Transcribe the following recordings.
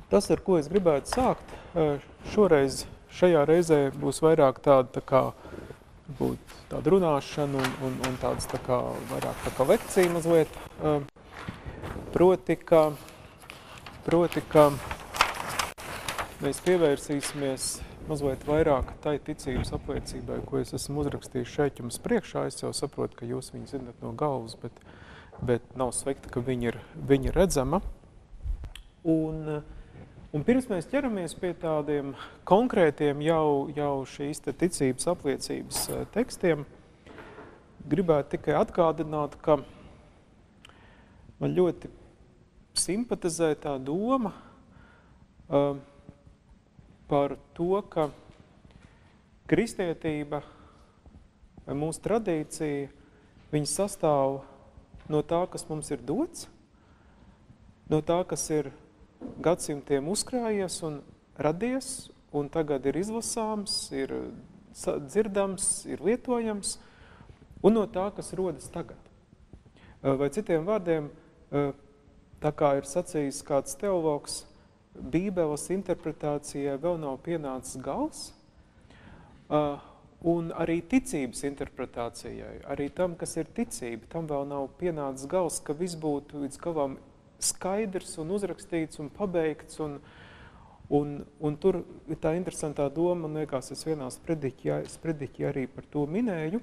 Tas, ar ko es gribētu sākt, šoreiz, šajā reizē būs vairāk tāda runāšana un tāds vairāk lekcija mazliet. Proti, ka mēs pievērsīsimies mazliet vairāk tai ticības apliecībai, ko es esmu uzrakstījis šeit jums priekšā. Es jau saprotu, ka jūs viņu zināt no galvas, bet nav slikti, ka viņa redzama. Un pirms mēs ķeramies pie tādiem konkrētiem jau šīs ticības apliecības tekstiem, gribētu tikai atgādināt, ka man ļoti simpatizē tā doma par to, ka kristietība vai mūsu tradīcija, viņa sastāv no tā, kas mums ir dots, no tā, kas ir gadsimtiem uzkrājies un radies, un tagad ir izlasāms, ir dzirdams, ir lietojams, un no tā, kas rodas tagad. Vai citiem vārdiem, tā kā ir sacījis kāds teologs, Bībeles interpretācijai vēl nav pienācis gals, un arī ticības interpretācijai, arī tam, kas ir ticība, tam vēl nav pienācis gals, ka viss būtu līdz galam skaidrs un uzrakstīts un pabeigts, un tur ir tā interesantā doma, man liekas, es vienā sprediķi arī par to minēju,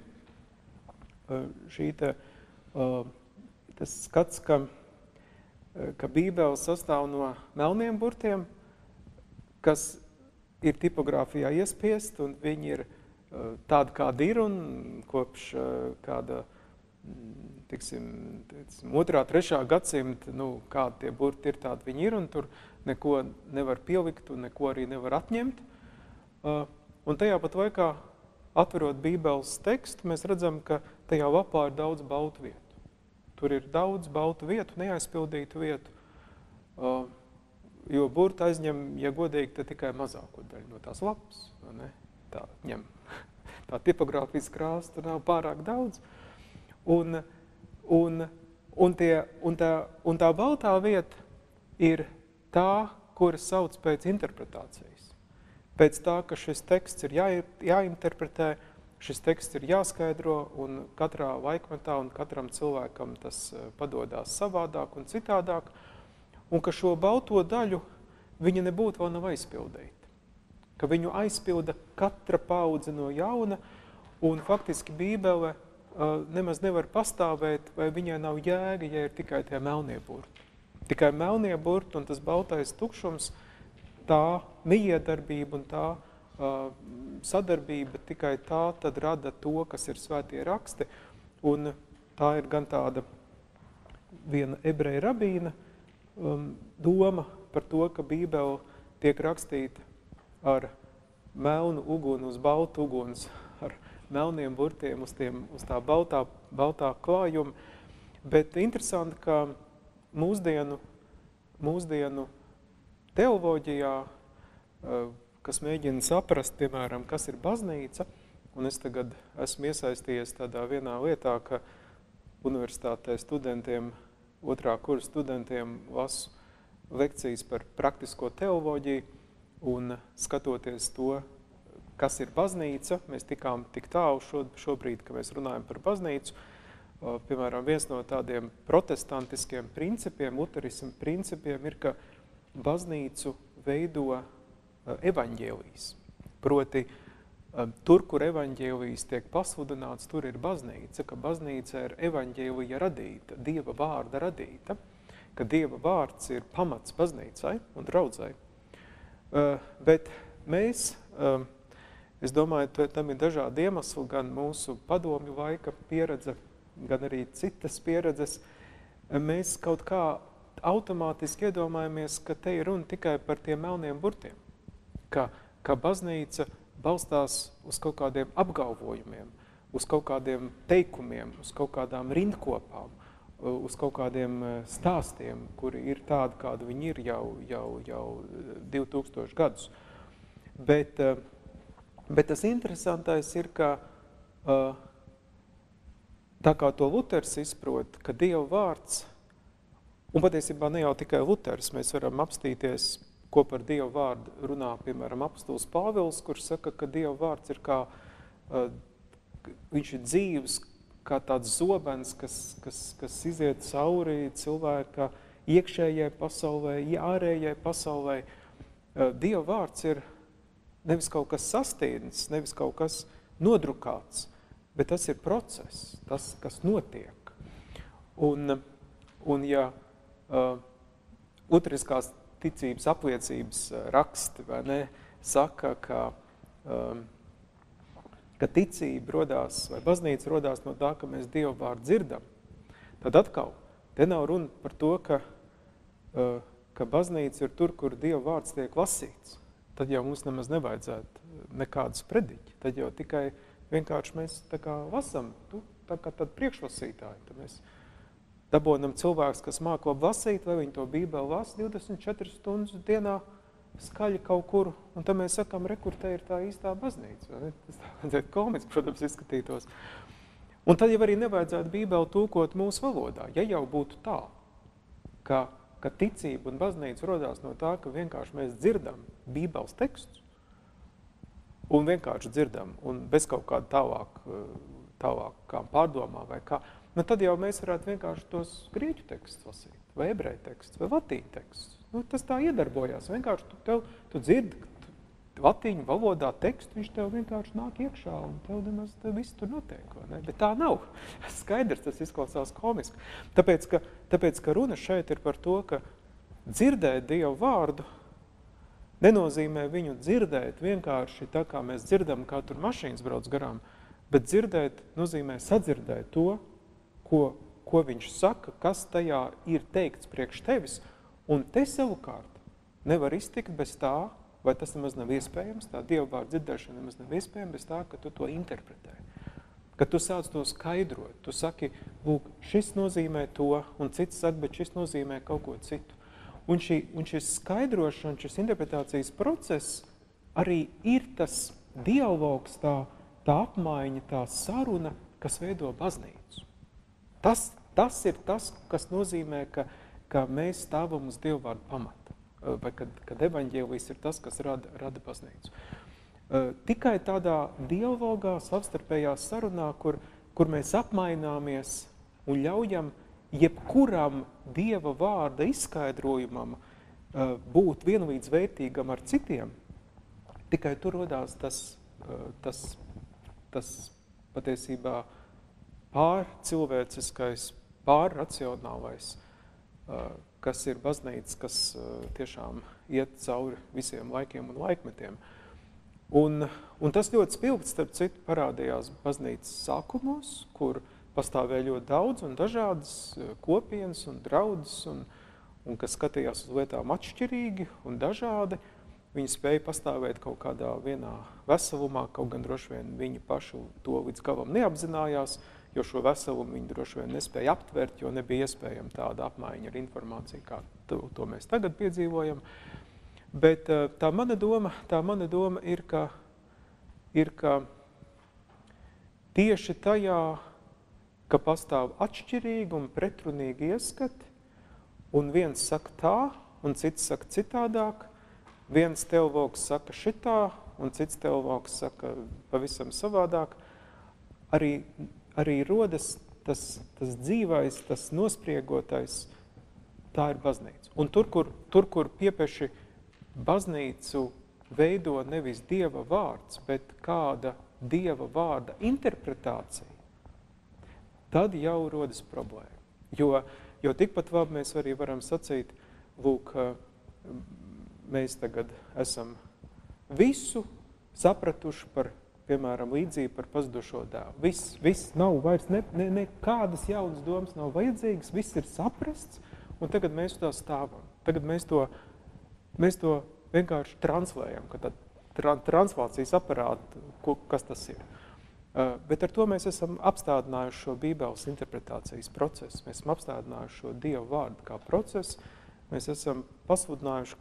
tas skats, ka Bībele sastāv no melniem burtiem, kas ir tipogrāfijā iespiest, un viņi ir tādi, kādi ir, un kopš kāda, tiksim, 2. 3. gadsimta, kādi tie burti ir, tādi viņi ir, un tur neko nevar pielikt, un neko arī nevar atņemt. Un tajā pat laikā, atverot Bībeles tekstu, mēs redzam, ka tajā lapā ir daudz baltu vietu. Tur ir daudz baltu vietu, neaizpildītu vietu, jo burti aizņem, ja godīgi, tad tikai mazāko daļu no tās lapas, ne? Tā ņem. Tā tipogrāfijas krāsta nav pārāk daudz. Un tā baltā vieta ir tā, kuras sauc pēc interpretācijas. Pēc tā, ka šis teksts ir jāinterpretē, šis teksts ir jāskaidro, un katrā laikmetā un katram cilvēkam tas padodās savādāk un citādāk, un ka šo balto daļu viņa nebūtu vēl nav aizpildīta. Ka viņu aizpilda katra paudze no jauna, un faktiski Bībele nemaz nevar pastāvēt, vai viņai nav jēga, ja ir tikai tie melnie burti. Tikai melnie burti un tas baltais tukšums, tā mijiedarbība un tā sadarbība, tikai tā tad rada to, kas ir svētie raksti. Un tā ir gan tāda viena ebreja rabīna doma par to, ka Bībele tiek rakstīta ar melnu uguni uz baltu uguns, ar melniem burtiem uz tā baltā klājuma. Bet interesanti, ka mūsdienu teoloģijā, kas mēģina saprast, piemēram, kas ir baznīca, un es tagad esmu iesaistījies tādā vienā lietā, ka universitātē studentiem, 2. kursa studentiem lasu lekcijas par praktisko teoloģiju, un skatoties to, kas ir baznīca, mēs tikām tik tālu šobrīd, ka mēs runājam par baznīcu. Piemēram, viens no tādiem protestantiskiem principiem, luterismu principiem ir, ka baznīcu veido evaņģēlijs. Proti, tur, kur evaņģēlijs tiek pasludināts, tur ir baznīca, ka baznīca ir evaņģēlija radīta, Dieva vārda radīta, ka Dieva vārds ir pamats baznīcai un draudzai. Bet mēs, es domāju, tam ir dažādi iemesli, gan mūsu padomju laika pieredze, gan arī citas pieredzes. Mēs kaut kā automātiski iedomājamies, ka te ir runa tikai par tiem melniem burtiem. Ka baznīca balstās uz kaut kādiem apgalvojumiem, uz kaut kādiem teikumiem, uz kaut kādām rindkopām, uz kaut kādiem stāstiem, kuri ir tādi, kādi viņi ir jau 2000 gadus. Bet tas interesantais ir, ka tā kā to Luters izprot, ka Dieva vārds, un patiesībā ne jau tikai Luters, mēs varam apstīties ko par Dievu vārdu runā, piemēram, apostols Pāvils, kurš saka, ka Dievu vārds ir kā, viņš ir dzīves, kā tāds zobens, kas iziet cauri cilvēka iekšējai pasaulē, ārējai pasaulē. Dieva vārds ir nevis kaut kas sastīdnis, nevis kaut kas nodrukāts, bet tas ir process, tas, kas notiek. Un ja luteriskās ticības apliecības raksti, vai ne, saka, ka ticība rodās, vai baznīca rodās no tā, ka mēs Dievu vārdu dzirdam, tad atkal, te nav runa par to, ka baznīca ir tur, kur Dieva vārds tiek lasīts. Tad jau mums nemaz nevajadzētu nekādus prediķi. Tad jau tikai vienkārši mēs tā kā lasam, tā kā tad priekšlasītāji. Tad mēs dabonam cilvēks, kas māk labi lasīt, vai viņi to bībeli lasa 24 stundas dienā skaļi kaut kur, un tad mēs sakām, kur te ir tā īstā baznīca. Tas tā komiski, protams, izskatītos. Un tad jau arī nevajadzētu bībeli tūkot mūsu valodā. Ja jau būtu tā, ka ticība un baznīca rodās no tā, ka vienkārši mēs dzirdam bībeles tekstus un vienkārši dzirdam un bez kaut kāda tālākām pārdomām vai kā, nu tad jau mēs varētu vienkārši tos grieķu tekstus lasīt, vai ebreju tekstus, vai latīņu tekstus. Nu, tas tā iedarbojās. Vienkārši tu dzirdi latīņu valodā tekstu, viņš tev vienkārši nāk iekšā un tev viss tur notiek. Ne? Bet tā nav. Skaidrs, tas izklausās komiski. Tāpēc, ka runa šeit ir par to, ka dzirdēt Dievu vārdu nenozīmē viņu dzirdēt vienkārši tā, kā mēs dzirdam, kā tur mašīnas brauc garām, bet dzirdēt nozīmē sadzirdēt to, ko viņš saka, kas tajā ir teikts priekš tevis, un te savukārt nevar iztikt bez tā, vai tas nemaz nav iespējams, tā Dieva vārda dzirdēšana nemaz nav iespējama bez tā, ka tu to interpretē. Kad tu sāc to skaidrot, tu saki, lūk, šis nozīmē to, un cits saka, bet šis nozīmē kaut ko citu. Un šis skaidrošana, šis interpretācijas process arī ir tas dialogs, tā apmaiņa, tā saruna, kas veido baznīcu. Tas ir tas, kas nozīmē, ka mēs stāvam uz Dieva vārdu pamata. Vai kad evaņģēlijs ir tas, kas rada baznīcu. Tikai tādā dialogā, savstarpējā sarunā, kur mēs apmaināmies un ļaujam jebkuram Dieva vārda izskaidrojumam būt vienlīdz vērtīgam ar citiem, tikai tur rodās tas patiesībā pārcilvēciskais, pārracionālais, kas ir baznīca, kas tiešām iet cauri visiem laikiem un laikmetiem. Un tas ļoti spilgti, starp citu, parādījās baznīcas sākumos, kur pastāvēja ļoti daudz un dažādas kopienas un draudzes, un kas skatījās uz lietām atšķirīgi un dažādi. Viņi spēja pastāvēt kaut kādā vienā veselumā, kaut gan droši vien viņi paši to līdz galam neapzinājās, jo šo veselumu viņi droši vien nespēja aptvert, jo nebija iespējama tāda apmaiņa ar informāciju, kā to mēs tagad piedzīvojam. Bet tā mana doma ir, ka tieši tajā, ka pastāv atšķirīgi un pretrunīgi ieskati, un viens saka tā, un cits saka citādāk, viens teologs saka šitā, un cits teologs saka pavisam savādāk, arī rodas tas dzīvais, tas nospriegotais, tā ir baznīca. Un tur, kur piepeši baznīcu veido nevis Dieva vārds, bet kāda Dieva vārda interpretācija, tad jau rodas problēma. Jo tikpat labi mēs arī varam sacīt, lūk, mēs tagad esam visu sapratuši par, piemēram, līdzību par pazudušo dēlu. Viss nav vairs, nekādas jaunas domas nav vajadzīgas, viss ir saprasts, un tagad mēs tā stāvam. Tagad mēs to vienkārši translējam, ka tā translācijas aparāta, kas tas ir. Bet ar to mēs esam apstādinājuši šo Bībeles interpretācijas procesu, mēs esam apstādinājuši šo Dieva vārdu kā procesu, mēs esam pasludinājuši,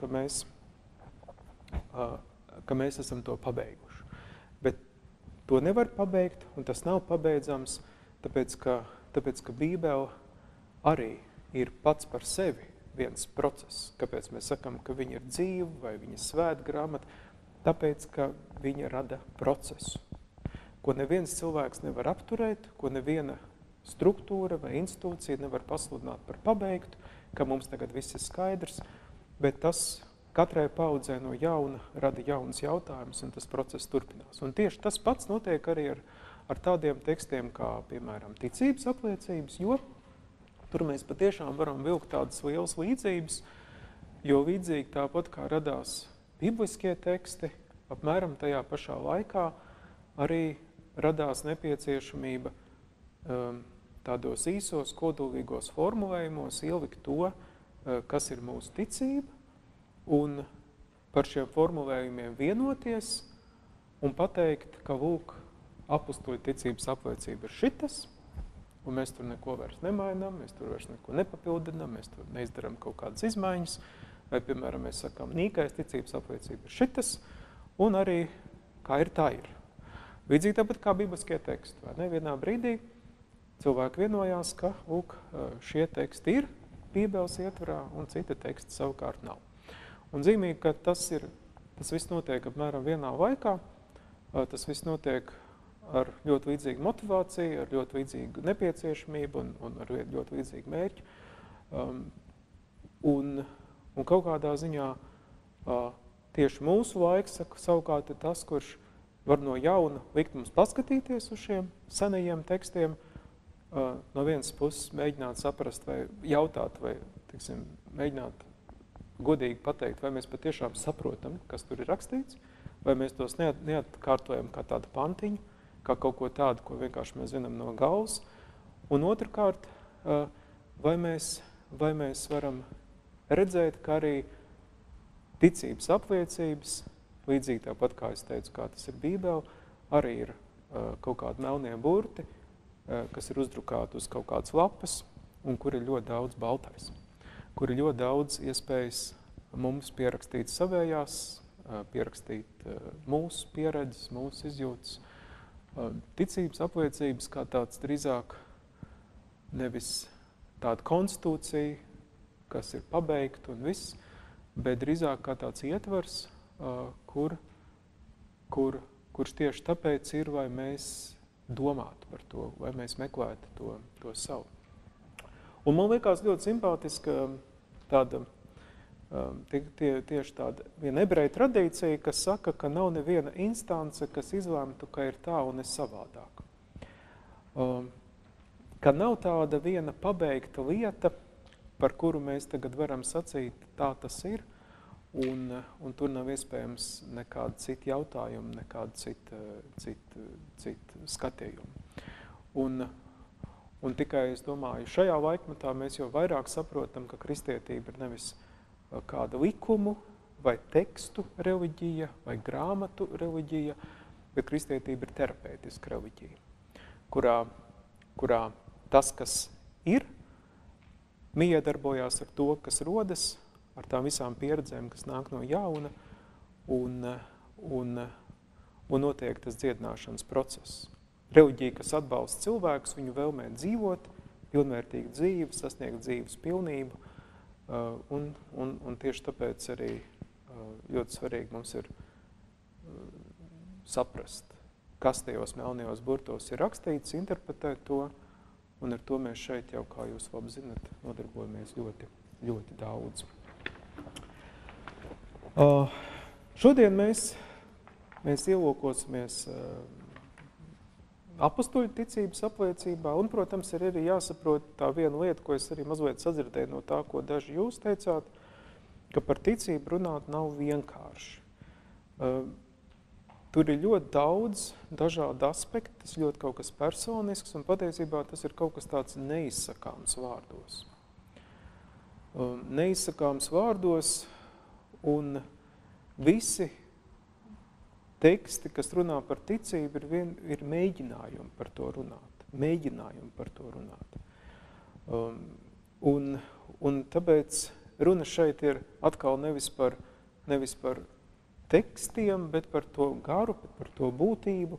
ka mēs esam to pabeiguši. Bet to nevar pabeigt, un tas nav pabeidzams, tāpēc, ka Bībele arī ir pats par sevi viens process. Kāpēc mēs sakam, ka viņa ir dzīva vai viņa svēta grāmata? Tāpēc, ka viņa rada procesu, ko neviens cilvēks nevar apturēt, ko neviena struktūra vai institūcija nevar pasludināt par pabeigtu, ka mums tagad viss ir skaidrs, bet tas katrai paudzē no jauna rada jaunas jautājumus, un tas process turpinās. Un tieši tas pats notiek arī ar tādiem tekstiem kā, piemēram, ticības apliecības, jo tur mēs patiešām varam vilkt tādas lielas līdzības, jo līdzīgi tāpat kā radās bibliskie teksti, apmēram tajā pašā laikā arī radās nepieciešamība tādos īsos, kodolīgos formulējumos ielikt to, kas ir mūsu ticība, un par šiem formulējumiem vienoties un pateikt, ka, lūk, apustuļu ticības apliecība ir šitas, un mēs tur neko vairs nemainām, mēs tur vairs neko nepapildinām, mēs tur neizdarām kaut kādas izmaiņas, vai, piemēram, mēs sakām, nīkais ticības apliecība ir šitas, un arī kā ir, tā ir. Līdzīgi tāpat kā bibliskie teksti, vai ne? Vienā brīdī cilvēki vienojās, ka, lūk, šie teksti ir Bībeles ietvarā, un citi teksti savukārt nav. Un zīmīgi, ka tas viss notiek apmēram vienā laikā, tas viss notiek ar ļoti līdzīgu motivāciju, ar ļoti līdzīgu nepieciešamību un ar ļoti līdzīgu mērķi. Un kaut kādā ziņā tieši mūsu laiks savukārt ir tas, kurš var no jauna likt mums paskatīties uz šiem senajiem tekstiem, no vienas puses mēģināt saprast vai jautāt vai, tiksim, mēģināt godīgi pateikt, vai mēs patiešām saprotam, kas tur ir rakstīts, vai mēs tos neatkārtojam kā tādu pantiņu, kā kaut ko tādu, ko vienkārši mēs zinām no galvas. Un otrkārt, vai mēs varam redzēt, ka arī ticības apliecības, līdzīgi tāpat, kā es teicu, kā tas ir Bībele, arī ir kaut kādi melnie burti, kas ir uzdrukāti uz kaut kādas lapas, un kur ir ļoti daudz baltais, kur ir ļoti daudz iespējas mums pierakstīt savējās, pierakstīt mūsu pieredzes, mūsu izjūtas. Ticības apliecības kā tāds drīzāk nevis tāda konstitūcija, kas ir pabeigta un viss, bet drīzāk kā tāds ietvars, kurš tieši tāpēc ir, vai mēs domātu par to, vai mēs meklētu to savu. Un man liekas ļoti simpātiska tāda, tieši tāda viena ebreju tradīcija, kas saka, ka nav neviena instance, kas izlēmtu, ka ir tā un ir savādāk. Ka nav tāda viena pabeigta lieta, par kuru mēs tagad varam sacīt, tā tas ir, un tur nav iespējams nekāda cita jautājuma, nekāda cita skatījuma. Un tikai, es domāju, šajā laikmetā mēs jau vairāk saprotam, ka kristietība ir nevis kāda likumu vai tekstu reliģija vai grāmatu reliģija, bet kristietība ir terapeitiska reliģija, kurā tas, kas ir, miedarbojās ar to, kas rodas, ar tām visām pieredzēm, kas nāk no jauna, un notiek tas dziedināšanas process. Reliģija, kas atbalsta cilvēkus, viņu vēlmē dzīvot, pilnvērtīgu dzīvi, sasniegt dzīves pilnību, un tieši tāpēc arī ļoti svarīgi mums ir saprast, kas tajos melnajos burtos ir rakstīts, interpretēt to, un ar to mēs šeit jau, kā jūs labi zinat, nodarbojamies ļoti, ļoti daudz. Šodien mēs ielūkosimies apustuļu ticības apliecībā, un, protams, ir arī jāsaprot tā viena lieta, ko es arī mazliet sadzirdēju no tā, ko daži jūs teicāt, ka par ticību runāt nav vienkārši. Tur ir ļoti daudz dažādu aspektu, tas ļoti kaut kas personisks, un patiesībā tas ir kaut kas tāds neizsakāms vārdos. Neizsakāms vārdos, un visi teksti, kas runā par ticību, ir mēģinājumi par to runāt. Un tāpēc runa šeit ir atkal nevis par tekstiem, bet par to garu, par to būtību.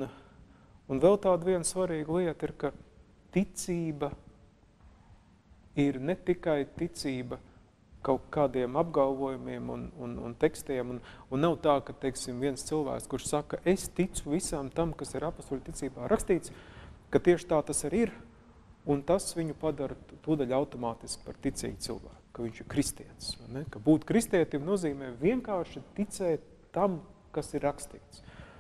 Un vēl tāda viena svarīga lieta ir, ka ticība ir ne tikai ticība kaut kādiem apgalvojumiem un tekstiem, un nav tā, ka, teiksim, viens cilvēks, kurš saka, es ticu visam tam, kas ir apostoļu ticībā rakstīts, ka tieši tā tas arī ir, un tas viņu padara tūdaļ automātiski par ticīgu cilvēku, ka viņš ir kristietis. Ne? Ka būt kristietim nozīmē vienkārši ticēt tam, kas ir rakstīts.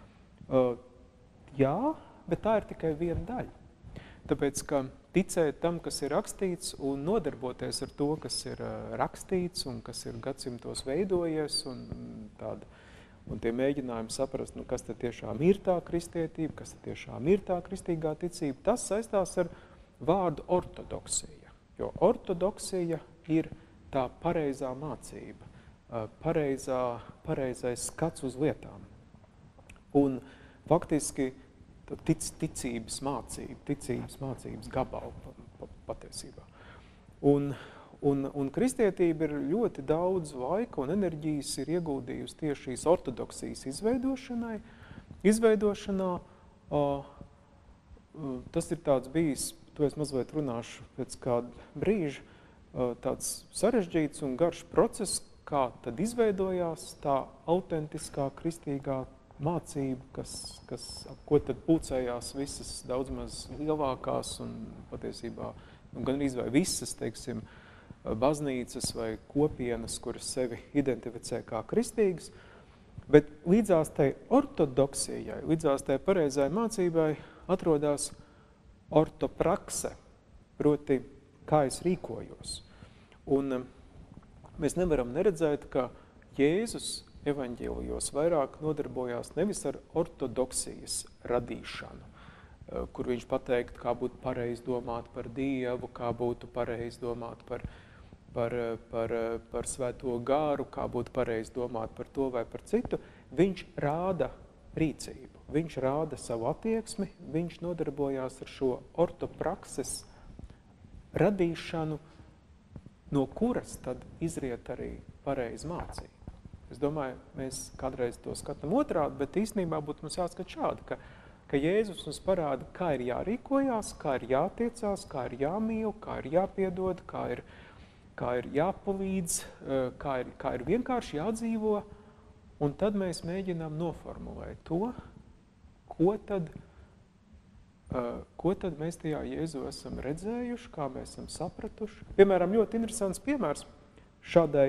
Jā, bet tā ir tikai viena daļa. Tāpēc, ka ticēt tam, kas ir rakstīts, un nodarboties ar to, kas ir rakstīts un kas ir gadsimtos veidojies, un tie mēģinājumi saprast, kas tad tiešām ir tā kristietība, kas tad tiešām ir tā kristīgā ticība, tas saistās ar vārdu ortodoksija. Jo ortodoksija ir tā pareizā mācība, pareizais skats uz lietām. Un faktiski ticības mācības gabalu patiesībā. Un kristietība ir ļoti daudz laika un enerģijas ir ieguldījusi tieši šīs ortodoksijas izveidošanā. Tas ir tāds bijis, to es mazliet runāšu pēc kāda brīža, tāds sarežģīts un garš process, kā tad izveidojās tā autentiskā kristīgā mācība, ap ko tad pulcējās visas daudz maz lielākās un patiesībā gan arī visas, teiksim, baznīcas vai kopienas, kuras sevi identificē kā kristīgas, bet līdzās tai ortodoksijai, līdzās tai pareizai mācībai atrodās ortoprakse, proti, kā es rīkojos. Un mēs nevaram neredzēt, ka Jēzus evaņģēlijos vairāk nodarbojās nevis ar ortodoksijas radīšanu, kur viņš pateikt, kā būtu pareizi domāt par Dievu, kā būtu pareizi domāt par svēto garu, kā būtu pareizi domāt par to vai par citu. Viņš rāda rīcību, viņš rāda savu attieksmi, viņš nodarbojās ar šo ortoprakses radīšanu, no kuras tad izriet arī pareizi mācība. Es domāju, mēs kādreiz to skatām otrādi, bet īstenībā būtu mums jāskat šādi, ka Jēzus mums parāda, kā ir jārīkojās, kā ir jātiecās, kā ir jāmīl, kā ir jāpiedod, kā ir jāpalīdz, kā ir vienkārši jādzīvo, un tad mēs mēģinām noformulēt to, ko tad mēs tajā Jēzu esam redzējuši, kā mēs esam sapratuši. Piemēram, ļoti interesants piemērs šādai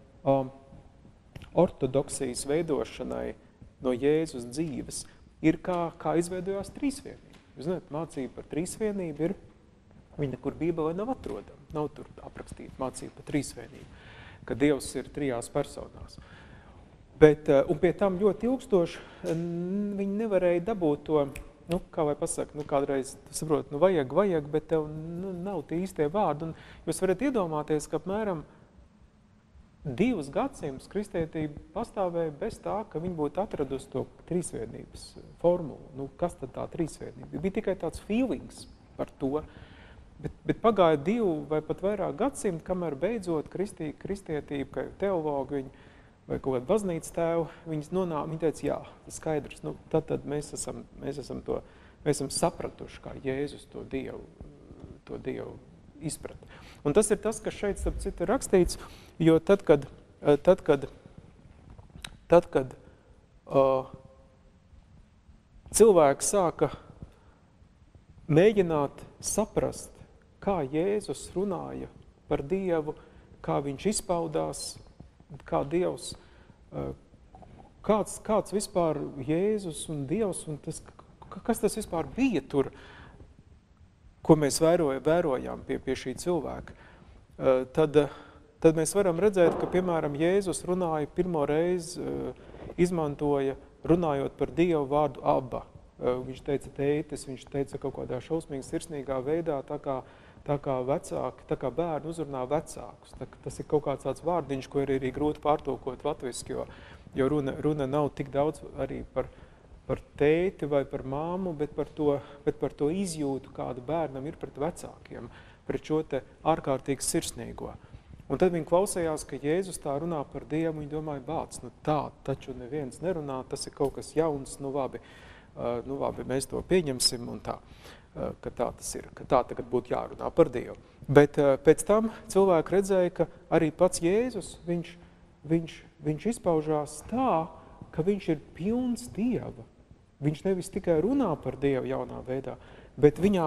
ortodoksijas veidošanai no Jēzus dzīves ir kā izveidojās trīsvienība. Jūs zināt, mācība par trīsvienību ir, viņa nekur Bībelē nav atrodama. Nav tur aprakstīta mācība par trīsvienību, ka Dievs ir trijās personās. Bet, un pie tam ļoti ilgstoši viņi nevarēja dabūt to, kā lai pasaka, kādreiz, saprot, vajag, bet tev nav tie īstie vārdi. Un jūs varat iedomāties, ka apmēram 2 gadsimtus kristietība pastāvēja bez tā, ka viņi būtu atradusi to trīsvienības formulu. Kas tad tā trīsvienība? Bija tikai tāds feelings par to, bet pagāja 2 vai pat vairāk gadsimti, kamēr beidzot kristietība, ka teologi vai kaut kāda baznīcas tēvu, viņi teica, jā, tas skaidrs, tad mēs esam sapratuši, kā Jēzus to Dievu izprata. Un tas ir tas, kas šeit, starp citu, ir rakstīts, jo tad, kad cilvēki sāka mēģināt saprast, kā Jēzus runāja par Dievu, kā viņš izpaudās, kā Dievs, kāds vispār Jēzus un Dievs, un kas tas vispār bija tur, ko mēs vērojām pie šī cilvēka, tad mēs varam redzēt, ka, piemēram, Jēzus runāja pirmo reizi, izmantoja, runājot par Dievu vārdu Abba. Viņš teica tētis, viņš teica kaut kādā šausmīgi sirsnīgā veidā, tā kā vecāki, tā kā bērni uzrunā vecākus. Tas ir kaut kāds tāds vārdiņš, ko ir arī grūti pārtulkot latviski, jo runa nav tik daudz arī par tēti vai par māmu, bet par to izjūtu, kādu bērnam ir pret vecākiem, pret šo te ārkārtīgi sirsnīgo. Un tad viņi klausējās, ka Jēzus tā runā par Dievu, viņi domāja, bāc, tā taču neviens nerunā, tas ir kaut kas jauns, labi. nu labi, mēs to pieņemsim un tā, ka tā tas ir, ka tā tagad būtu jārunā par Dievu. Bet pēc tam cilvēki redzēja, ka arī pats Jēzus, viņš izpaužās tā, ka viņš ir pilns Dieva. Viņš nevis tikai runā par Dievu jaunā veidā, bet viņā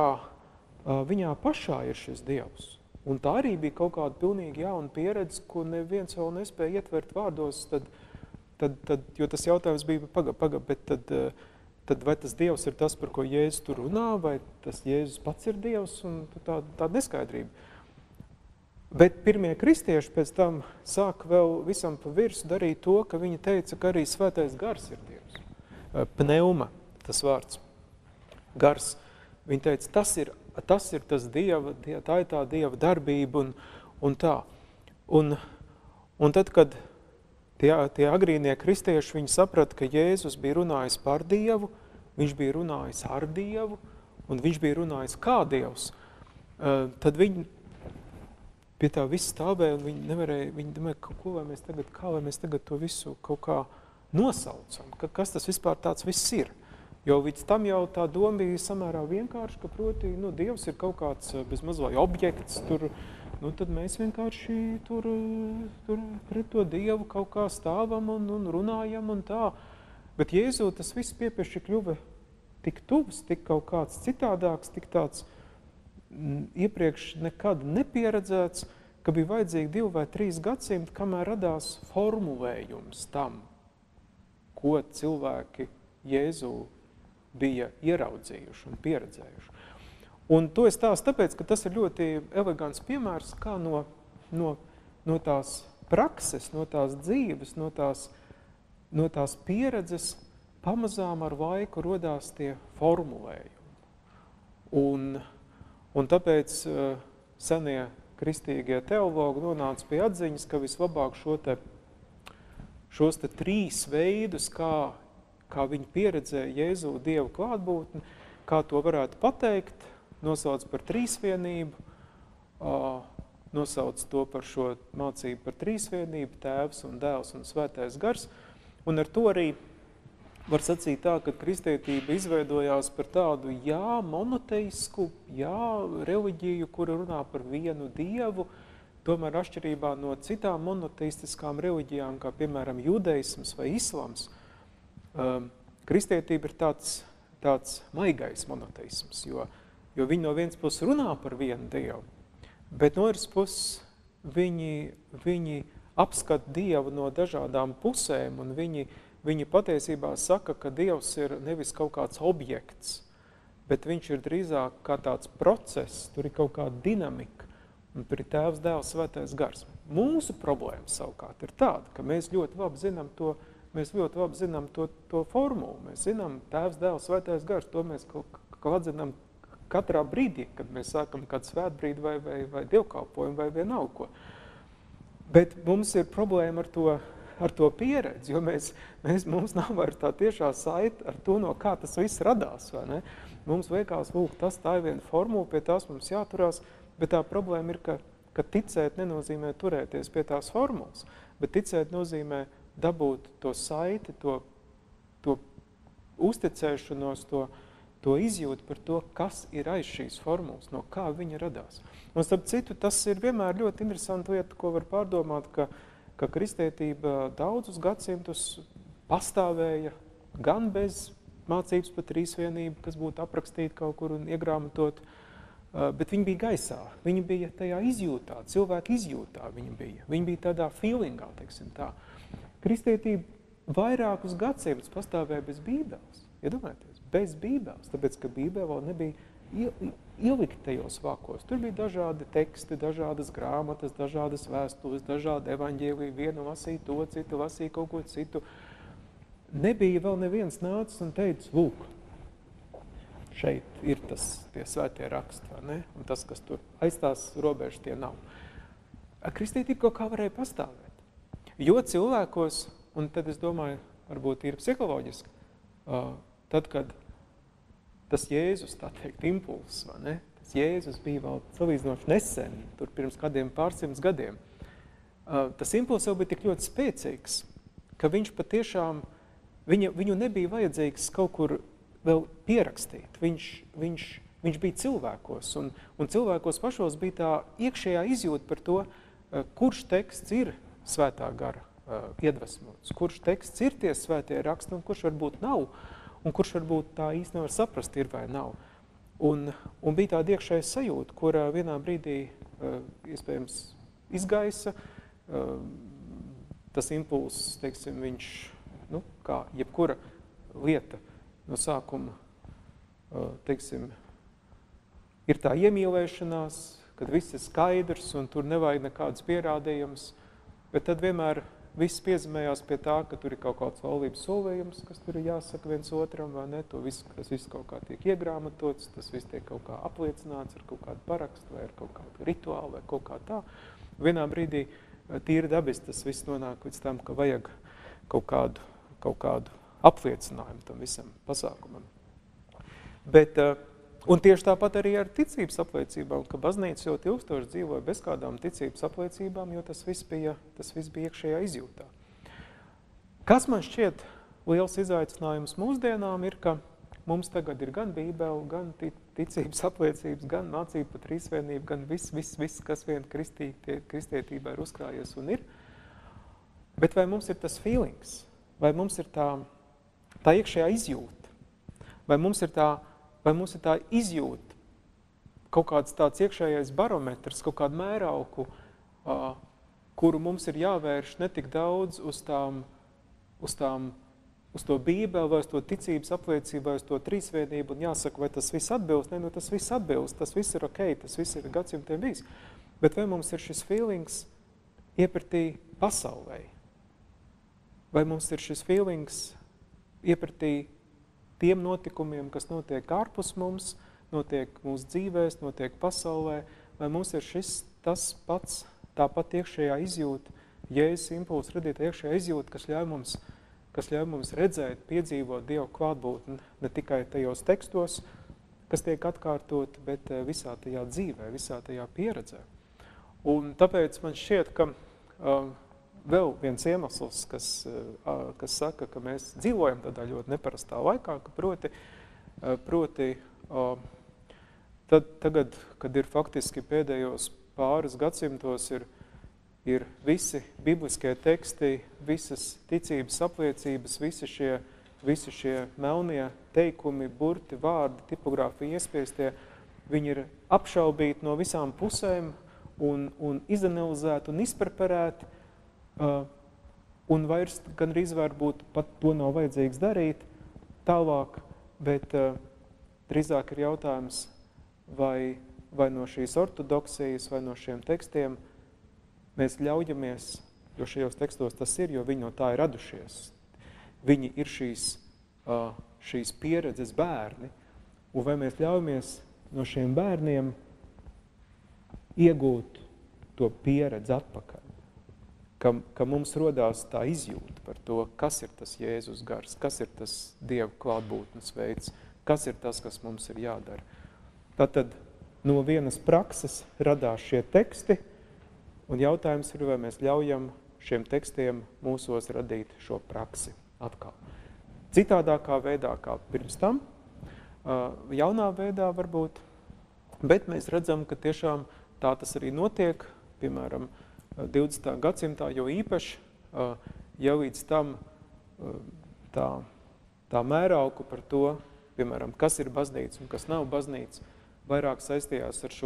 pašā ir šis Dievs. Un tā arī bija kaut kāda pilnīgi jauna pieredze, ko neviens vēl nespēja ietvert vārdos, jo tas jautājums bija, bet tad vai tas Dievs ir tas, par ko Jēzus tur runā, vai tas Jēzus pats ir Dievs, un tāda neskaidrība. Bet pirmie kristieši pēc tam sāka vēl visam pa virsu darīt to, ka viņi teica, ka arī svētais gars ir Dievs. Pneuma, tas vārds, gars. Viņi teica, tas ir tas Dieva, tā ir tā Dieva darbība un tā. Un tad, kad tie agrīnie kristieši, viņi saprata, ka Jēzus bija runājis par Dievu, viņš bija runājis ar Dievu, un viņš bija runājis kā Dievs, tad viņi pie tā viss stāvēja, un viņi domāja, kā vai mēs tagad to visu kaut kā nosaucam, kas tas vispār tāds viss ir. Jo līdz tam jau tā doma bija samērā vienkārši, ka proti, Dievs ir kaut kāds bezmaz vai objekts, tad mēs vienkārši tur pret to Dievu kaut kā stāvam un runājam un tā. Bet Jēzu tas viss piepieši kļuva tik tuvs, tik kaut kāds citādāks, tik tāds iepriekš nekad nepieredzēts, ka bija vajadzīgi 2 vai 3 gadsimti, kamēr radās formulējums tam, ko cilvēki Jēzu bija ieraudzījuši un pieredzējuši. Un to es stāstu tāpēc, ka tas ir ļoti elegants piemērs, kā no tās prakses, no tās dzīves, no tās pieredzes pamazām ar laiku rodās tie formulējumi. Un tāpēc senie kristīgie teologi nonāca pie atziņas, ka vislabāk šos 3 veidus, kā viņi pieredzēja Jēzu Dievu klātbūtni, kā to varētu pateikt, nosauc par trīsvienību, nosauc to par šo mācību par trīsvienību, Tēvs un Dēls un Svētais Gars. Un ar to arī var sacīt tā, ka kristietība izveidojās par tādu, monoteisku, reliģiju, kura runā par vienu Dievu, tomēr atšķirībā no citām monoteistiskām reliģijām, kā piemēram judaisms vai islams, kristietība ir tāds maigais monoteisms, jo viņi no vienas puses runā par vienu Dievu, bet no otras puses viņi apskata Dievu no dažādām pusēm, un viņi patiesībā saka, ka Dievs ir nevis kaut kāds objekts, bet viņš ir drīzāk kā tāds process, tur ir kaut kāda dinamika, un tur ir Tēvs, Dēls, Svētais Gars. Mūsu problēma savukārt ir tāda, ka mēs ļoti labi zinām to formulu. Mēs zinām Tēvs, Dēls, Svētais Gars, to mēs kaut zinām katrā brīdī, kad mēs sākam kādu svētbrīdi vai dievkalpojumu vai vienalga ko. Bet mums ir problēma ar to pieredzi, jo mums nav vairs tā tiešā saite ar to, no kā tas viss radās, vai ne? Mums liekas, tā ir viena formula, pie tās mums jāturās, bet tā problēma ir, ka ticēt nenozīmē turēties pie tās formulas, bet ticēt nozīmē dabūt to saiti, to uzticēšanos, to izjūtu par to, kas ir aiz šīs formulas, no kā viņa radās. Un starp citu, tas ir vienmēr ļoti interesanta lieta, ko var pārdomāt, ka kristietība daudzus gadsimtus pastāvēja gan bez mācības par trīsvienību, kas būtu aprakstīta kaut kur un iegrāmatot, bet viņi bija gaisā, viņi bija tajā izjūtā, cilvēku izjūtā viņi bija. Viņi bija tādā feelingā, teiksim tā. Kristietība vairākus gadsimtus pastāvēja bez Bībeles, iedomājieties, bez Bībeles, tāpēc, ka Bībele vēl nebija ielikt tajos vākos. Tur bija dažādi teksti, dažādas grāmatas, dažādas vēstules, dažādi evaņģēliji, vienu lasīja to, citu lasīja kaut ko citu. Nebija vēl neviens nācis un teicis, lūk, šeit ir tie svētie raksti, vai ne? Un tas, kas tur aiz tās robežas, tie nav. Kristietība kaut kā varēja pastāvēt. Jo cilvēkos, un tad es domāju, varbūt ir psiholoģiski, tad, kad tas Jēzus, tā teikt, impulss, vai ne? Tas Jēzus bija vēl salīdzinoši nesen, tur pirms kādiem pārsimts gadiem. Tas impulss jau bija tik ļoti spēcīgs, ka viņš patiešām Viņu nebija vajadzīgs kaut kur vēl pierakstīt. Viņš bija cilvēkos, un cilvēkos pašos bija tā iekšējā izjūta par to, kurš teksts ir svētā gara iedvesmots, kurš teksts ir tie svētie raksti, un kurš varbūt nav, un kurš varbūt tā īsti nevar saprast, ir vai nav. Un bija tāda iekšēja sajūta, kurā vienā brīdī iespējams izgaisa, tas impulss, teiksim, viņš, kā jebkura lieta no sākuma, teiksim, ir tā iemīlēšanās, kad viss ir skaidrs un tur nevajag nekādas pierādījumus, bet tad vienmēr viss piezemējās pie tā, ka tur ir kaut kāds laulības solījums, kas tur ir jāsaka viens otram, vai ne, tas viss kaut kā tiek iegrāmatots, tas viss tiek kaut kā apliecināts ar kaut kādu parakstu, vai ar kaut kādu rituālu, vai kaut kā tā. Vienā brīdī tīri dabis tas viss nonāk līdz tam, ka vajag kaut kādu apliecinājumu tam visam pasākumam. Bet, un tieši tāpat arī ar ticības apliecībām, ka baznīca ļoti ilgstoši dzīvoja bez kādām ticības apliecībām, jo tas viss bija iekšējā izjūtā. Kas man šķiet liels izaicinājums mūsdienām ir, ka mums tagad ir gan Bībele, gan ticības apliecības, gan mācība par trīsvienību, gan viss, kas vien kristietībai ir uzkrājies un ir. Bet vai mums ir tas feelings? Vai mums ir tā iekšējā izjūta? Vai mums ir tā izjūta, kaut kāds tāds iekšējais barometrs, kaut kādu mērauku, kuru mums ir jāvērš ne tik daudz uz to Bībeli, vai uz to ticības apliecību, vai uz to trīsvienību, un jāsaka, vai tas viss atbilst? Ne, tas viss atbilst, tas viss ir ok, tas viss ir gadsimtiem bijis. Bet vai mums ir šis feelings iepratī pasaulē? Vai mums ir šis feelings iepratī tiem notikumiem, kas notiek ārpus mums, notiek mūsu dzīvēs, notiek pasaulē, vai mums ir tas pats, tāpat iekšējā izjūta, Jēzus impulsu radīta iekšējā izjūta, kas ļauj mums redzēt, piedzīvot Dievu klātbūtni ne tikai tajos tekstos, kas tiek atkārtot, bet visā tajā dzīvē, visā tajā pieredzē. Un tāpēc man šķiet, ka vēl viens iemesls, kas saka, ka mēs dzīvojam tādā ļoti neparastā laikā, ka proti tagad, kad ir faktiski pēdējos pāris gadsimtos, ir visi bibliskie teksti, visas ticības apliecības, visi šie melnie teikumi, burti, vārdi, tipogrāfija iespiestie, viņi ir apšaubīti no visām pusēm un izanalizēti un izpreparēti, un vairs gandrīz varbūt pat to nav vajadzīgs darīt tālāk, bet drīzāk ir jautājums, vai no šīs ortodoksijas, vai no šiem tekstiem mēs ļaujamies, jo šajos tekstos tas ir, jo viņi no tā ir radušies. Viņi ir šīs pieredzes bērni, un vai mēs ļaujamies no šiem bērniem iegūt to pieredzi atpakaļ. Ka mums rodās tā izjūta par to, kas ir tas Jēzus gars, kas ir tas Dieva klātbūtnes veids, kas ir tas, kas mums ir jādara. Tātad no vienas prakses radās šie teksti, un jautājums ir, vai mēs ļaujam šiem tekstiem mūsos radīt šo praksi atkal. Citādākā veidā kā pirms tam, jaunā veidā varbūt, bet mēs redzam, ka tiešām tā tas arī notiek, piemēram, 20. gadsimtā jau īpaši, jau līdz tam tā mērauku par to, piemēram, kas ir baznīca un kas nav baznīca, vairāk saistījās ar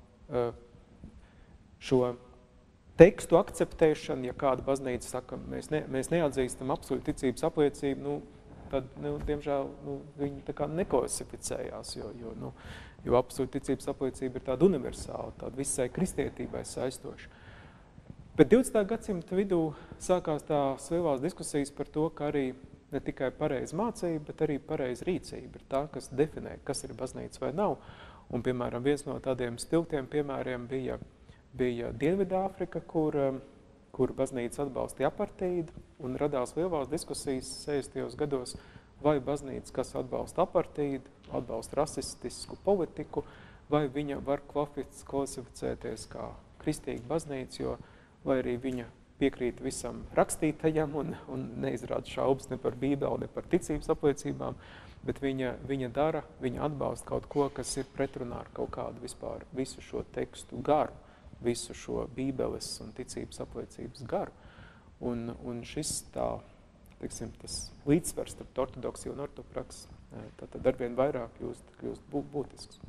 šo tekstu akceptēšanu. Ja kāda baznīca saka, mēs neatzīstam absolūti ticības apliecību, tad, diemžēl, viņi tā kā neklasificējās, jo absolūti ticības apliecība ir tāda universāla, tāda visai kristietībai saistoša. Bet 20. gadsimta vidū sākās tās lielās diskusijas par to, ka arī ne tikai pareiza mācība, bet arī pareiza rīcība ir tā, kas definē, kas ir baznīca vai nav. Un, piemēram, viens no tādiem stiltiem piemēriem bija Dienvidāfrika, kur baznīca atbalstīja apartīdu, un radās lielās diskusijas 60. gados, vai baznīca, kas atbalsta apartīdu, atbalsta rasistisku politiku, vai viņa var klasificēties kā kristīga baznīca, vai arī viņa piekrīt visam rakstītajam un neizrāda šaubas ne par Bībeli, ne par ticības apliecībām, bet viņa dara, viņa atbalsta kaut ko, kas ir pretrunā ar kaut kādu vispār visu šo tekstu garu, visu šo Bībeles un ticības apliecības garu. Un šis tā, teiksim, tas līdzsvars starp ortodoksiju un ortopraksi, tad arvien vairāk kļūst būtisks.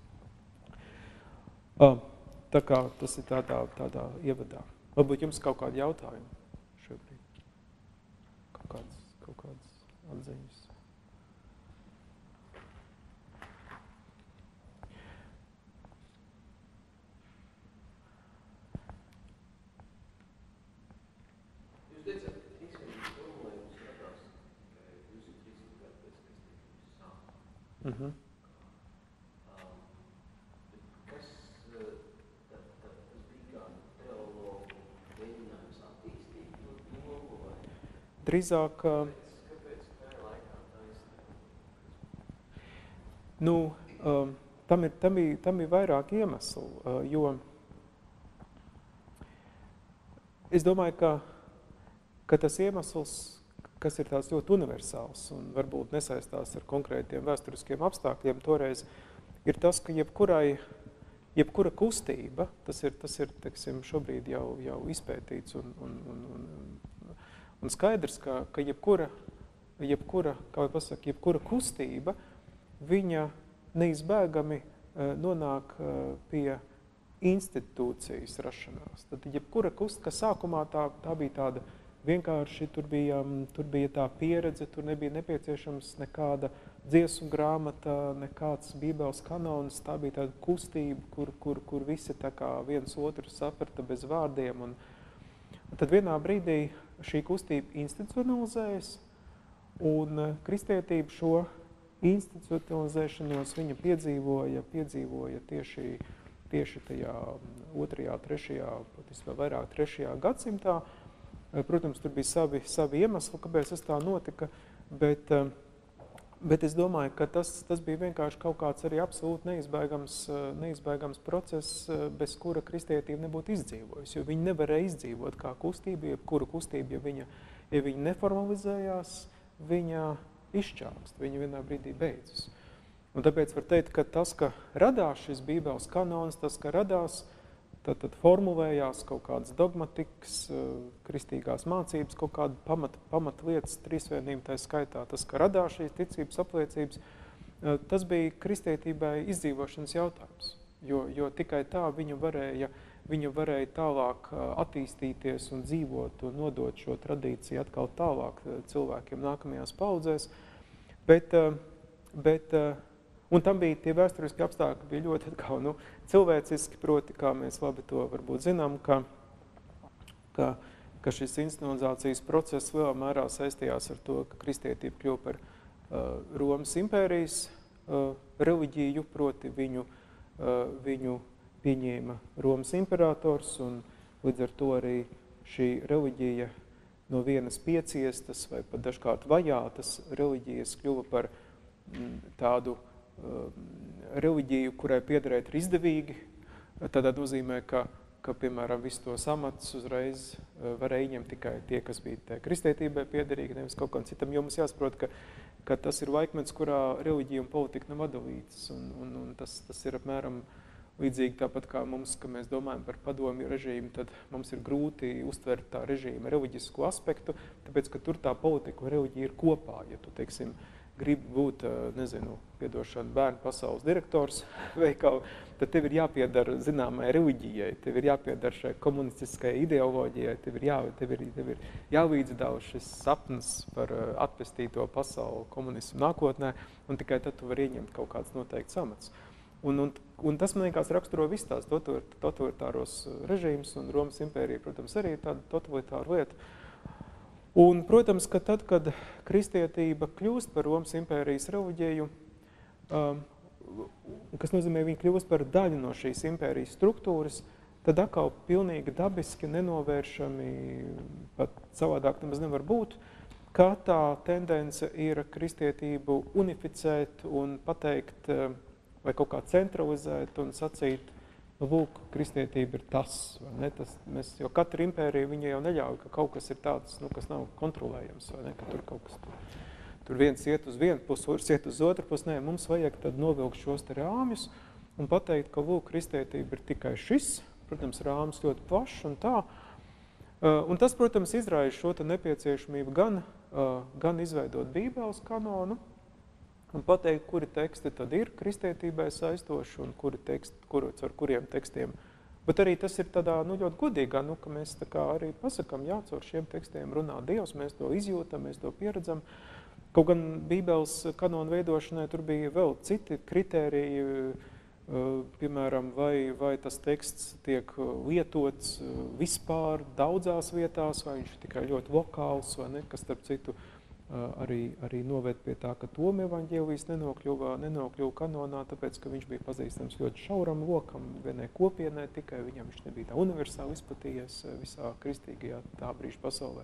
Tā kā tas ir tādā ievadā. Varbūt jums kaut kādi jautājumi šobrīd? Kaut kādas atziņas? Jūs teicāt, ka trīsvienības formulējums radās, ka jūs ir trīsvienības pēc kristības sākuma. Kas tas bija kā teologu mēģinājums attīstīt to domu vai? Drīzāk, Kāpēc kādā laikā tā izstāv? tam ir vairāk iemeslu, jo es domāju, ka tas iemesls, kas ir tāds ļoti universāls un varbūt nesaistās ar konkrētiem vēsturiskiem apstākļiem, toreiz ir tas, ka jebkura kustība, tas ir teiksim, šobrīd jau izpētīts un skaidrs, ka jebkura kustība, viņa neizbēgami nonāk pie institūcijas rašanās. Tad jebkura kustība, kas sākumā tā bija tāda vienkārši, tur bija tā pieredze, tur nebija nepieciešams nekāda dziesmu grāmata, nekāds Bībeles kanons, tā bija tāda kustība, kur visi tā kā viens otru saprata bez vārdiem. Un tad vienā brīdī šī kustība institucionalizējas, un kristietība šo institucionalizēšanos viņa piedzīvoja tieši tajā 2., 3., patiesībā vairāk 3. gadsimtā. Protams, tur bija savi iemesli, kāpēc tas tā notika, bet es domāju, ka tas bija vienkārši kaut kāds arī absolūti neizbēgams process, bez kura kristietība nebūtu izdzīvojusi, jo viņi nevarēja izdzīvot kā kustība, jebkura kustība, ja viņa neformalizējās, viņa izšķākst, viņa vienā brīdī beidzas. Un tāpēc var teikt, ka tas, ka radās šis Bībeles kanons, tas, ka radās, tad formulējās kaut kādas dogmatikas, kristīgās mācības, kaut kāda pamatlietas trīsvienība, tā skaitā tas, ka radās šīs ticības apliecības, tas bija kristietībai izdzīvošanas jautājums, jo tikai tā viņa varēja tālāk attīstīties un dzīvot un nodot šo tradīciju atkal tālāk cilvēkiem nākamajās paudzēs, un tam bija tie vēsturiski apstākļi, bija ļoti atkal, cilvēciski, proti, kā mēs labi to varbūt zinām, ka šis institucionalizācijas process lielā mērā saistījās ar to, ka kristietība kļuva par Romas impērijas reliģiju, proti viņu pieņēma Romas imperators, un līdz ar to arī šī reliģija no vienas pieciestas vai pat dažkārt vajātas reliģijas kļuva par tādu reliģiju, kurai piederēt ir izdevīgi. Tādā nozīmē, ka piemēram, visu tos amatus uzreiz varēja ieņemt tikai tie, kas bija kristietībai piederīgi, nevis kaut kam citam, jo mums jāsaprot, ka tas ir laikmets, kurā reliģija un politika nav atdalītas, un tas ir apmēram līdzīgi tāpat kā mums, ka mēs domājam par padomju režīmu, tad mums ir grūti uztvert tā režīma reliģisko aspektu, tāpēc, ka tur tā politika un reliģija ir kopā, ja tu, teiksim, gribi būt, bērnu pasaules direktors veikalu, tad tev ir jāpiedara zināmai reliģijai, tev ir jāpiedara šai komunistiskajai ideoloģijai, tev ir jālīdzdala šis sapnis par atpestīto pasauli komunismu nākotnē, un tikai tad tu vari ieņemt kaut kāds noteikts amats. Un tas, man liekas, raksturo visu tās totalitāros režīmus, un Romas impērija, protams, arī tāda totalitāra lieta. Un, protams, ka tad, kad kristietība kļūst par Romas impērijas reliģiju, kas nozīmē, viņa kļūst par daļu no šīs impērijas struktūras, tad atkal pilnīgi dabiski, nenovēršami, pat savādāk nemaz nevar būt, ka tā tendence ir kristietību unificēt un pateikt, vai kaut kā centralizēt un sacīt, lūk, kristietība ir tas, vai ne? Jo katra impērija, viņa jau neļauj, ka kaut kas ir tāds, kas nav kontrolējams, vai ne? Ka tur kaut kas tur viens iet uz vienu pusi, otrs iet uz otru pusi. Nē, mums vajag tad novilkt šos te rāmjus un pateikt, ka, lūk, kristietība ir tikai šis, protams, rāms ļoti plašs un tā. Un tas, protams, izraisa šo te nepieciešamību gan izveidot Bībeles kanonu un pateikt, kuri teksti tad ir kristietībai saistoši un ar kuriem tekstiem. Bet arī tas ir tādā, ļoti godīgā, ka mēs tā kā arī pasakam, jā, caur šiem tekstiem runā Dievs, mēs to izjūtam, mēs to pieredzam. Kaut gan Bībeles kanonu veidošanai tur bija vēl citi kritēriji, piemēram, vai tas teksts tiek lietots vispār daudzās vietās, vai viņš ir tikai ļoti vokāls, vai ne, kas starp citu arī noved pie tā, ka Toma evaņģēlijs nenokļuva kanonā, tāpēc, ka viņš bija pazīstams ļoti šauram lokam, vienai kopienai tikai, viņam viņš nebija tā universāli izplatījies visā kristīgajā tā brīža pasaulē.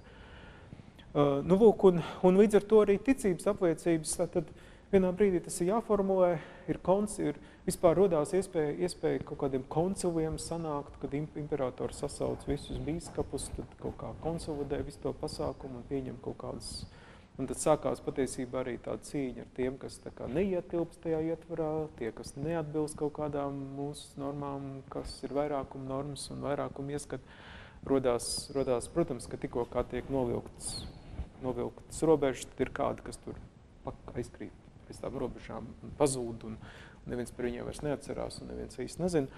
Lūk, un līdz ar to arī ticības apliecības, tad vienā brīdī tas ir jāformulē, ir vispār rodās iespēja kaut kādiem konciliem sanākt, kad imperators sasauc visus bīskapus, tad kaut kā konsolidē visu to pasākumu un pieņem kaut kādas. Un tad sākās patiesībā arī tāda cīņa ar tiem, kas tā kā neietilpst tajā ietvarā, tie, kas neatbilst kaut kādām mūsu normām, kas ir vairākuma normas un vairākuma ieskat. Rodās, protams, ka tikko kā tiek novilktas robežas, tad ir kādi, kas tur aizkrīt pēc tām robežām un pazūd, un neviens par viņiem vairs neatcerās, un neviens īsti nezina.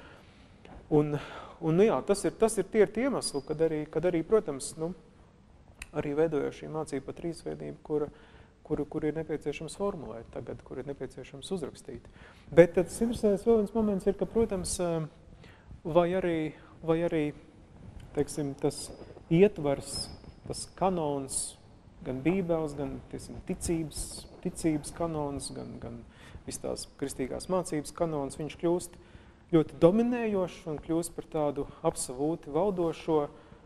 Un jā, tas ir tie iemesli, kad arī, protams, arī veidojot šī mācība par trīsveidību, kuru ir nepieciešams formulēt tagad, kuru ir nepieciešams uzrakstīt. Bet tas interesants vēl viens moments ir, ka, protams, vai arī teiksim, tas ietvars, tas kanons, gan Bībeles, gan ticības kanons, gan viss tās kristīgās mācības kanons, viņš kļūst ļoti dominējošs un kļūst par tādu absolūti valdošo,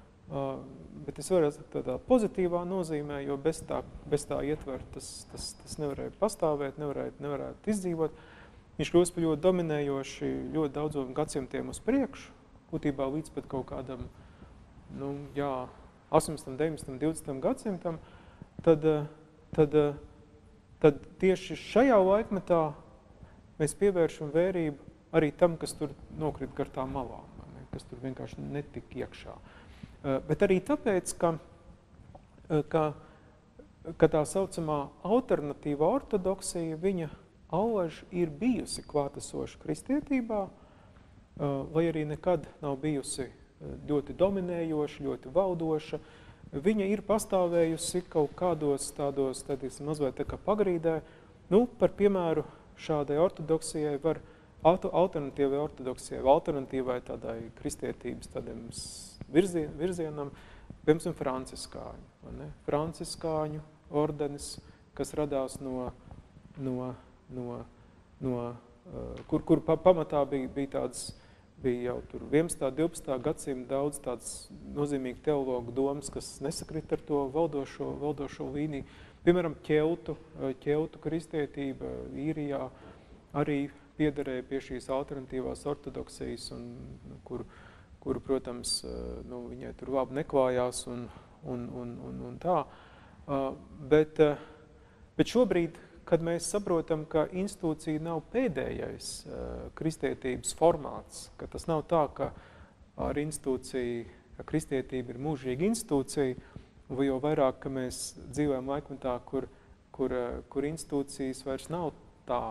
bet es varētu tādā pozitīvā nozīmē, jo bez tā ietvara tas nevarēja pastāvēt, nevarētu izdzīvot. Viņš kļūst par ļoti dominējoši ļoti daudziem gadsimtiem uz priekšu, būtībā līdz pat kaut kādam 18, 19, 20 gadsimtam, tad tieši šajā laikmetā mēs pievēršam vērību arī tam, kas tur nokrit gar tām malām, kas tur vienkārši netika iekšā. Bet arī tāpēc, ka tā saucamā alternatīva ortodoksija, viņa allaž ir bijusi klātesoša kristietībā, vai arī nekad nav bijusi ļoti dominējoša, ļoti valdoša. Viņa ir pastāvējusi kaut kādos tādos, mazliet tā kā pagrīdē. Par piemēru šādai ortodoksijai alternatīvai ortodoksijai, alternatīvai tādai kristietības tādiem virzienam, piemēram, franciskāņu. Franciskāņu ordenis, kas radās kur pamatā bija jau tur 11. 12. gadsimta daudz tāds nozīmīgi teologu domas, kas nesakrita ar to valdošo līniju. Piemēram, ķeltu kristietība Īrijā arī piederēja pie šīs alternatīvās ortodoksijas, kuru, protams, viņai tur labi neklājās un tā. Bet šobrīd, kad mēs saprotam, ka institūcija nav pēdējais kristietības formāts, ka tas nav tā, ka ar institūciju, ka kristietība ir mūžīga institūcija, vai jau vairāk, ka mēs dzīvojam laikmetā, kur institūcijas vairs nav tā,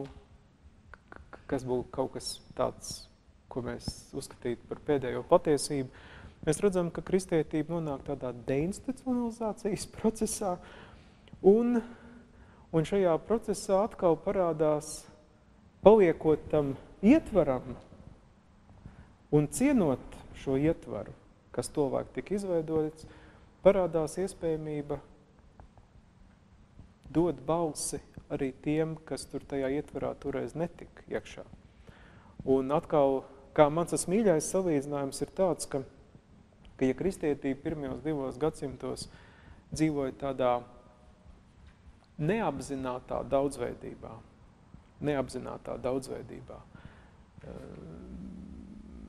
kas būtu kaut kas tāds, ko mēs uzskatītu par pēdējo patiesību. Mēs redzam, ka kristietība nonāk tādā deinstitucionalizācijas procesā, un šajā procesā atkal parādās, paliekot tam ietvaram un cienot šo ietvaru, kas tolaik tika izveidots, parādās iespējamība dot balsi arī tiem, kas tur tajā ietvarā toreiz netika iekšā. Un atkal, kā mans tas mīļais salīdzinājums ir tāds, ka ja kristietība pirmajos 2 gadsimtos dzīvoja tādā neapzinātā daudzveidībā.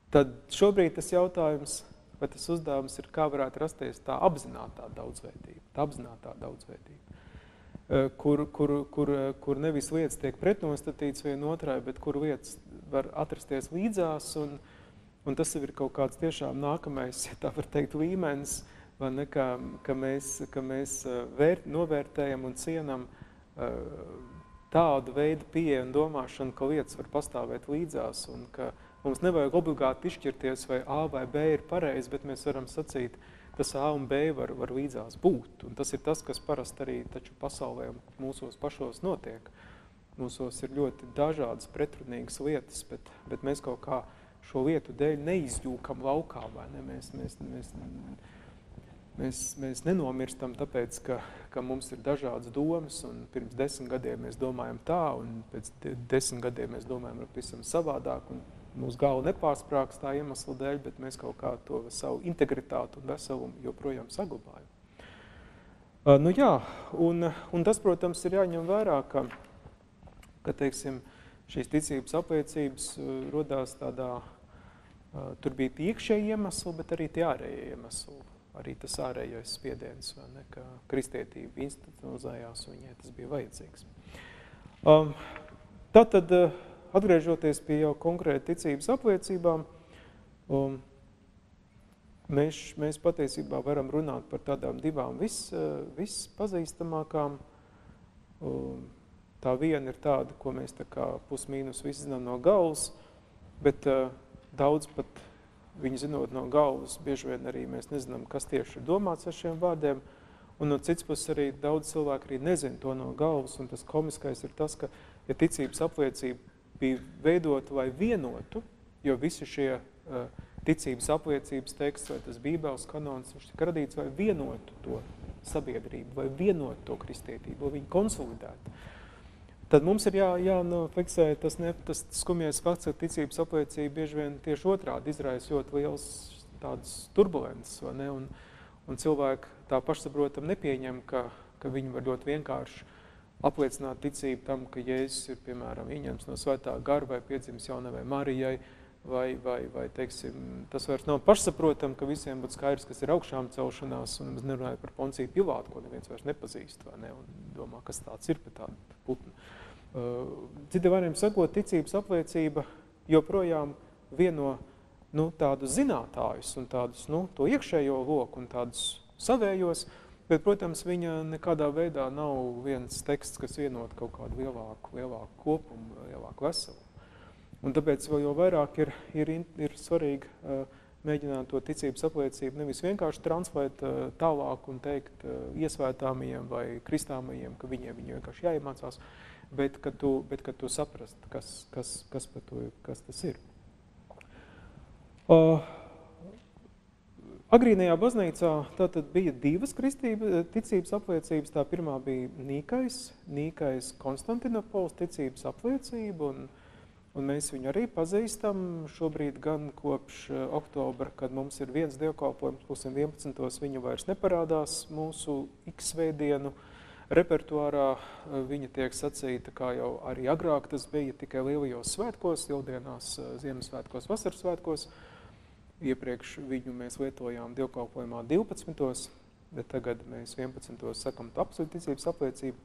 tad šobrīd tas jautājums, vai tas uzdevums ir, kā varētu rasties tā apzinātā daudzveidība, kur nevis lietas tiek pretnostatīts vienotrai, bet kur lietas var atrasties līdzās, un tas ir kaut kāds tiešām nākamais, ja tā var teikt, līmenis, vai ne, ka mēs novērtējam un cienam tādu veidu pieeja un domāšanu, ka lietas var pastāvēt līdzās, un ka mums nevajag obligāti izšķirties, vai A vai B ir pareizi, bet mēs varam sacīt, tas A un B var līdzās būt. Un tas ir tas, kas parasti arī taču pasaulē un mūsos pašos notiek. Mūsos ir ļoti dažādas pretrunīgas lietas, bet mēs kaut kā šo lietu dēļ neizjūkam laukā, vai ne? Mēs nenomirstam tāpēc, ka mums ir dažādas domas, un pirms 10 gadiem mēs domājam tā, un pēc 10 gadiem mēs domājam pavisam savādāk, un mūsu galva nepārsprāgs tā iemesla dēļ, bet mēs kaut kā to savu integritātu un veselumu joprojām saglabājam. Nu jā, un tas, protams, ir jāņem vērā, ka teiksim, šīs ticības apliecības rodās tādā, tur bija tie iekšēji iemesli, bet arī tie ārējie iemesli. Arī tas ārējais spiediens, vai ne, ka kristietība institucionalizējās, un viņai tas bija vajadzīgs. Tātad, atgriežoties pie jau konkrēti ticības apliecībām, mēs patiesībā varam runāt par tādām divām vispazīstamākām. Tā viena ir tāda, ko mēs tā kā pusmīnus visi zinām no galvas, bet daudz pat viņi zinot no galvas, bieži vien arī mēs nezinām, kas tieši ir domāts ar šiem vārdiem, un no cits puses arī daudz cilvēku arī nezina to no galvas, un tas komiskais ir tas, ka, ja ticības apliecība bija veidota, lai vienotu, jo visi šie ticības apliecības teksts, vai tas Bībeles kanons, viņš tika radīts, lai vienotu to sabiedrību, vai vienotu to kristietību, lai viņu konsolidētu. Tad mums ir jāfiksē tas skumjais fakts, ka ticības apliecība bieži vien tieši otrādi izraisa ļoti liels tādas turbulences, vai ne? Un cilvēki tā pašsaprotam nepieņem, ka viņi var ļoti vienkārši apliecināt ticību tam, ka Jēzus ir, piemēram, ieņemts no svētā gara vai piedzimis jaunavai Marijai, vai teiksim, tas vairs nav pašsaprotam, ka visiem būtu skaidrs, kas ir augšām celšanās, un mēs nerunājam par Ponciju Pilātu, ko neviens vairs nepazīst, vai ne, un domā, kas tāds ir pēc tāda putna. Citi variem sakot, ticības apliecība joprojām vieno tādus zinātājus un tādus, to iekšējo loku un tādus savējos, bet, protams, viņa nekādā veidā nav viens teksts, kas vienot kaut kādu lielāku kopumu, lielāku veselumu. Un tāpēc vēl jau vairāk ir svarīgi mēģināt to ticības apliecību nevis vienkārši translēt tālāk un teikt iesvētāmajiem vai kristāmajiem, ka viņiem vienkārši jāiemācās, bet kad tu saprast, kas par to, kas tas ir. Agrīnajā baznīcā tātad bija divas ticības apliecības. Tā pirmā bija Nīkais Konstantinopols ticības apliecība, un mēs viņu arī pazīstam šobrīd gan kopš oktobra, kad mums ir viens dievkalpojums, 11. viņa vairs neparādās mūsu X-svētdienu repertuārā. Viņa tiek sacīta, kā jau arī agrāk tas bija, tikai lielajos svētkos, Lieldienās, Ziemassvētkos, Vasarsvētkos. Iepriekš viņu mēs lietojām dievkalpojumā 12. bet tagad mēs 11. sakam absolūti ticības apliecību.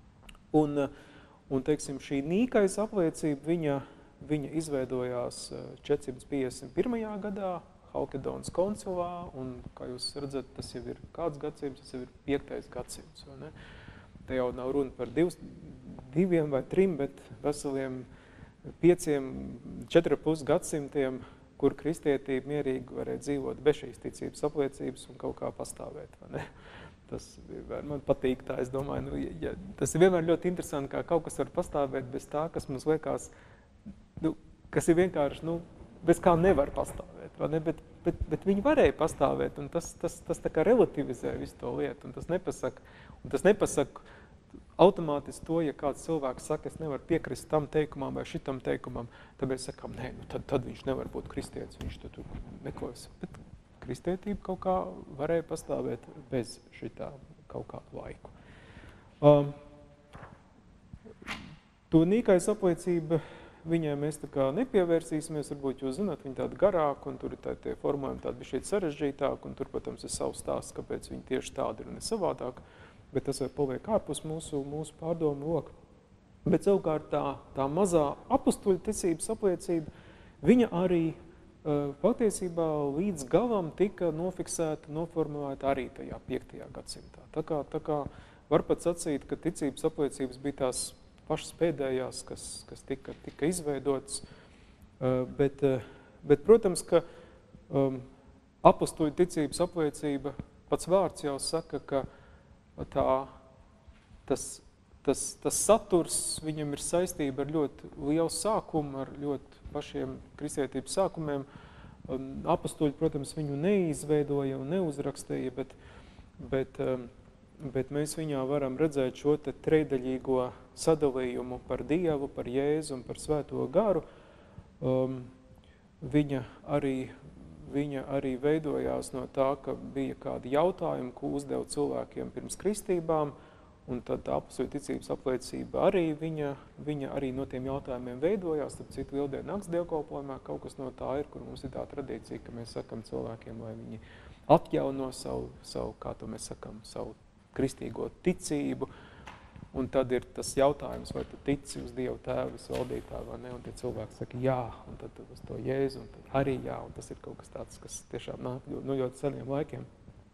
Un teiksim, šī Nīkais apliecība, viņa izveidojās 451. gadā Halkedonas koncilā, un, kā jūs redzat, tas jau ir kāds gadsimts, tas jau ir 5. gadsimts, vai ne? Te jau nav runa par 2 vai 3, bet veseliem 5, 4,5 gadsimtiem, kur kristietība mierīgi varēja dzīvot bez šīs ticības apliecības un kaut kā pastāvēt, vai ne? Tas man patīk tā, es domāju, tas ir vienmēr ļoti interesanti, kā kaut kas var pastāvēt bez tā, kas mums liekas, kas ir vienkārši, bez kā nevar pastāvēt, vai ne? Bet viņi varēja pastāvēt, un tas tā kā relativizē visu to lietu, un tas nepasaka automātiski to, ja kāds cilvēks saka, es nevaru piekrist tam teikumam vai šitam teikumam, tad mēs sakām, nē, tad viņš nevar būt kristietis, viņš tur meklēs. Bet kristietība kaut kā varēja pastāvēt bez šitā kaut kādu laiku. To Nīkais apliecība viņai mēs tā kā nepievērsīsimies, varbūt jūs zināt, viņa tāda garāka, un tur ir tie formulējumi tādi bišķiet sarežģītāk, un tur, protams, ir savs stāsts, kāpēc viņa tieši tāda ir un ir savādāk, bet tas vēl paliek ārpus mūsu pārdomu loka. Bet savukārt tā mazā apustuļu ticības apliecība, viņa arī patiesībā līdz galam tika nofiksēta, noformulēta arī tajā 5. gadsimtā. Tā kā var pat sacīt, ka ticības apliecības bija tās pašas pēdējās, kas tika izveidotas, bet, protams, ka apustuļu ticības apliecība, pats vārds jau saka, ka tas saturs viņam ir saistība ar ļoti lielu sākumu, ar ļoti pašiem kristietības sākumiem. Apustuļi, protams, viņu neizveidoja un neuzrakstīja, bet mēs viņā varam redzēt šo te trejdaļīgo sadalījumu par Dievu, par Jēzu un par Svēto garu. Viņa arī veidojās no tā, ka bija kādi jautājumi, ko uzdeva cilvēkiem pirms kristībām, un tad tā apustuļu ticības apliecība arī viņa arī no tiem jautājumiem veidojās. Tad citu lieldienu nakts dievkalpojumā kaut kas no tā ir, kur mums ir tā tradīcija, ka mēs sakam cilvēkiem, lai viņi atjauno savu kā to mēs sakam, savu kristīgo ticību. Un tad ir tas jautājums, vai tu tici uz Dievu Tēvu visvaldītāju vai ne, un tie cilvēki saka jā, un tad uz to Jēzu, un tad arī jā, un tas ir kaut kas tāds, kas tiešām nāk ļoti seniem laikiem.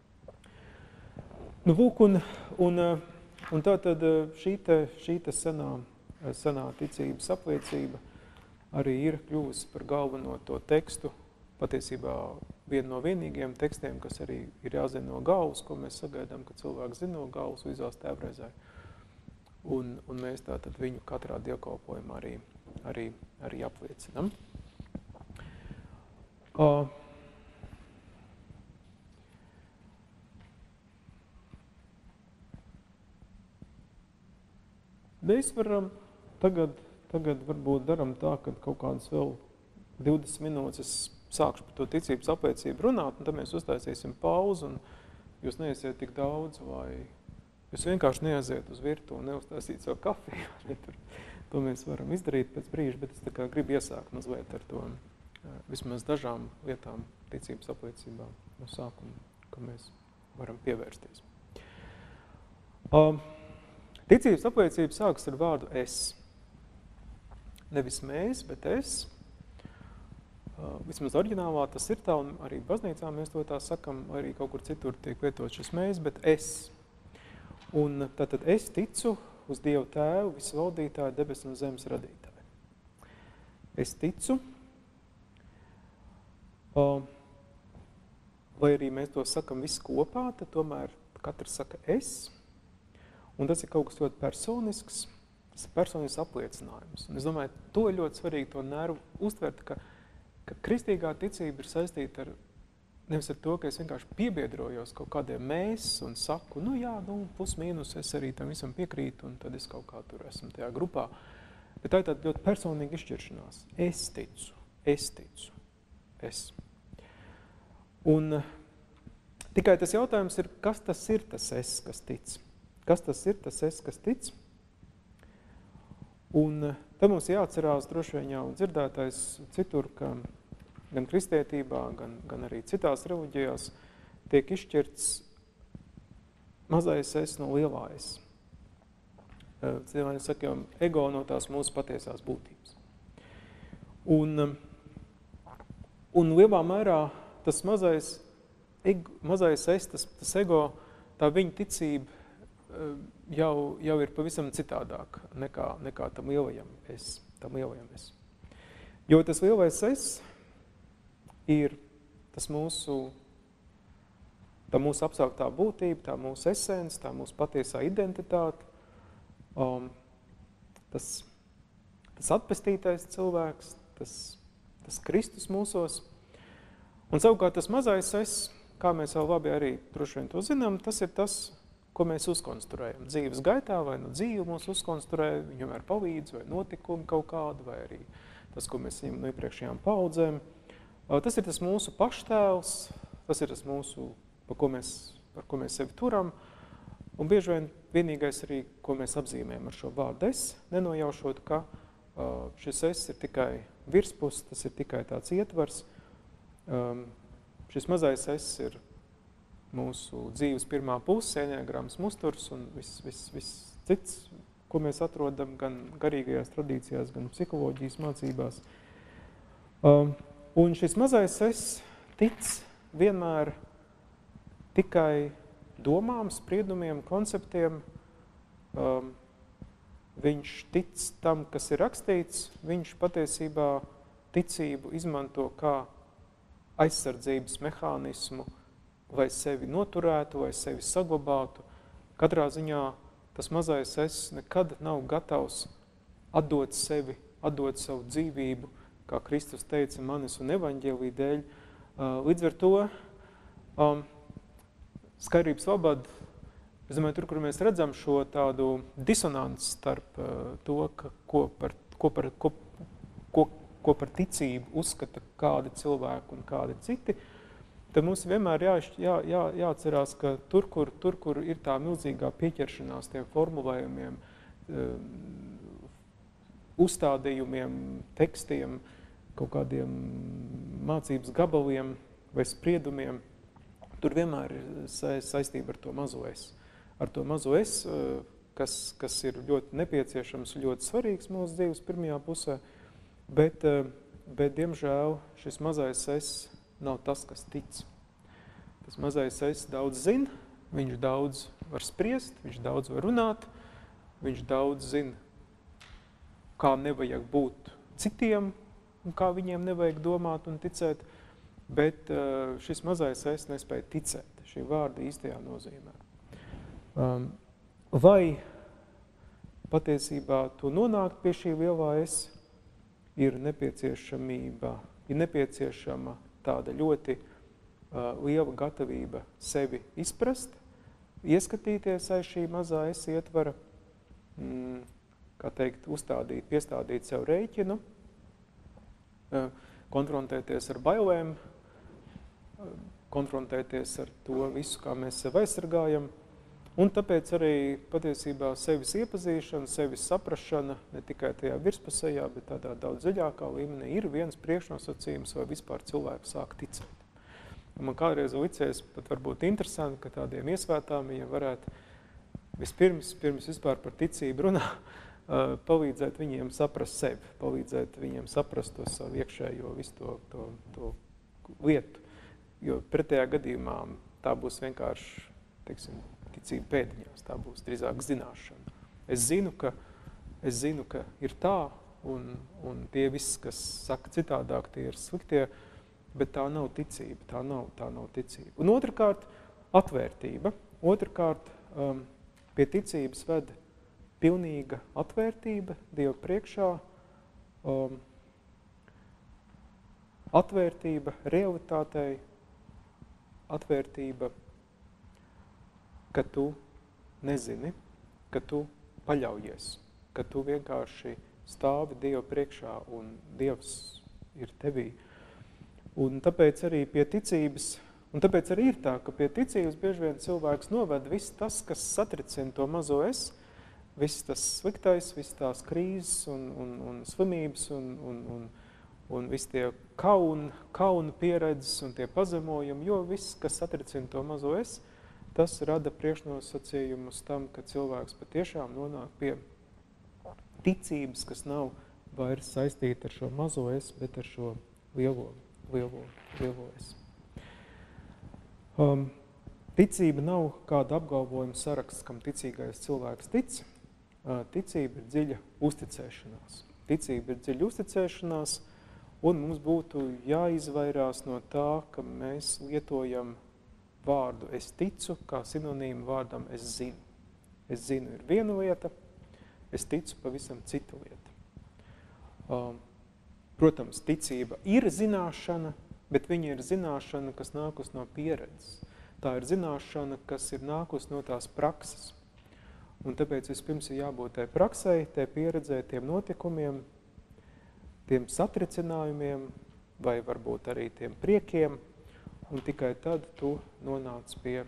Nu, lūk, un tā tad šī senā ticības apliecība arī ir kļuvusi par galveno to tekstu, patiesībā viena no vienīgiem tekstiem, kas arī ir jāzina no galvas, ko mēs sagaidām, ka cilvēks zina no galvas visās tēvreizē. Un mēs tātad viņu katrā dievkalpojumā arī apliecinam. Mēs varam tagad varbūt daram tā, ka kaut kādas vēl 20 minūtes es sākšu par to ticības apliecību runāt, un tad mēs uztaisīsim pauzu, un jūs neiesiet tik daudz, vai jūs vienkārši neaiziet uz virtuvi un neuztaisīt savu kafiju. To mēs varam izdarīt pēc brīža, bet es tā kā gribu iesākt mazliet ar to vismaz dažām lietām ticības apliecībā no sākuma, ka mēs varam pievērsties. Ticības apliecība sākas ar vārdu es. Nevis mēs, bet es. Vismaz oriģinālā tas ir tā, un arī baznīcā mēs to tā sakam, arī kaut kur citur tiek lietot šis mēs, bet es. Un tātad es ticu uz Dievu Tēvu, visvaldītāju, debesu un zemes radītāju. Es ticu, lai arī mēs to sakam visu kopā, tad tomēr katrs saka es. Un tas ir kaut kas ļoti personisks, tas ir personisks apliecinājums. Un es domāju, to ir ļoti svarīgi to nervu uztvert, ka kristīgā ticība ir saistīta ar, nevis ar to, ka es vienkārši piebiedrojos kaut kādiem mēs un saku, nu jā, plus mīnus, es arī tam visam piekrītu, un tad es kaut kā tur esmu tajā grupā. Bet tā ir tāda ļoti personīga izšķiršanās. Es ticu. Un tikai tas jautājums ir, kas tas ir tas es, kas tic? Kas tas ir tas es, kas tic? Un tad mums jāatcerās droši vien jau dzirdētais citur, ka gan kristietībā, gan arī citās reliģijās tiek izšķirts mazais es no lielā es. Cilvēki saka, ego no tās mūsu patiesās būtības. Un lielā mērā tas mazais es, tas ego, tā viņa ticība jau ir pavisam citādāk nekā tam lielajam es. Jo tas lielais es ir tā mūsu apsauktā būtība, tā mūsu esence, tā mūsu patiesā identitāte, tas atpestītais cilvēks, tas Kristus mūsos. Un savukārt tas mazais es, kā mēs jau labi arī droši vien to zinām, tas ir tas, ko mēs uzkonstruējam. Dzīves gaitā vai no dzīve mūs uzkonstruē, viņam var palīdz, vai notikumi kaut kādu, vai arī tas, ko mēs ņemam no iepriekšējām paudzēm. Tas ir tas mūsu paštēls, tas ir tas mūsu, par ko mēs sevi turam, un bieži vien vienīgais arī, ko mēs apzīmējam ar šo vārdu es, nenojaušot, ka šis es ir tikai virspus, tas ir tikai tāds ietvars. Šis mazais es ir mūsu dzīves pirmā puse, eneagrams musturs un viss cits, ko mēs atrodam gan garīgajās tradīcijās, gan psiholoģijas mācībās. Un šis mazais es tic vienmēr tikai domām, spriedumiem, konceptiem. Viņš tic tam, kas ir rakstīts, viņš patiesībā ticību izmanto kā aizsardzības mehānismu, vai sevi noturētu, vai sevi saglabātu. Katrā ziņā tas mazais es nekad nav gatavs atdot sevi, atdot savu dzīvību, kā Kristus teica, manis un evaņģēlī dēļ. Līdz ar to skaidrības labad, es domāju, tur, kur mēs redzam šo tādu disonanci starp to, ko par ticību uzskata kādi cilvēki un kādi citi, tad mums vienmēr jāatcerās, ka tur, kur ir tā milzīgā pieķeršanās tiem formulējumiem, uzstādījumiem, tekstiem, kaut kādiem mācības gabaliem vai spriedumiem, tur vienmēr ir saistība ar to mazo es. Ar to mazo es, kas ir ļoti nepieciešams, ļoti svarīgs mūsu dzīves pirmajā pusē, bet diemžēl šis mazais es nav tas, kas tic. Tas mazais es daudz zina, viņš daudz var spriest, viņš daudz var runāt, viņš daudz zina, kā nevajag būt citiem un kā viņiem nevajag domāt un ticēt, bet šis mazais es nespēja ticēt šī vārda īstajā nozīmē. Vai patiesībā tu nonākt pie šī lielā es ir nepieciešama tāda ļoti liela gatavība sevi izprast, ieskatīties aiz šī mazā es ietvara, kā teikt, piestādīt sev rēķinu, konfrontēties ar bailēm, konfrontēties ar to visu, kā mēs sev aizsargājam, un tāpēc arī patiesībā sevis iepazīšana, sevis saprašana, ne tikai tajā virspusējā, bet tādā daudz dziļākā līmenī ir viens priekšnosacījums, vai vispār cilvēku sāk ticēt. Un man kādreiz licies pat varbūt interesanti, ka tādiem iesvētām, ja varētu pirms vispār par ticību runā, palīdzēt viņiem saprast sevi, palīdzēt viņiem saprast to savu iekšējo visu to lietu. Jo pretējā gadījumā tā būs vienkārši, teiksim, ticība pēdiņās, tā būs drīzāk zināšana. Es zinu, ka ir tā, un tie viss, kas saka citādāk, tie ir sliktie, bet tā nav ticība, tā nav ticība. Un otrkārt, atvērtība. Otrkārt, pie ticības ved pilnīga atvērtība Dieva priekšā, atvērtība realitātei, atvērtība, ka tu nezini, ka tu paļaujies, ka tu vienkārši stāvi Dieva priekšā un Dievs ir tevī. Un tāpēc arī pie ticības, un tāpēc arī ir tā, ka pie ticības bieži vien cilvēks noved viss tas, kas satricina to mazo es, viss tas sliktais, viss tās krīzes un slimības un viss tie kauna pieredzes un tie pazemojumi, jo viss, kas satricina to mazo es, tas rada priekšnosacījumus tam, ka cilvēks patiešām nonāk pie ticības, kas nav vairs saistīta ar šo mazo es, bet ar šo lielo es. Ticība nav kāda apgalvojuma saraksts, kam ticīgais cilvēks tic. Ticība ir dziļa uzticēšanās. Ticība ir dziļa uzticēšanās, un mums būtu jāizvairās no tā, ka mēs lietojam vārdu es ticu kā sinonīmu vārdam es zinu. Es zinu ir viena lieta, es ticu pavisam cita lieta. Protams, ticība ir zināšana, bet viņa ir zināšana, kas nākus no pieredzes. Tā ir zināšana, kas ir nākus no tās prakses. Un tāpēc vispirms ir jābūt tai praksei, tai pieredzē, tiem notikumiem, tiem satricinājumiem, vai varbūt arī tiem priekiem, un tikai tad tu nonāc pie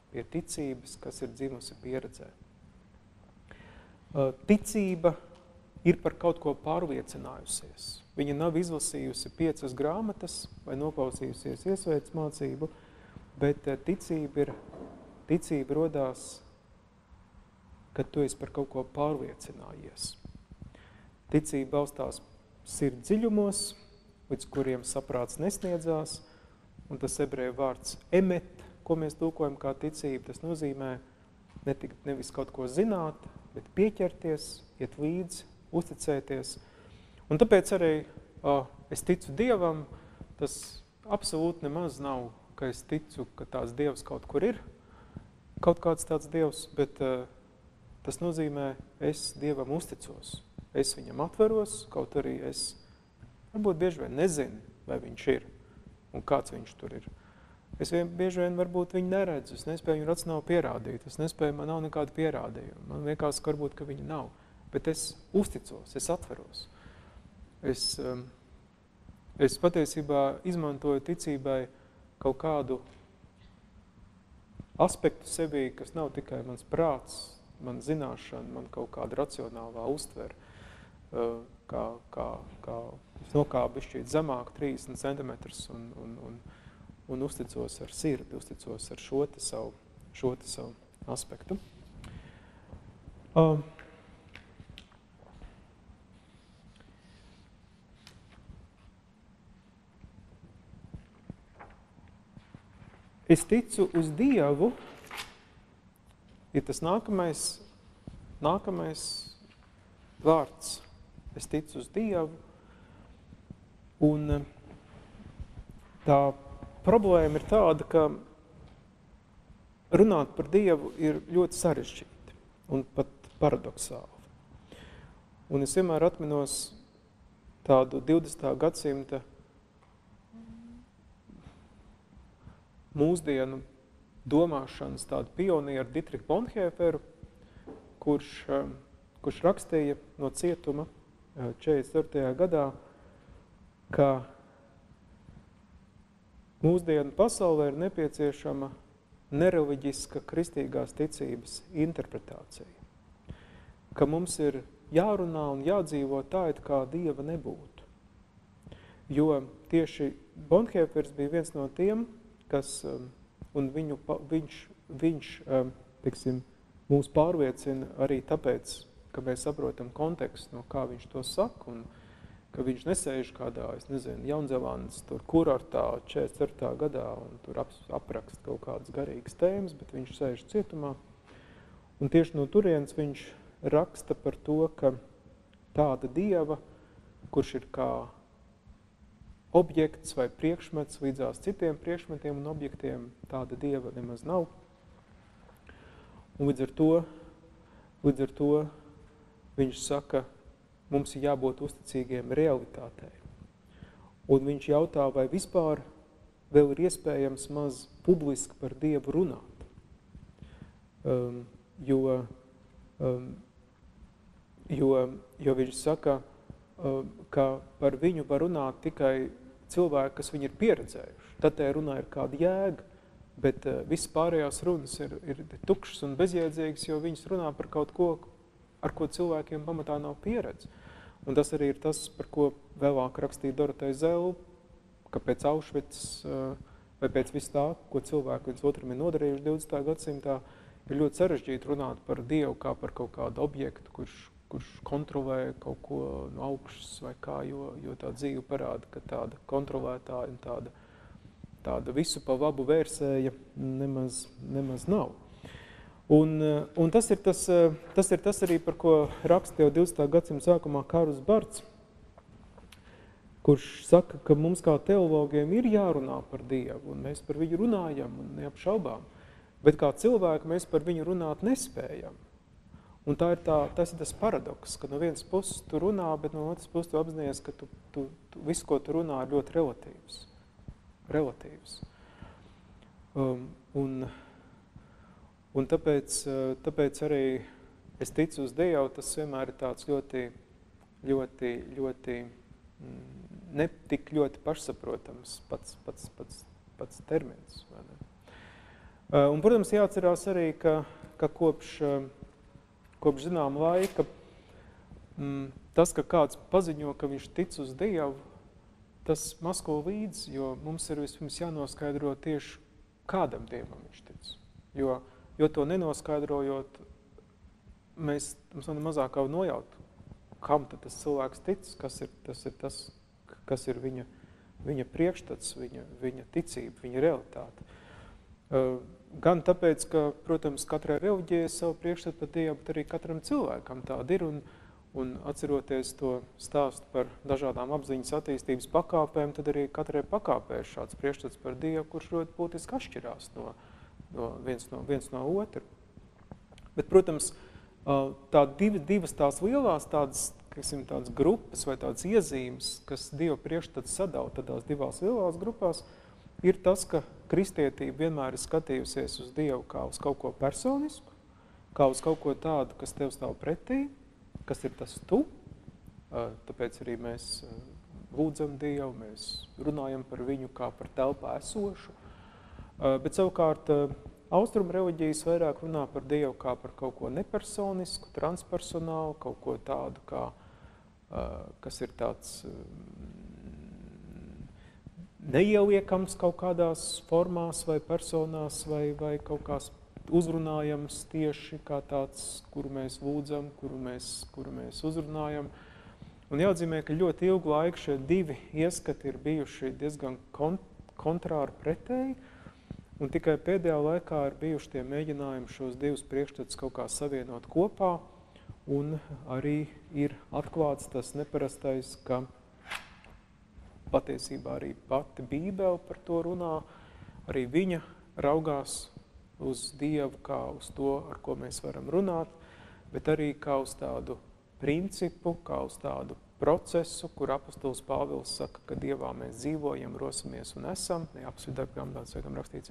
ticības, kas ir dzimusi pieredzē. Ticība ir par kaut ko pārliecinājusies. Viņa nav izlasījusi 5 grāmatas vai noklausījusies iesvētas mācību, bet ticība rodās, kad tu esi par kaut ko pārliecinājies. Ticība balstās sirds dziļumos, līdz kuriem saprāts nesniedzās, un tas ebreju vārds emet, ko mēs tulkojam kā ticība, tas nozīmē nevis kaut ko zināt, bet pieķerties, iet līdzi, uzticēties. Un tāpēc arī es ticu Dievam, tas absolūti nemaz nav, ka es ticu, ka tāds Dievs kaut kur ir, kaut kāds tāds Dievs, bet tas nozīmē, es Dievam uzticos. Es viņam atveros, kaut arī es varbūt bieži vien nezinu, vai viņš ir un kāds viņš tur ir. Es bieži vien varbūt viņu neredzu, es nespēju viņu racionāli pierādīt, man nav nekāda pierādījuma, man vienkārši varbūt, ka viņa nav. Bet es uzticos, es atveros. Es patiesībā izmantoju ticībai kaut kādu aspektu sevī, kas nav tikai mans prāts, man zināšana, man kaut kāda racionālā uztvere, kā nokāpu bišķīt zemāk 30 centimetrus un uzticos ar sirdi, uzticos ar šo te savu aspektu. Es ticu uz Dievu, ir tas nākamais vārds. Es ticu uz Dievu, un tā problēma ir tāda, ka runāt par Dievu ir ļoti sarežģīti un pat paradoksāli. Un es vienmēr atminos tādu 20. gadsimta mūsdienu domāšanas tādu pionieru Dietrihu Bonhoefferu, kurš rakstīja no cietuma 44. gadā, ka mūsdienu pasaulē ir nepieciešama nereliģiska kristīgās ticības interpretācija. Ka mums ir jārunā un jādzīvo tā, it kā Dieva nebūtu. Jo tieši Bonhoeffers bija viens no tiem, kas, un viņš teiksim, mūs pārliecina arī tāpēc, ka mēs saprotam kontekstu, no kā viņš to saka, un ka viņš nesēž kādā, Jaunzēlandes tur kurortā 44. gadā un tur apraksta kaut kādas garīgas tēmas, bet viņš sēž cietumā. Un tieši no turienes viņš raksta par to, ka tāda Dieva, kurš ir kā objekts vai priekšmets līdzās citiem priekšmetiem un objektiem, tāda Dieva nemaz nav. Un līdz ar to viņš saka, mums ir jābūt uzticīgiem realitātei. Un viņš jautā, vai vispār vēl ir iespējams maz publiski par Dievu runāt. Jo viņš saka, ka par viņu var runāt tikai cilvēki, kas viņu ir pieredzējuši. Tad te runā ir kāda jēga, bet viss pārējās runas ir tukšas un bezjēdzīgas, jo viņas runā par kaut ko, ar ko cilvēkiem pamatā nav pieredze. Un tas arī ir tas, par ko vēlāk rakstīja Doroteja Zelba, ka pēc Auschwitz vai pēc viss tā, ko cilvēki viens otram ir nodarījuši 20. gadsimtā, ir ļoti sarežģīti runāt par Dievu kā par kaut kādu objektu, kurš kontrolē kaut ko no augšas vai kā, jo tā dzīve parāda, ka tāda kontrolētāja un tāda visu pa labu vērsēja nemaz nav. Un tas ir tas arī, par ko raksta jau 20. gadsimta sākumā Kārls Barts, kurš saka, ka mums kā teologiem ir jārunā par Dievu, un mēs par viņu runājam un neapšaubām, bet kā cilvēki mēs par viņu runāt nespējam. Un tas ir tas paradoks, ka no vienas puses tu runā, bet no otras puses tu apzinājies, ka tu visu, ko tu runā, ir ļoti relatīvs. Un tāpēc arī es ticu uz Dievu, tas vienmēr ir tāds ļoti netik ļoti pašsaprotams pats termins. Vai ne? Un, protams, jāatcerās arī, ka kopš zinām laika tas, ka kāds paziņo, ka viņš tic uz Dievu, tas masko līdzi, jo mums ir vispirms jānoskaidro tieši, kādam Dievam viņš tic. Jo to nenoskaidrojot, mums nav mazāk jau nojaut, kam tad tas cilvēks tic, kas ir viņa priekšstats, viņa ticība, viņa realitāte. Gan tāpēc, ka, protams, katrai reliģijai savu priekšstatu par Dievu, bet arī katram cilvēkam tāda ir, un atceroties to stāstu par dažādām apziņas attīstības pakāpēm, tad arī katrai pakāpē ir šāds priekšstats par Dievu, kurš ļoti būtiski atšķirās viens no otra. Bet, protams, divas tās lielās tādas grupas vai tādas iezīmes, kas Dieva priekšstats sadala tādās divās lielās grupās, ir tas, ka kristietība vienmēr ir skatījusies uz Dievu kā uz kaut ko personisku, kā uz kaut ko tādu, kas tev stāv pretī, kas ir tas tu. Tāpēc arī mēs lūdzam Dievu, mēs runājam par viņu kā par telpā esošu. Bet savukārt austrumu reliģijas vairāk runā par Dievu kā par kaut ko nepersonisku, transpersonālu, kaut ko tādu, kas ir tāds neieliekams kaut kādās formās vai personās vai kaut kās uzrunājams tieši kā tāds, kuru mēs lūdzam, kuru mēs uzrunājam. Un jāatzīmē, ka ļoti ilgu laiku šie divi ieskati ir bijuši diezgan kontrāri pretēji, un tikai pēdējā laikā ir bijuši tie mēģinājumi šos divus priekšstatus kaut kā savienot kopā, un arī ir atklāts tas neparastais, ka patiesībā arī pati Bībele par to runā, arī viņa raugās uz Dievu kā uz to, ar ko mēs varam runāt, bet arī kā uz tādu principu, kā uz tādu procesu, kur apostols Pāvils saka, ka Dievā mēs dzīvojam, rosimies un esam, apsvidāk grāmatā rakstīts,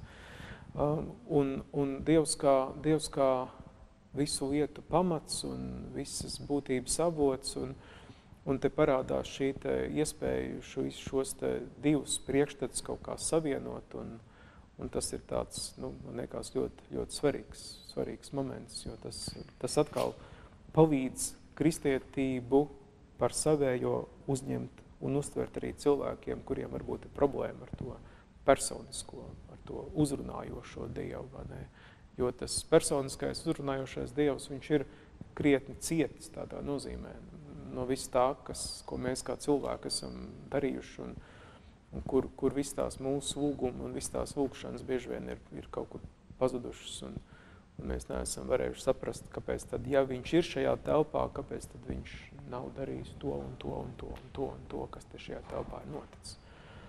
un Dievs kā visu lietu pamats un visas būtības avots, un te parādās šī te iespēja šos te divus priekšstats kaut kā savienot, un tas ir tāds, man liekas, ļoti, ļoti svarīgs moments, jo tas atkal palīdz kristietību par savējo uzņemt un uztvert arī cilvēkiem, kuriem varbūt ir problēma ar to personisko, ar to uzrunājošo Dievu, vai ne? Jo tas personiskais uzrunājošais Dievs, viņš ir krietni cietis tādā nozīmē, no viss tā, ko mēs kā cilvēki esam darījuši, un kur viss tās mūsu lūgumi un viss tās lūgšanas bieži vien ir kaut kur pazudušas, un mēs neesam varējuši saprast, kāpēc tad, ja viņš ir šajā telpā, kāpēc tad viņš nav darījis to un to un to un to un to, kas te šajā telpā ir noticis.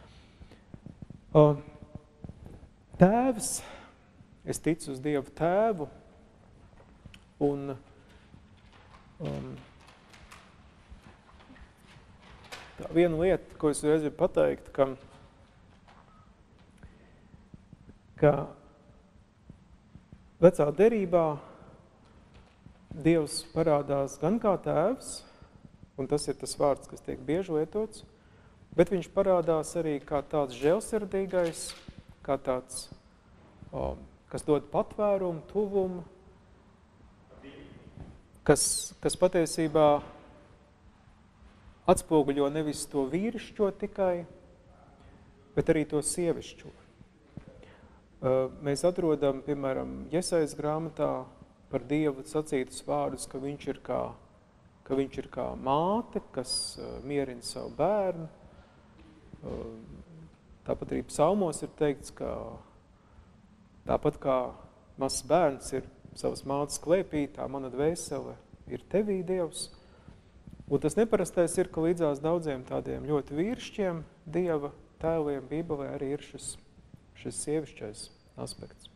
Tēvs, es ticu uz Dievu tēvu, un tā viena lieta, ko es reiz gribu pateikt, ka vecā derībā Dievs parādās gan kā tēvs, un tas ir tas vārds, kas tiek bieži lietots, bet viņš parādās arī kā tāds žēlsirdīgais, kā tāds, kas dod patvērumu, tuvumu, kas patiesībā atspoguļo nevis to vīrišķo tikai, bet arī to sievišķo. Mēs atrodam, piemēram, Jesajas grāmatā par Dievu sacītus vārdus, ka viņš ir kā māte, kas mierina savu bērnu. Tāpat arī psalmos ir teikts, ka tāpat kā mazs bērns ir savas mātes klēpī, tā mana dvēsele ir tevī, Dievs. Un tas neparastais ir, ka līdzās daudziem tādiem ļoti vīrišķiem Dieva tēliem Bībelē arī ir šis sievišķais aspekts.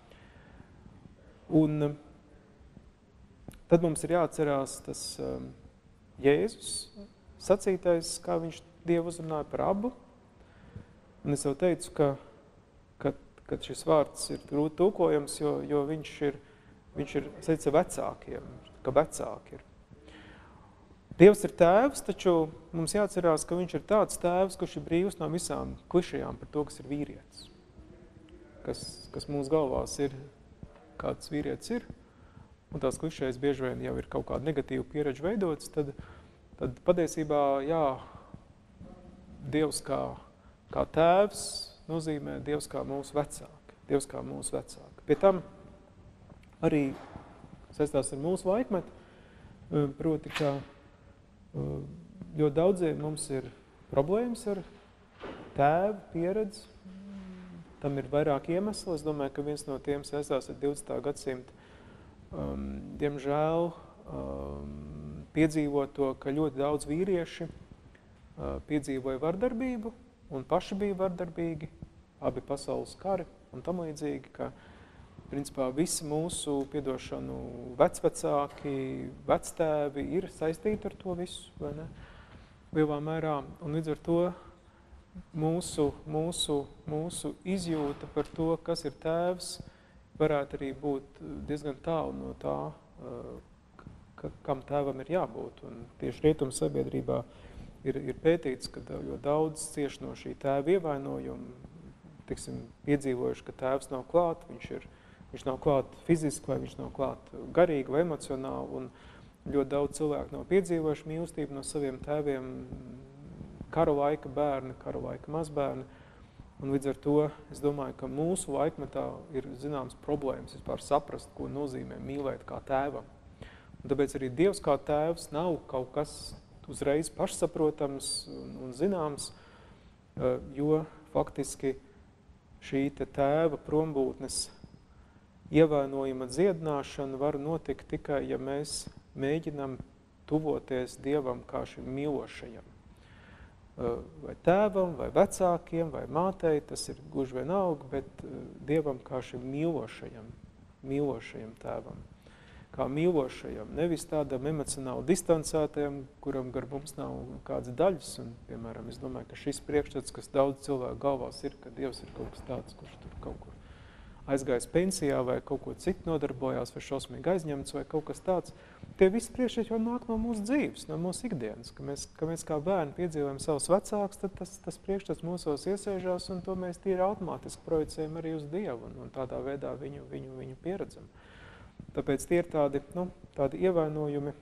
Un tad mums ir jāatcerās tas Jēzus sacītais, kā viņš Dievu uzrunāja par abu. Un es jau teicu, ka šis vārds ir grūti tulkojams, jo viņš ir sacīts vecākiem, ka vecāki ir. Dievs ir tēvs, taču mums jāatcerās, ka viņš ir tāds tēvs, kurš ir brīvs no visām klišajām par to, kas ir vīrietis. Kas mūsu galvās ir, kāds vīrietis ir, un tās klišejas bieži vien jau ir kaut kāda negatīva pieredze veidotas, tad tad patiesībā, jā, Dievs kā tēvs nozīmē Dievs kā mūsu vecāki. Dievs kā mūsu vecāki. Pie tam arī saistās ar mūsu laikmetu, proti, ka ļoti daudziem mums ir problēmas ar tēvu pieredzi. Tam ir vairāk iemesli. Es domāju, ka viens no tiem saistās ar 20. gadsimtu. Diemžēl piedzīvo to, ka ļoti daudz vīrieši piedzīvoja vardarbību un paši bija vardarbīgi, abi pasaules kari un tam līdzīgi, ka principā visi mūsu, piedošanu, vecvecāki, vectēvi ir saistīti ar to visu, vai ne? Lielā mērā. Un līdz ar to mūsu izjūta par to, kas ir tēvs, varētu arī būt diezgan tālu no tā, kam tēvam ir jābūt. Un tieši rietumu sabiedrībā ir pētīts, ka ļoti daudz cieši no šī tēva ievainojuma, piedzīvojuši, ka tēvs nav klāt, viņš nav klāt fiziski, vai viņš nav klāt garīgi vai emocionāli, un ļoti daudz cilvēku nav piedzīvojuši mīlestību no saviem tēviem, kara laika bērni, kara laika mazbērni, un līdz ar to es domāju, ka mūsu laikmetā ir zināms problēmas vispār saprast, ko nozīmē mīlēt kā tēvam. Un tāpēc arī Dievs kā tēvs nav kaut kas uzreiz pašsaprotams un zināms, jo faktiski šī tēva prombūtnes ievainojuma dziedināšana var notikt tikai, ja mēs mēģinam tuvoties Dievam kā šim mīlošajam. Vai tēvam, vai vecākiem, vai mātei, tas ir gluži vienalga, bet Dievam kā šim mīlošajam tēvam. Kā mīlošajam, nevis tādam emocionāli distancētajam, kuram gar mums nav kādas daļas. Un, piemēram, es domāju, ka šis priekšstats, kas daudz cilvēku galvās ir, ka Dievs ir kaut kas tāds, kurš tur kaut kur aizgājis pensijā vai kaut ko citu nodarbojās vai šausmīgi aizņemts vai kaut kas tāds. Tie visi priekšstati jau nāk no mūsu dzīves, no mūsu ikdienas. Ka mēs kā bērni piedzīvojam savus vecākus, tad tas priekšstats mūsos iesēžās un to mēs tīri automātiski projicējam arī uz Dievu un tādā veidā viņu pieredzam. Tāpēc tie ir tādi ievainojumi,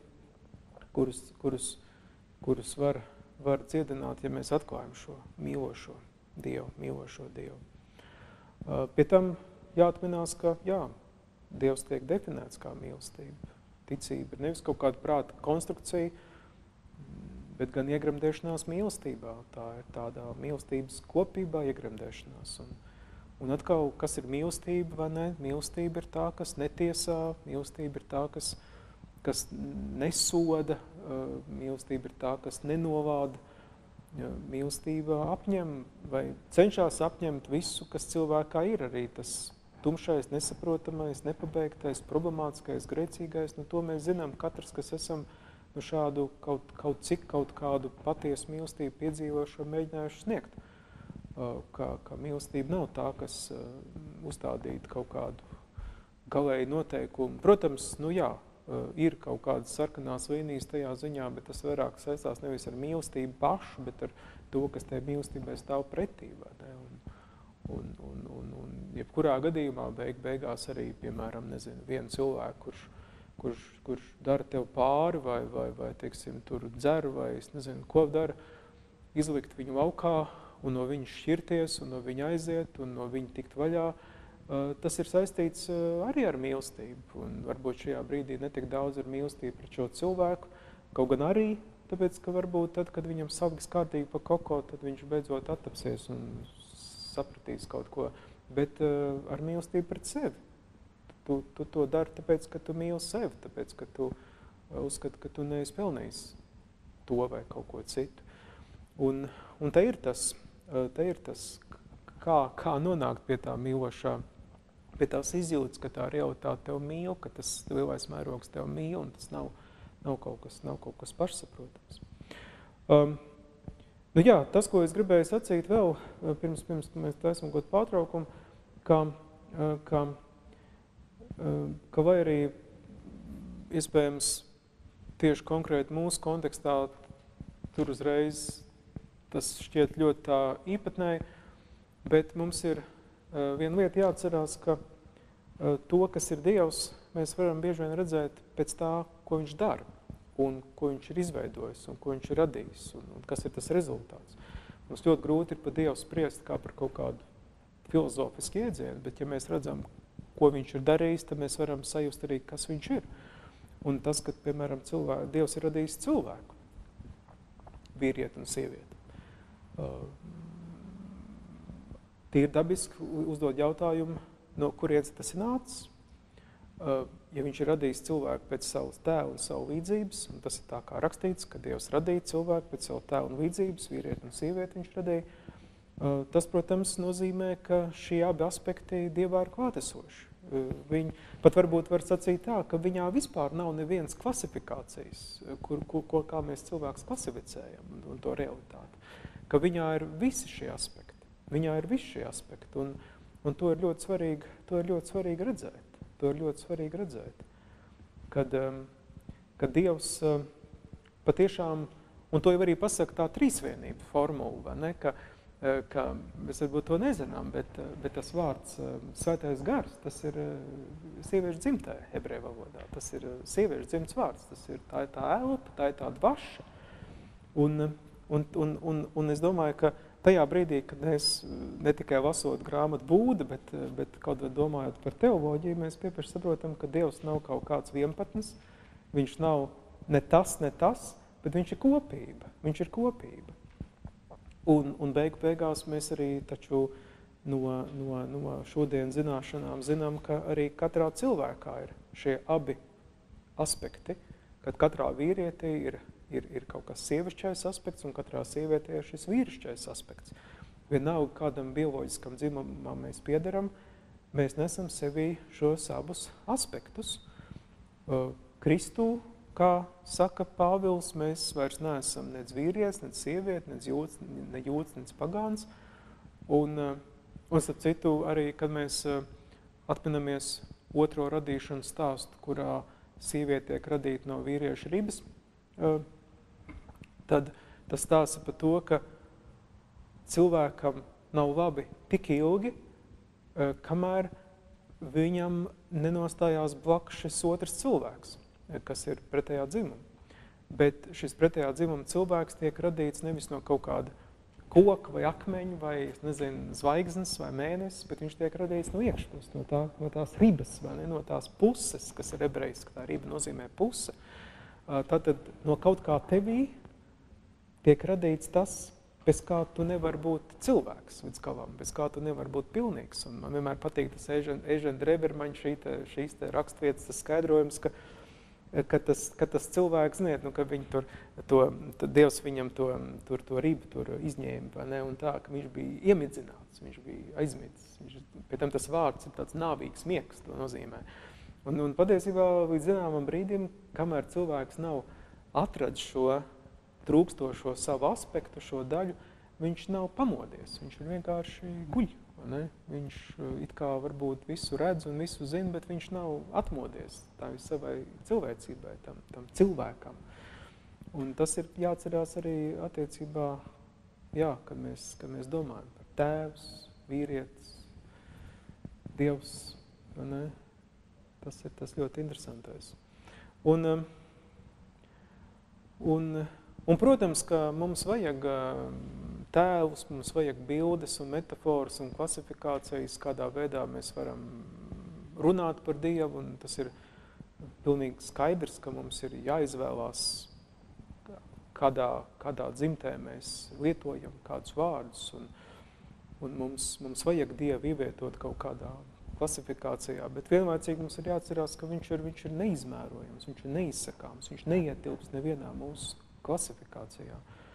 kurus var dziedināt, ja mēs atklājam šo mīlošo Dievu. Pie tam jāatminās, ka Dievs tiek definēts kā mīlestība. Ticība ir nevis kaut kāda prāta konstrukcija, bet gan iegremdēšanās mīlestībā. Tā ir tādā mīlestības kopībā iegremdēšanās. Un atkal, kas ir mīlestība vai ne? Mīlestība ir tā, kas netiesā, mīlestība ir tā, kas nesoda, mīlestība ir tā, kas nenovāda. Mīlestība apņem vai cenšas apņemt visu, kas cilvēkā ir, arī tas tumšais, nesaprotamais, nepabeigtais, problemātiskais, grēcīgais. To mēs zinām, katrs, kas esam šādu kaut kādu patiesu mīlestību piedzīvojuši vai mēģinājuši sniegt. Ka mīlestība nav tā, kas uzstādītu kaut kādu galēju noteikumu. Protams, ir kaut kādas sarkanās līnijas tajā ziņā, bet tas vairāk saistās nevis ar mīlestību pašu, bet ar to, kas tai mīlestībai stāv pretī. Un jebkurā gadījumā beigās arī, piemēram, vienu cilvēku, kurš dara tev pāri vai teiksim, tur dzer vai es nezinu, ko dara, izlikt viņu laukā, un no viņa šķirties, un no viņa aiziet, un no viņa tikt vaļā, tas ir saistīts arī ar mīlestību. Un varbūt šajā brīdī netik daudz ar mīlestību pret šo cilvēku, kaut gan arī, tāpēc, ka varbūt tad, kad viņam savgas kārtīgi pa koko, tad viņš beidzot attapsies un sapratīs kaut ko. Bet ar mīlestību pret sevi. Tu to dari tāpēc, ka tu mīli sevi, tāpēc, ka tu uzskati, ka tu neesi pelnījis to vai kaut ko citu. Un te ir tas, kā nonākt pie tā mīlošā, pie tās izjūtas, ka tā realitāte tev mīl, ka tas lielais mērogs tev mīl, un tas nav kaut kas pašsaprotams. Tas, ko es gribēju sacīt vēl, pirms mēs taisam kaut pārtraukumu, ka vai arī iespējams tieši konkrēti mūsu kontekstā tur uzreiz tas šķiet ļoti tā īpatnēji, bet mums ir viena lieta jāatcerās, ka to, kas ir Dievs, mēs varam bieži vien redzēt pēc tā, ko viņš dara. un ko viņš ir izveidojis, un ko viņš ir radījis, un kas ir tas rezultāts. Mums ļoti grūti ir par Dievu spriest kā par kaut kādu filozofisku iedzienu, bet ja mēs redzam, ko viņš ir darījis, tad mēs varam sajust arī, kas viņš ir. Un tas, ka, piemēram, Dievs ir radījis cilvēku, vīrieti un sievieti. Tīri dabiski uzdod jautājumu, no kurienes tas ir nācis. Ja viņš ir radījis cilvēku pēc savas tēva un savu līdzības, un tas ir tā kā rakstīts, ka Dievs radīja cilvēku pēc savu tēva un līdzības, vīrieti un sievieti viņš radīja, tas, protams, nozīmē, ka šie abi aspekti Dievā ir klātesoši. Viņi pat varbūt var sacīt tā, ka viņā vispār nav nevienas klasifikācijas, kā mēs cilvēks klasificējam un to realitāti. Ka viņā ir visi šie aspekti. Viņā ir visi šie aspekti. Un to ir ļoti svarīgi redzēt. To ir ļoti svarīgi redzēt. Kad Dievs patiešām, un to jau arī pasaka tā trīsvienība formula, vai ne? Ka mēs varbūt to nezinām, bet tas vārds svētais gars, tas ir sieviešu dzimtē hebreju valodā. Tas ir sieviešu dzimts vārds, tā ir tā elpa, tā ir tā dvaša. Un es domāju, ka tajā brīdī, kad mēs ne tikai lasot grāmatu būda, bet kaut vai domājot par teoloģiju, mēs piepaši saprotam, ka Dievs nav kaut kāds vienpatnis, viņš nav ne tas, bet viņš ir kopība. Viņš ir kopība. Un beigās mēs arī taču no šodien zināšanām zinām, ka arī katrā cilvēkā ir šie abi aspekti, kad katrā vīrietī ir kaut kas sievišķais aspekts un katrā sievietē ir šis vīrišķais aspekts. Vienalga, kādam bioloģiskam dzimumam mēs piederam, mēs nesam sevī šos abus aspektus. Kristū, kā saka Pāvils, mēs vairs neesam nec vīrietis, nec sieviete, nec jūds, nec pagāns. Un starp citu, arī, kad mēs atminamies otro radīšanu stāstu, kurā sieviete tiek radīta no vīrieša ribas, tad tas stāsta par to, ka cilvēkam nav labi tik ilgi, kamēr viņam nenostājās blakus šis otrs cilvēks, kas ir pretējā dzimuma. Bet šis pretējā dzimuma cilvēks tiek radīts nevis no kaut kāda koka vai akmeņa vai, zvaigznes vai mēnesis, bet viņš tiek radīts no iekšpuses, no tās ribas, vai ne, no tās puses, kas ir ebrejiski, tā riba nozīmē puse. Tātad no kaut kā tevī tiek radīts tas, bez kā tu nevar būt cilvēks līdz galam, bez kā tu nevar būt pilnīgs. Un man vienmēr patīk tas Ežena Drebermaņa šīs rakstvietas skaidrojums, ka tas cilvēks, ka viņi Dievs viņam to ribu izņēma, vai ne, un tā, ka viņš bija iemidzināts, viņš bija aizmidzis. Pēc tam tas vārds ir tāds nāvīgs miegs, to nozīmē. Un patiesībā līdz zināmam brīdim, kamēr cilvēks nav atradis šo trūkstošo savu aspektu, šo daļu, viņš nav pamodies, viņš vienkārši guļ. Viņš it kā varbūt visu redz un visu zina, bet viņš nav atmodies tā savai cilvēcībai, tam cilvēkam. Un tas ir jāatcerās arī attiecībā, kad mēs domājam par tēvs, vīrietis, Dievs, tas ir tas ļoti interesantais. Un protams, ka mums vajag tēlus, mums vajag bildes un metaforas un klasifikācijas, kādā veidā mēs varam runāt par Dievu, un tas ir pilnīgi skaidrs, ka mums ir jāizvēlās, kādā dzimtē mēs lietojam kādus vārdus, un mums vajag Dievu ievietot kaut kādā klasifikācijā, bet vienlaicīgi mums ir jāatcerās, ka viņš ir neizmērojams, viņš ir neizsakāms, viņš neietilps nevienā mūsu klasifikācijā.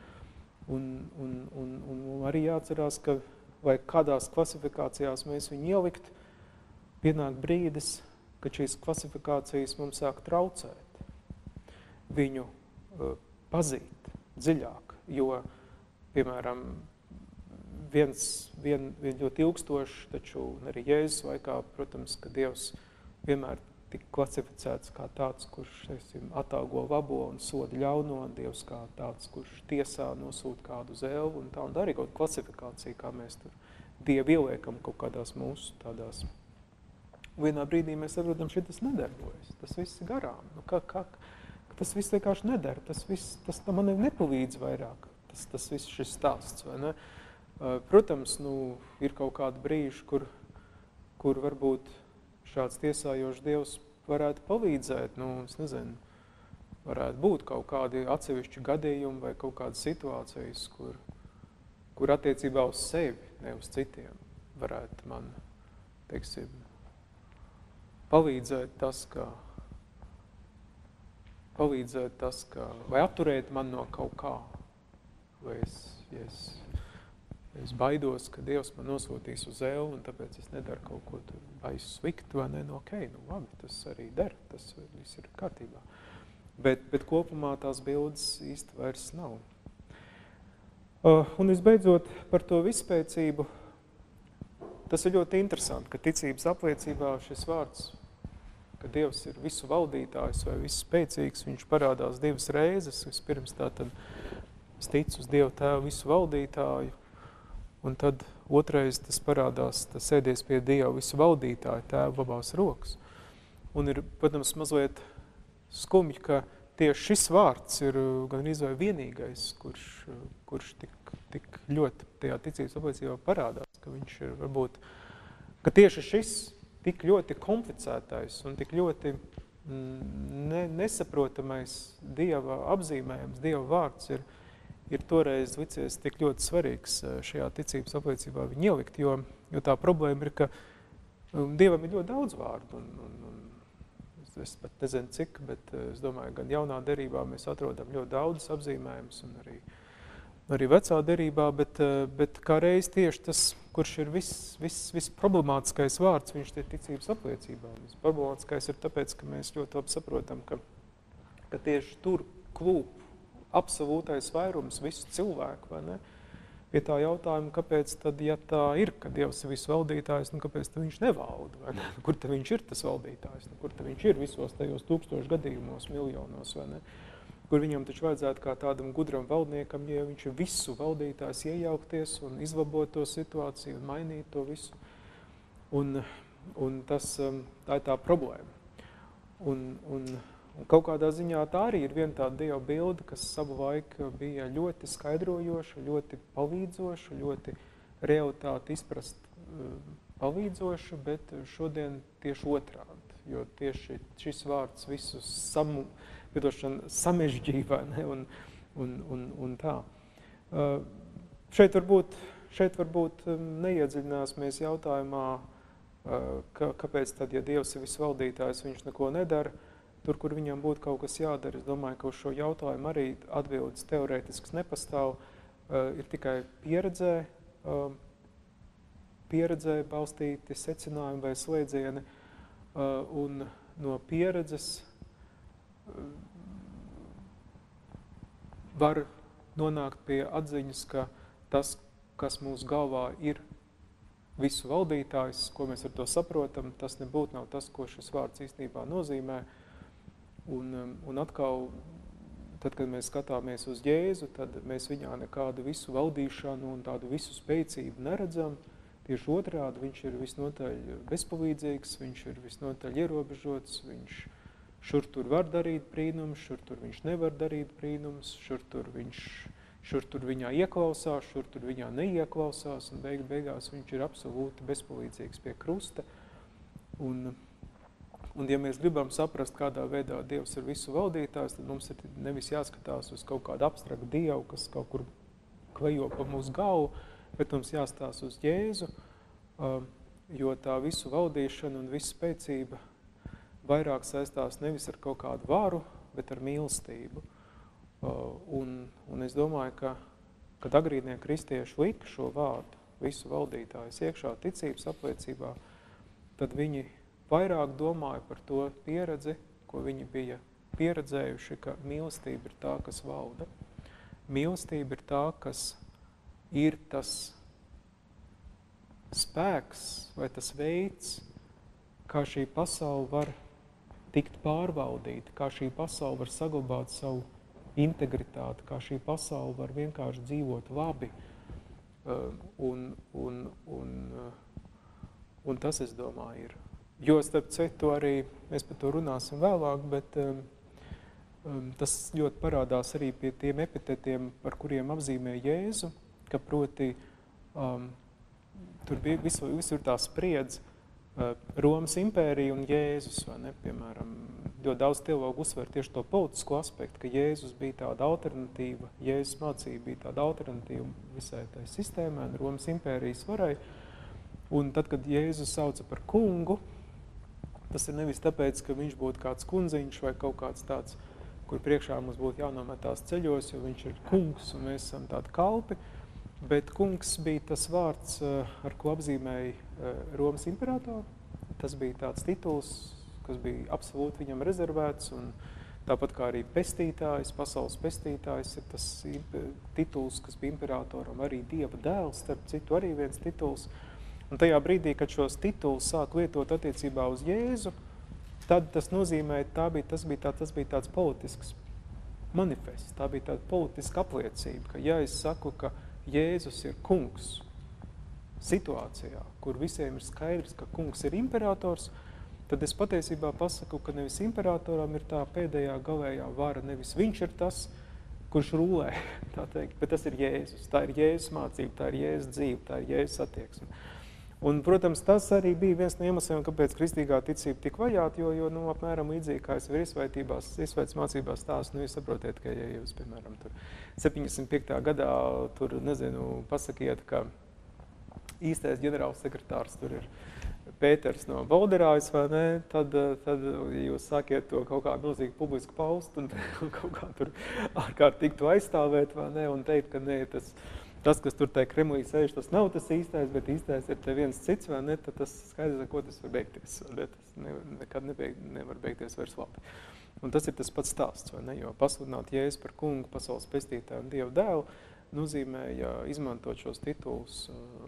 Un arī jāatcerās, ka vai kādās klasifikācijās mēs viņu ielikt, pienāk brīdis, kad šīs klasifikācijas mums sāk traucēt viņu pazīt dziļāk, jo, piemēram, viens ļoti ilgstoši, taču arī Jēzus laikā, protams, ka Dievs vienmēr tika klasificēts kā tāds, kurš, atalgo labo un soda ļauno, Dievs kā tāds, kurš tiesā nosūta kādu uz elvu, un arī kaut klasifikācija, kā mēs tur Dievu ieliekam kaut kādās mūsu tādās. Vienā brīdī mēs saprotam, šitas nedarbojas, tas viss ir garām. ka tas viss vienkārši nedara, tas man nepalīdz vairāk, tas viss šis stāsts, vai ne? Protams, ir kaut kādi brīži, kur varbūt šāds tiesājošs Dievs varētu palīdzēt, es nezinu, varētu būt kaut kādi atsevišķi gadījumi vai kaut kādas situācijas, kur attiecībā uz sevi, ne uz citiem, varētu man, teiksim, palīdzēt tas, vai atturēt man no kaut kā, vai es baidos, ka Dievs man nosūtīs uz elli, un tāpēc es nedaru kaut ko tur baisu svikt, vai ne, labi, tas arī der, tas viss ir kārtībā. Bet kopumā tās bildes īsti vairs nav. Un visbeidzot par to vispēcību, tas ir ļoti interesanti, ka ticības apliecībā šis vārds, ka Dievs ir visu valdītājs vai visu spēcīgs, viņš parādās 2 reizes. Vispirms tātad es ticu uz Dievu Tēvu visu valdītāju, un tad otrais tas parādās, tas sēdies pie Dieva visu valdītāju Tēvu abās rokas. Un ir, protams, mazliet skumji, ka tieši šis vārds ir gan izvēl vienīgais, kurš tik ļoti tajā ticības apliecībā parādās, ka viņš ir varbūt, ka tieši šis tik ļoti komplicētais un tik ļoti nesaprotamais Dieva apzīmējums, Dieva vārds ir toreiz licies tik ļoti svarīgs šajā ticības apliecībā viņu ielikt, jo tā problēma ir, ka Dievam ir ļoti daudz vārdu un es pat nezinu cik, bet es domāju, gan jaunā derībā mēs atrodam ļoti daudz apzīmējumus un arī vecā derībā, bet kā reiz tieši tas, kurš ir viss problemātiskais vārds, viņš ir ticības apliecībā. Problemātiskais ir tāpēc, ka mēs ļoti labi saprotam, ka tieši tur klūp absolūtais vairums visu cilvēku, vai ne? Pie tā jautājuma, kāpēc tad, ja tā ir, ka Dievs ir visu valdītājs, kāpēc tad viņš nevalda, vai ne? Kur tad viņš ir tas valdītājs? Kur tad viņš ir visos tajos 1000 gadījumos, miljonos, vai ne? Kur viņam taču vajadzētu kā tādam gudram valdniekam, ja viņš ir visu valdītājs iejaukties un izlabot to situāciju un mainīt to visu. Un tas, tā ir tā problēma. Un kaut kādā ziņā tā arī ir viena tāda Dieva bilde, kas savu laiku bija ļoti skaidrojoša, ļoti palīdzoša, ļoti realitāti izprast palīdzoša, bet šodien tieši otrādi, jo tieši šis vārds visu samežģīja, vai ne, un tā. Šeit varbūt neiedziļināsimies jautājumā, kāpēc tad, ja Dievs ir visvaldītājs, viņš neko nedara, tur, kur viņam būtu kaut kas jādara. Es domāju, ka uz šo jautājumu arī atbildes teorētisks nepastāv, ir tikai pieredzē balstīti secinājumi vai slēdzieni, un no pieredzes var nonākt pie atziņas, ka tas, kas mūsu galvā ir visu valdītājs, ko mēs ar to saprotam, tas nebūtu nav tas, ko šis vārds īstenībā nozīmē. Un atkal, tad, kad mēs skatāmies uz Jēzu, tad mēs viņā nekādu visu valdīšanu un tādu visu spēcību neredzam. Tieši otrādi, viņš ir visnotaļ bezpalīdzīgs, viņš ir visnotaļ ierobežots, viņš šur tur var darīt brīnums, šur tur viņš nevar darīt brīnums, šur tur viņā ieklausās, šur tur viņā neieklausās, un beigās viņš ir absolūti bezpalīdzīgs pie krusta. Un ja mēs gribam saprast, kādā veidā Dievs ir visu valdītājs, tad mums ir nevis jāskatās uz kaut kādu abstraktu Dievu, kas kaut kur klejo pa mūsu galvu, bet mums jāstās uz Jēzu, jo tā visu valdīšana un visu spēcība vairāk saistās nevis ar kaut kādu varu, bet ar mīlestību. Un es domāju, kad agrīnie kristieši lika šo vārdu visu valdītājus iekšā ticības apliecībā, tad viņi vairāk domāja par to pieredzi, ko viņi bija pieredzējuši, ka mīlestība ir tā, kas valda. Mīlestība ir tā, kas ir tas spēks vai tas veids, kā šī pasaule var tikt pārvaldīta, kā šī pasaule var saglabāt savu integritāti, kā šī pasaule var vienkārši dzīvot labi. Un tas, es domāju, ir. Jo starp citu arī, mēs par to runāsim vēlāk, bet Tas ļoti parādās arī pie tiem epitetiem, par kuriem apzīmē Jēzu, ka proti tur bija visur tā spriedze Romas impērija un Jēzus, vai ne? Piemēram, ļoti daudz teologu uzsver tieši to politisko aspektu, ka Jēzus bija tāda alternatīva, Jēzus mācība bija tāda alternatīva visai tai sistēmai, Romas impērijas varai. Un tad, kad Jēzus sauca par kungu, tas ir nevis tāpēc, ka viņš būtu kāds kundziņš vai kaut kāds tāds, kur priekšā mums būtu jānometās ceļos, jo viņš ir kungs un mēs esam tādi kalpi, bet kungs bija tas vārds, ar ko apzīmēja Romas imperatoru. Tas bija tāds tituls, kas bija absolūti viņam rezervēts, un tāpat kā arī pestītājs, pasaules pestītājs ir tas tituls, kas bija imperatoram, arī Dieva dēls, starp citu arī viens tituls. Un tajā brīdī, kad šos tituls sāk lietot attiecībā uz Jēzu, tad tas nozīmē, tas bija tāds politisks manifests, tā bija tāda politiska apliecība, ka ja es saku, ka Jēzus ir kungs situācijā, kur visiem ir skaidrs, ka kungs ir imperators, tad es patiesībā pasaku, ka nevis imperatoram ir tā pēdējā galējā vara, nevis viņš ir tas, kurš rulē, tā teikt, bet tas ir Jēzus. Tā ir Jēzus mācība, tā ir Jēzus dzīve, tā ir Jēzus attieksme. Un, protams, tas arī bija viens no iemesliem, kāpēc kristīgā ticība tik vajāt, jo apmēram līdzīgi, kā es varu iesvētas mācībās stāstu, jūs saprotiet, ka, ja jūs, piemēram, tur 75. gadā, tur, nezinu, pasakiet, ka īstais ģenerālsekretārs tur ir Pēters no Bolderājas, vai ne, tad jūs sākiet to kaut kā milzīgi publiski paust un kaut kā tur ārkārtīgi to aizstāvēt, vai ne, un teikt, ka ne, tas, kas tur tajā Kremlī sēž, tas nav tas īstais, bet īstais ir te viens cits, vai ne, tad tas skaidrs, ar ko tas var beigties, vai ne, tas nekad nevar beigties vairs labi. Un tas ir tas pats stāsts, vai ne, jo pasludināt Jēzu par kungu, pasaules pestītāju un Dievu dēlu nozīmēja izmantot šos titulus,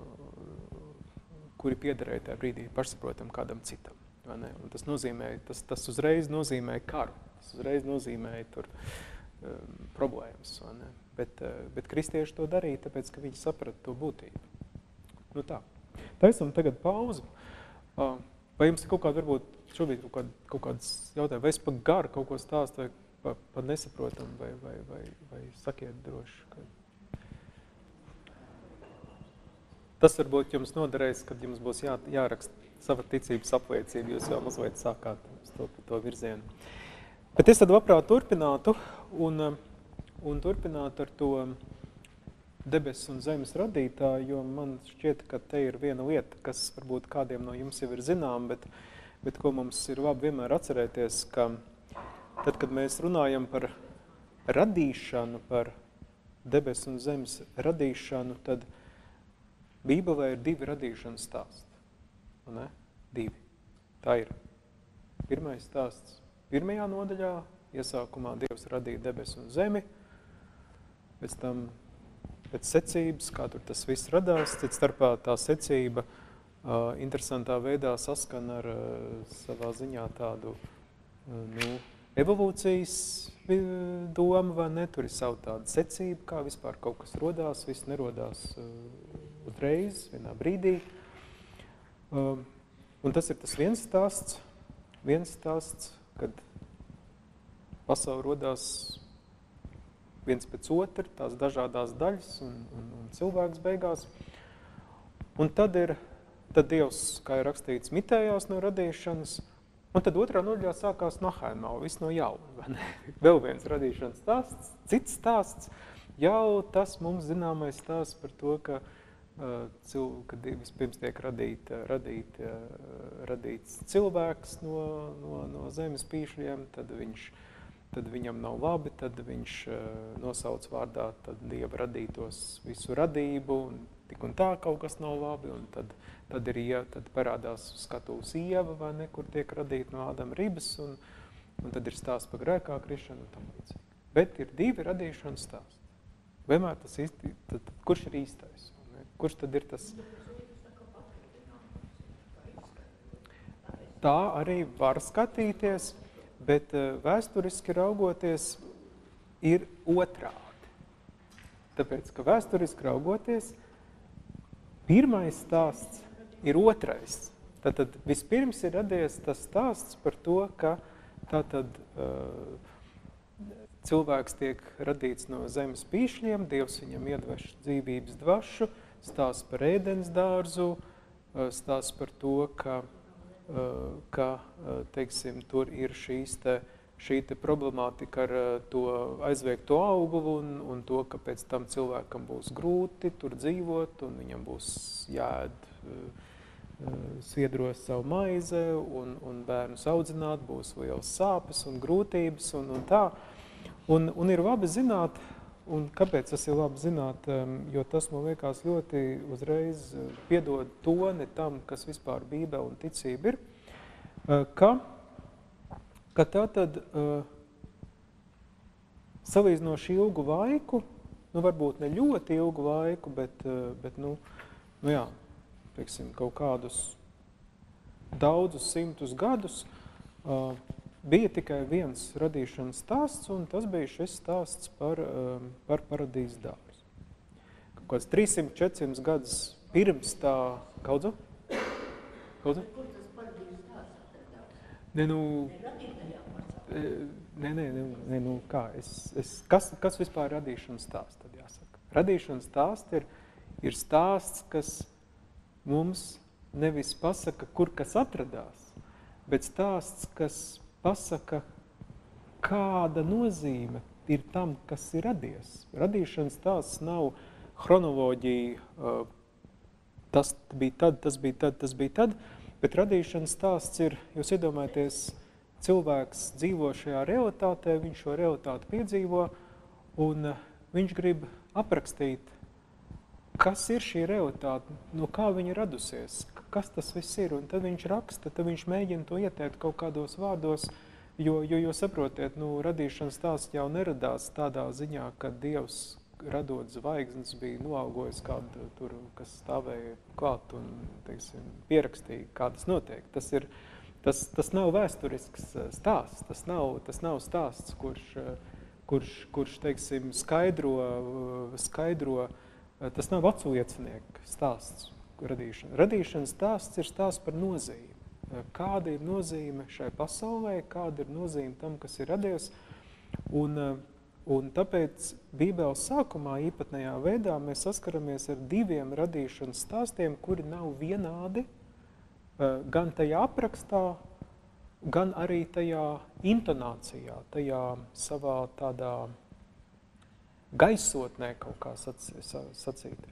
kuri piederēja tajā brīdī pašsaprotam kādam citam, vai ne, un tas nozīmē, tas uzreiz nozīmē karu, tas uzreiz nozīmē tur problēmas, vai ne. Bet kristieši to darīja, tāpēc, ka viņi saprata to būtību. Nu tā. Taisam tagad pauzi. Vai jums ir kaut kāda, varbūt šobrīd kaut kāds jautājumi, vai es pa garu kaut ko stāstu, vai pa nesaprotam, vai sakiet droši, ka... Tas varbūt jums noderēs, kad jums būs jāraksta sava ticības apliecība, jūs jau mazliet sākāt to virzienu. Bet es tad labprāt turpinātu, un turpināt ar to debesu un zemes radītāju, jo man šķiet, ka te ir viena lieta, kas varbūt kādiem no jums jau ir zinām, bet ko mums ir labi vienmēr atcerēties, ka tad, kad mēs runājam par radīšanu, par debesu un zemes radīšanu, tad Bībelē ir 2 radīšanas stāsti. Ne? 2. Tā ir. Pirmais stāsts 1. nodaļā, iesākumā Dievs radīja debesu un zemi, pēc tam pēc secības, kā tur tas viss radās, cits starpā tā secība interesantā veidā saskan ar savā ziņā tādu evolūcijas domu, vai ne? Tur ir savu tādu secību, kā vispār kaut kas rodās, viss nerodās uzreiz, vienā brīdī. Un tas ir tas viens stāsts, kad pasaule rodās viens pēc otra, tās dažādās daļas un cilvēks beigās. Un tad Dievs, kā ir rakstīts, mitējās no radīšanas, un tad otrā nodaļā sākās Nahaimā, viss no jauna. Vēl viens radīšanas stāsts, cits stāsts, jau tas mums zināmais stāsts par to, ka kad vispirms tiek radīts cilvēks no zemes pīšļiem, tad viņam nav labi, tad viņš nosauc vārdā tad Dieva radītos visu radību, un tik un tā kaut kas nav labi, un tad parādās skatūs Ieva, vai ne, kur tiek radīta no Ādama ribas, un tad ir stāsts par grēkā krišanu un tam līdzīgi. Bet ir 2 radīšanas stāsti. Vienmēr tas īsti, tad kurš ir īstais? Kurš tad ir tas? Tā arī var skatīties, bet vēsturiski raugoties ir otrādi. Tāpēc, ka vēsturiski raugoties, pirmais stāsts ir otrais. Tātad vispirms ir radies tas stāsts par to, ka tātad cilvēks tiek radīts no zemes pīšļiem, Dievs viņam iedveš dzīvības dvašu, stāsts par ēdens dārzu, stāsts par to, ka teiksim, tur ir šī te problemātika ar to aizliegto auguru un to, ka pēc tam cilvēkam būs grūti tur dzīvot un viņam būs jāēd sviedros savu maize un bērnus audzināt, būs liels sāpes un grūtības un tā. Un ir labi zināt, un kāpēc tas ir labi zināt, jo tas man liekas ļoti uzreiz piedod toni tam, kas vispār Bībele un ticība ir, ka tā tad salīdzinoši ilgu laiku, nu varbūt ne ļoti ilgu laiku, bet nu jā, teiksim, kaut kādus daudzus simtus gadus bija tikai viens radīšanas stāsts, un tas bija šis stāsts par paradīzes dārzu. Kaut kāds 300-400 gadus pirms tā... Kaudzu? Kaudzu? Kur tas paradīzes dārzs atradās? Ne, nu... Nē, nu kā? Kas vispār ir radīšanas stāsts, tad jāsaka? Radīšanas stāsts ir stāsts, kas mums nevis pasaka, kur kas atradās, bet stāsts, kas pasaka, kāda nozīme ir tam, kas ir radies. Radīšanas stāsts nav chronoloģija, tas bija tad, tas bija tad, tas bija tad, bet radīšanas stāsts ir, jūs iedomājaties, cilvēks dzīvo šajā realitātē, viņš šo realitāti piedzīvo, un viņš grib aprakstīt, kas ir šī realitāte, no kā viņa radusies, kas tas viss ir, un tad viņš raksta, tad viņš mēģina to ieteikt kaut kādos vārdos, jo saprotiet, nu, radīšanas stāsts jau neradās tādā ziņā, ka Dievs, radot zvaigznes, bija noalgojis kādu tur, kas stāvēja klāt un, teiksim, pierakstīja, kā tas notiek. Tas nav vēsturisks stāsts, tas nav stāsts, kurš teiksim, skaidro, tas nav aculiecinieku stāsts radīšana. Radīšanas stāsts ir stāsts par nozīmi. Kāda ir nozīme šai pasaulē, kāda ir nozīme tam, kas ir radies. Un tāpēc Bībeles sākumā īpatnējā veidā mēs saskaramies ar diviem radīšanas stāstiem, kuri nav vienādi, gan tajā aprakstā, gan arī tajā intonācijā, tajā savā tādā gaisotnē kaut kā sacīt.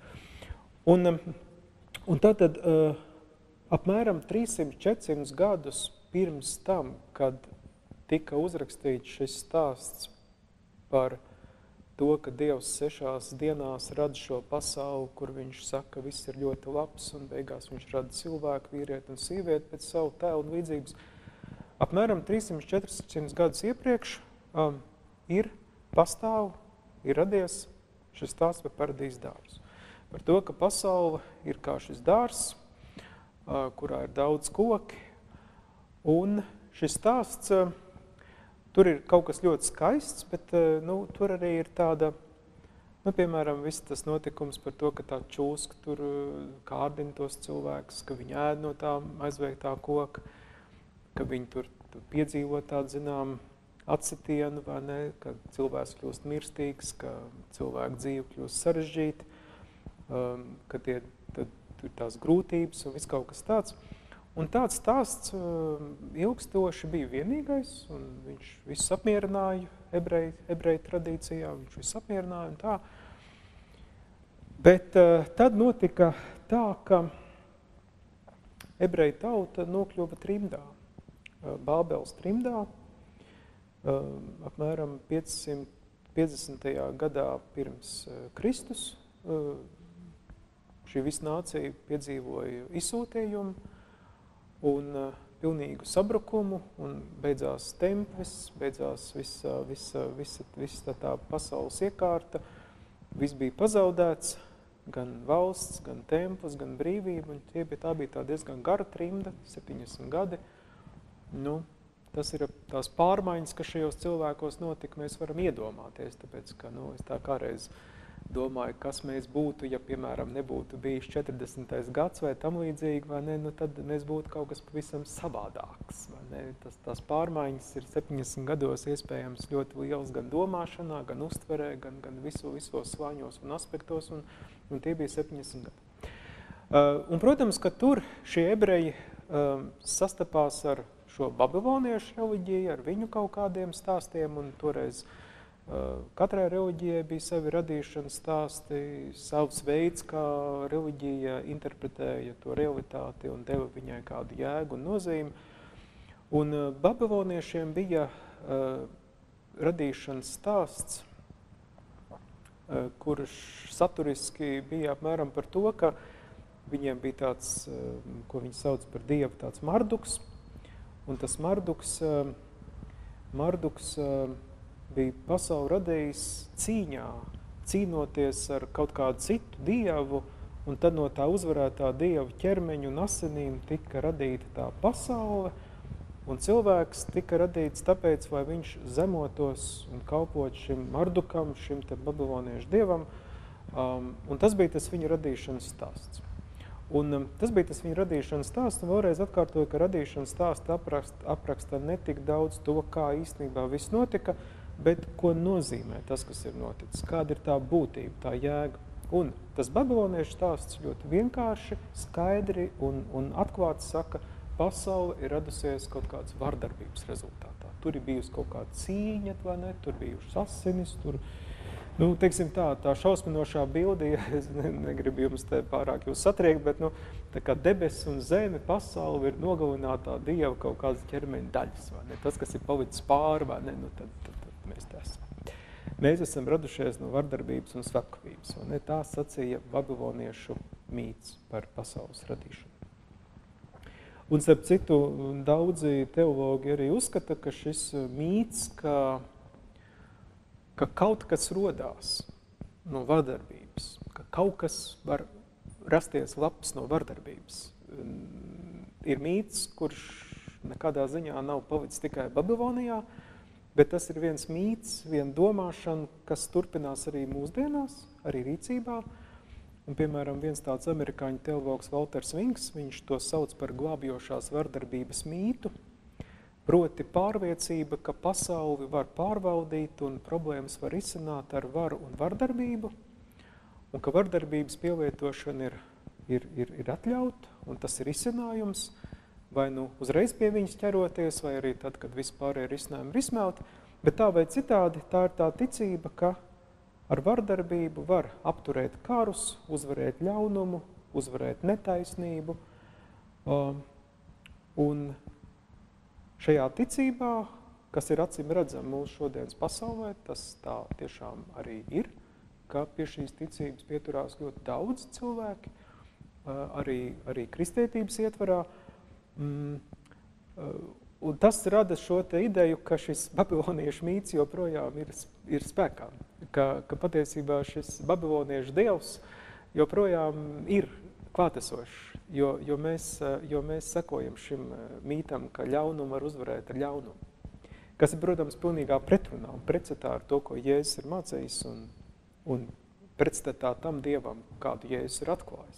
Un tātad apmēram 300-400 gadus pirms tam, kad tika uzrakstīts šis stāsts par to, ka Dievs 6 dienās rada šo pasauli, kur viņš saka, viss ir ļoti labs, un beigās viņš rada cilvēku, vīrieti un sīvieti pēc savu tēlu un līdzības. Apmēram 300-400 gadus iepriekš ir radies šis stāsts par paradīzes dārzu. Par to, ka pasaule ir kā šis dārzs, kurā ir daudz koki, un šis stāsts, tur ir kaut kas ļoti skaists, bet nu, tur arī ir tāda, nu, piemēram, viss tas notikums par to, ka tā čūska tur kārdina tos cilvēkus, ka viņi ēd no tā aizveiktā koka, ka viņi tur piedzīvo tādu, zinām, atsitienu, vai ne, ka cilvēks kļūst mirstīgs, ka cilvēku dzīve kļūst sarežģīta, ka tur ir tās grūtības un viss kaut kas tāds. Un tāds stāsts ilgstoši bija vienīgais, un viņš visus apmierināja ebreju tradīcijā, viņš visus apmierināja un tā. Bet tad notika tā, ka ebreju tauta nokļuva trimdā, Bābeles trimdā, apmēram 550. gadā pirms Kristus. Šī visa nācija piedzīvoja izsūtījumu un pilnīgu sabrukumu, un beidzās templis, beidzās visa tā pasaules iekārta, viss bija pazaudēts, gan valsts, gan templis, gan brīvība, un tā bija tā diezgan gara trimda, 70 gadi. Nu, tas ir tās pārmaiņas, kas šajos cilvēkos notika, mēs varam iedomāties, tāpēc, ka, nu, es tā kādreiz domāju, kas mēs būtu, ja, piemēram, nebūtu bijis 40. gads vai tam līdzīgi, vai ne, nu tad mēs būtu kaut kas pavisam savādāks, vai ne? Tās pārmaiņas ir 70 gados iespējams ļoti liels gan domāšanā, gan uztverē, gan visos slāņos un aspektos, un tie bija 70 gadi. Un, protams, ka tur šie ebreji sastapās ar šo babiloniešu reliģiju, ar viņu kaut kādiem stāstiem, un toreiz katrai reliģijai bija savi radīšanas stāsti, savs veids, kā reliģija interpretēja to realitāti un deva viņai kādu jēgu un nozīmi. Un babiloniešiem bija radīšanas stāsts, kurš saturiski bija apmēram par to, ka viņiem bija tāds, ko viņi sauc par dievu, tāds Marduks, un tas Marduks bija pasauli radījis cīnoties ar kaut kādu citu dievu, un tad no tā uzvarētā dieva ķermeņa un asinīm tika radīta tā pasaule, un cilvēks tika radīts tāpēc, lai viņš zemotos un kalpot šim Mardukam, šim te babiloniešu dievam, un tas bija tas viņa radīšanas stāsts. Un tas bija tas viņa radīšanas stāsts, un vēlreiz atkārtoju, ka radīšanas stāsts apraksta ne tik daudz to, kā īstenībā viss notika, bet ko nozīmē tas, kas ir noticis, kāda ir tā būtība, tā jēga. Un tas babiloniešu stāsts ļoti vienkārši, skaidri un atklāti saka, pasaule ir radusies kaut kādas vardarbības rezultātā. Tur ir bijusi kaut kāda cīņa, vai ne? Tur bijušas asinis, tur... Nu, teiksim tā šausminošā bilde, ja es negribu jums te pārāk jūs satriekt, bet, nu, tā kā debesis un zeme, pasaule ir nogalinātā dieva kaut kādas ķermeņa daļas, vai ne? Tas, kas ir palicis pāri, vai ne, nu, tad mēs tā esam. Mēs esam radušies no vardarbības un slepkavības, vai ne? Tā sacīja babiloniešu mīts par pasaules radīšanu. Un, starp citu, daudzi teologi arī uzskata, ka šis mīts, ka kaut kas rodās no vardarbības, ka kaut kas var rasties labs no vardarbības. Ir mīts, kurš nekādā ziņā nav palicis tikai Babilonijā, bet tas ir viens mīts, viena domāšana, kas turpinās arī mūsdienās, arī rīcībā. Un, piemēram, viens tāds amerikāņu teologs Walters Vinks, viņš to sauc par glābjošās vardarbības mītu, proti pārliecība, ka pasauli var pārvaldīt un problēmas var izsināt ar varu un vardarbību, un ka vardarbības pielietošana ir atļauta, un tas ir izcinājums, vai nu uzreiz pie viņas ķeroties, vai arī tad, kad vispārējie risinājumi ir izsmelti, bet tā vai citādi, tā ir tā ticība, ka ar vardarbību var apturēt karus, uzvarēt ļaunumu, uzvarēt netaisnību, un šajā ticībā, kas ir acīm redzama mūsu šodienas pasaulē, tas tā tiešām arī ir, ka pie šīs ticības pieturās ļoti daudz cilvēki, arī kristietības ietvarā. Un tas rada šo te ideju, ka šis babiloniešu mīts joprojām ir spēkā, ka patiesībā šis babiloniešu dievs joprojām ir klātesošs, jo mēs sekojam šim mītam, ka ļaunumu var uzvarēt ar ļaunumu. Kas ir, protams, pilnīgā pretrunā un pretstatā ar to, ko Jēzus ir mācījis un pretstatā tam dievam, kādu Jēzus ir atklājis.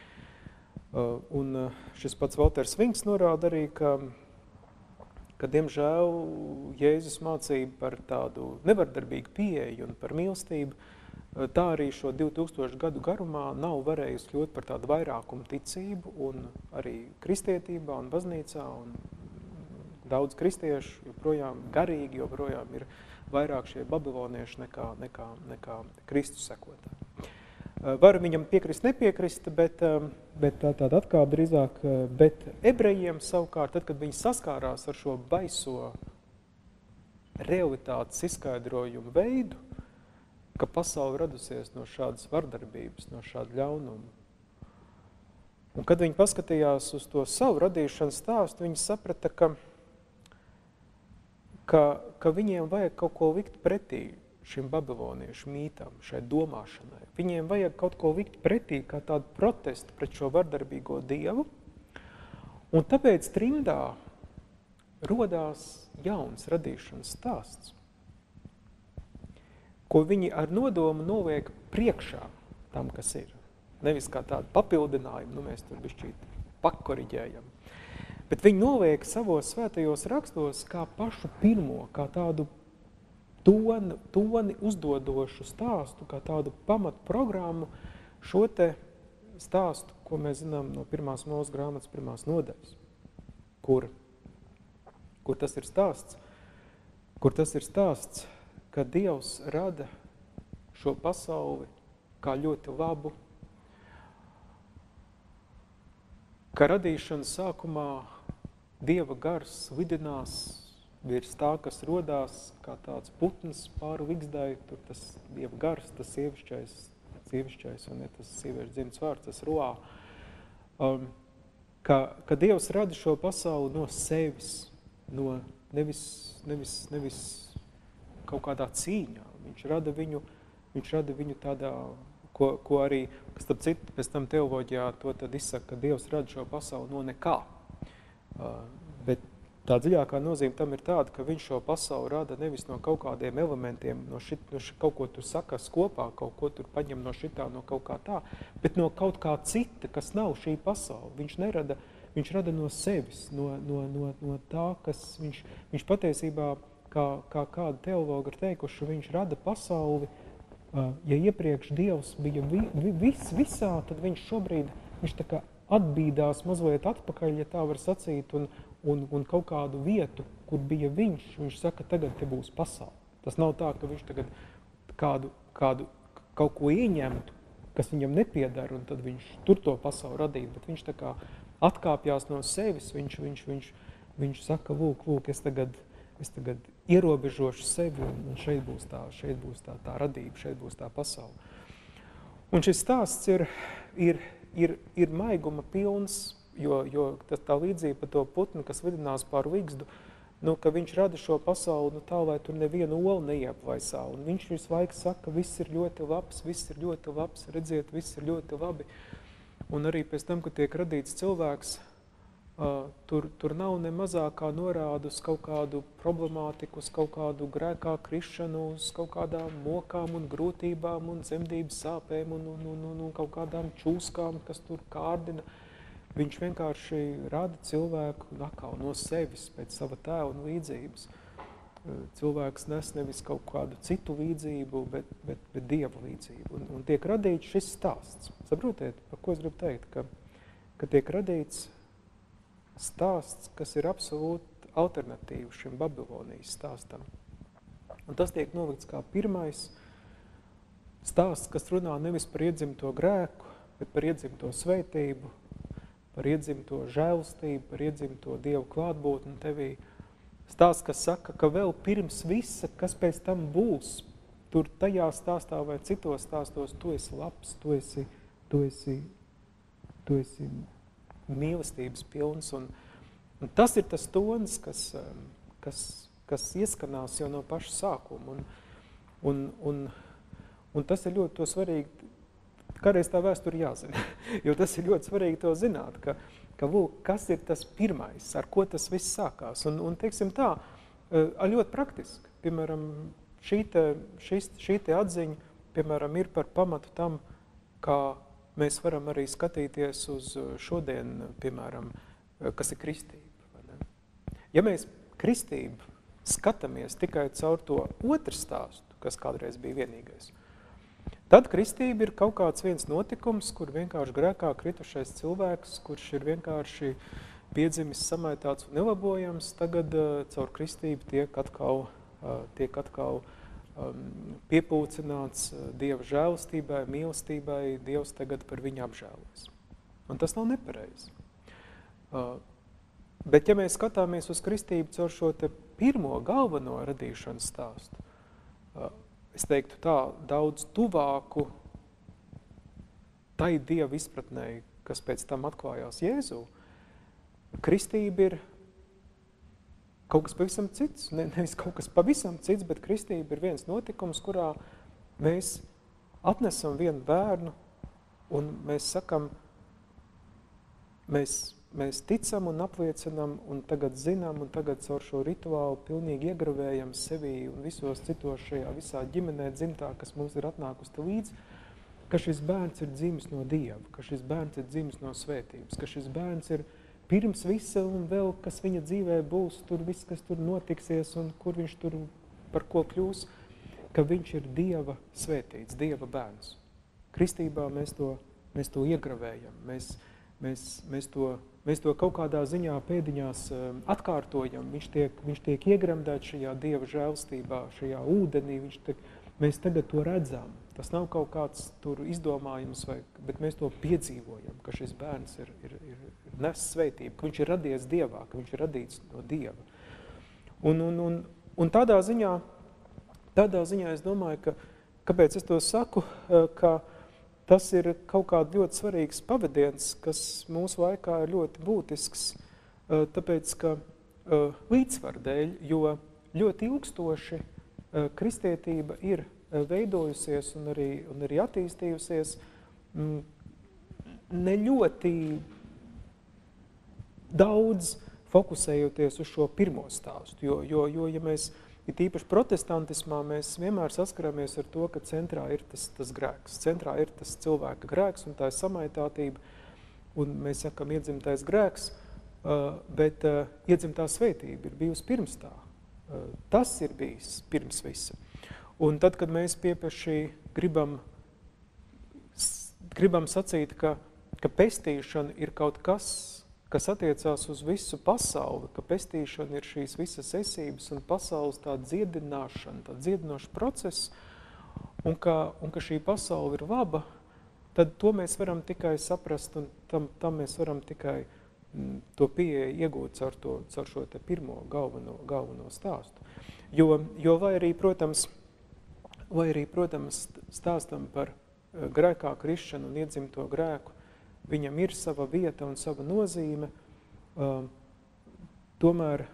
Un šis pats Walters Vinks norāda arī, ka diemžēl Jēzus mācība par tādu nevardarbīgu pieeju un par mīlestību, tā arī šo 2000 gadu garumā nav varējusi kļūt par tādu vairākumu ticību, un arī kristietībā un baznīcā, un daudz kristiešu joprojām garīgi, joprojām ir vairāk šie babilonieši nekā Kristus sekotāji. Varu viņam piekrist, nepiekrist, bet tāda atkāpe drīzāk, bet ebrejiem savukārt, tad, kad viņi saskārās ar šo baiso realitātes izskaidrojumu veidu, ka pasaule radusies no šādas vardarbības, no šāda ļaunuma. Un kad viņi paskatījās uz to savu radīšanas stāstu, viņi saprata, ka viņiem vajag kaut ko likt pretī šim babiloniešu mītam, šai domāšanai. Viņiem vajag kaut ko likt pretī kā tādu protestu pret šo vardarbīgo dievu. Un tāpēc trimdā rodās jauns radīšanas stāsts, ko viņi ar nodomu noliek priekšā tam, kas ir. Nevis kā tādu papildinājumu, mēs tur bišķīt pakoriģējam. Bet viņi noliek savos svētajos rakstos kā pašu pirmo, kā tādu toni uzdodošu stāstu, kā tādu pamatprogrammu, šo te stāstu, ko mēs zinām no 1. Mūzes grāmatas 1. nodaļas, kur tas ir stāsts, ka Dievs rada šo pasauli kā ļoti labu, ka radīšanas sākumā Dieva gars lidinās virs tā, kas rodās, kā tāds putns pāri ligzdai, tur tas Dieva gars, tas sievišķais, un ne tas sieviešu dzimts vārds, tas roā. Ka Dievs rada šo pasauli no sevis, no nevis kaut kādā cīņā. Viņš rada viņu tādā, ko arī, kas tad citu, pēc tam teoloģijā to tad izsaka, ka Dievs rada šo pasauli no nekā. Bet tā dziļākā nozīme tam ir tāda, ka viņš šo pasauli rada nevis no kaut kādiem elementiem, no kaut ko tur sakas kopā, kaut ko tur paņem no šitā, no kaut kā tā, bet no kaut kā cita, kas nav šī pasaule. Viņš rada no sevis, no tā, kas viņš patiesībā, kā kāda teologa ir teikuši, viņš rada pasauli. Ja iepriekš Dievs bija visā, tad viņš šobrīd, viņš tā kā atbīdās mazliet atpakaļ, ja tā var sacīt, un kaut kādu vietu, kur bija viņš saka, tagad te būs pasaule. Tas nav tā, ka viņš tagad kaut ko ieņemtu, kas viņam nepiedara, un tad viņš tur to pasauli radītu, bet viņš tā kā atkāpjās no sevis, viņš saka, lūk, es tagad ierobežošu sevi, un šeit būs tā radība, šeit būs tā pasaule. Un šis stāsts ir maiguma pilns, jo tā līdzība par to putnu, kas lidinās pār ligzdu, ka viņš rada šo pasauli tā, lai tur nevienu olu neieplaisā. Un viņš visu laiku saka, viss ir ļoti labs, redziet, viss ir ļoti labi. Un arī pēc tam, kad tiek radīts cilvēks, tur nav ne mazākā norāda uz kaut kādu problemātiku, uz kaut kādu grēkā krišanu, uz kaut kādām mokām un grūtībām un dzemdības sāpēm un kaut kādām čūskām, kas tur kārdina. Viņš vienkārši rada cilvēku no sevis pēc sava tēva un līdzības. Cilvēks nes nevis kaut kādu citu līdzību, bet Dieva līdzību. Un tiek radīts šis stāsts. Saprotiet, par ko es gribu teikt? Ka tiek radīts stāsts, kas ir absolūti alternatīva šim Babilonijas stāstam. Un tas tiek nolikts kā pirmais stāsts, kas runā nevis par iedzimto grēku, bet par iedzimto svētību, par iedzimto žēlastību, par iedzimto Dievu klātbūtni tevī. Stāsts, kas saka, ka vēl pirms visa, kas pēc tam būs, tur tajā stāstā vai citos stāstos, tu esi labs, tu esi mīlestības pilns. Un tas ir tas tonis, kas ieskanās jau no paša sākuma. Un tas ir ļoti to svarīgi, kādreiz tā vēsture jāzina, jo tas ir ļoti svarīgi to zināt, ka kas ir tas pirmais, ar ko tas viss sākās. Un teiksim tā, ļoti praktiski. Piemēram, šī te atziņa, piemēram, ir par pamatu tam, kā mēs varam arī skatīties uz šodien, piemēram, kas ir kristība. Vai ne? Ja mēs kristību skatāmies tikai caur to otru stāstu, kas kādreiz bija vienīgais, tad kristība ir kaut kāds viens notikums, kur vienkārši grēkā kritušais cilvēks, kurš ir vienkārši piedzimis, samaitāts un nelabojams, tagad caur kristību tiek atkal piepūcināts Dieva žēlastībai, mīlestībai, Dievs tagad par viņu apžēlojas. Un tas nav nepareizi. Bet ja mēs skatāmies uz kristību caur šo te pirmo galveno radīšanas stāstu, es teiktu tā, daudz tuvāku tai Dieva izpratnei, kas pēc tam atklājās Jēzū, kristība ir kaut kas pavisam cits, nevis kaut kas pavisam cits, bet kristība ir viens notikums, kurā mēs atnesam vienu bērnu un mēs sakam, mēs ticam un apliecinam un tagad zinām un tagad caur šo rituālu pilnīgi iegravējam sevī un visos citos šajā visā ģimenē dzimtā, kas mums ir atnākusi līdzi. ka šis bērns ir dzimis no Dieva, ka šis bērns ir dzimis no svētības, ka šis bērns ir pirms visa un vēl, kas viņa dzīvē būs, tur viss, kas tur notiksies un kur viņš tur par ko kļūs, ka viņš ir Dieva svētīts, Dieva bērns. Kristībā mēs to iegravējam, mēs to kaut kādā ziņā pēdiņās atkārtojam, viņš tiek iegremdēts šajā Dieva žēlstībā, šajā ūdenī, mēs tagad to redzam. Tas nav kaut kāds tur izdomājums, bet mēs to piedzīvojam, ka šis bērns ir nes svētību, ka viņš ir radies Dievā, ka viņš ir radīts no Dieva. Un tādā ziņā es domāju, kāpēc es to saku, ka tas ir kaut kāds ļoti svarīgs pavadiens, kas mūsu laikā ir ļoti būtisks, tāpēc, ka līdzsvar dēļ, jo ļoti ilgstoši kristietība ir veidojusies un arī attīstījusies ne ļoti daudz fokusējoties uz šo pirmo stāstu, jo ja mēs ir tīpaši protestantismā, mēs vienmēr saskaramies ar to, ka centrā ir tas grēks, centrā ir tas cilvēka grēks un tā ir samaitātība, un mēs sakam iedzimtais grēks, bet iedzimtā svētība ir bijusi pirms tā. Tas ir bijis pirms visa. Un tad, kad mēs piepeši gribam sacīt, ka pestīšana ir kaut kas attiecās uz visu pasauli, ka pestīšana ir šīs visas esības un pasaules tā dziedināšana, tā dziedinoša process, un ka šī pasaule ir laba, tad to mēs varam tikai saprast, un tam mēs varam tikai to pieeja iegūt caur šo te pirmo galveno stāstu. Jo vai arī, protams, stāstam par grēkā krišanu un iedzimto grēku, viņam ir sava vieta un sava nozīme, tomēr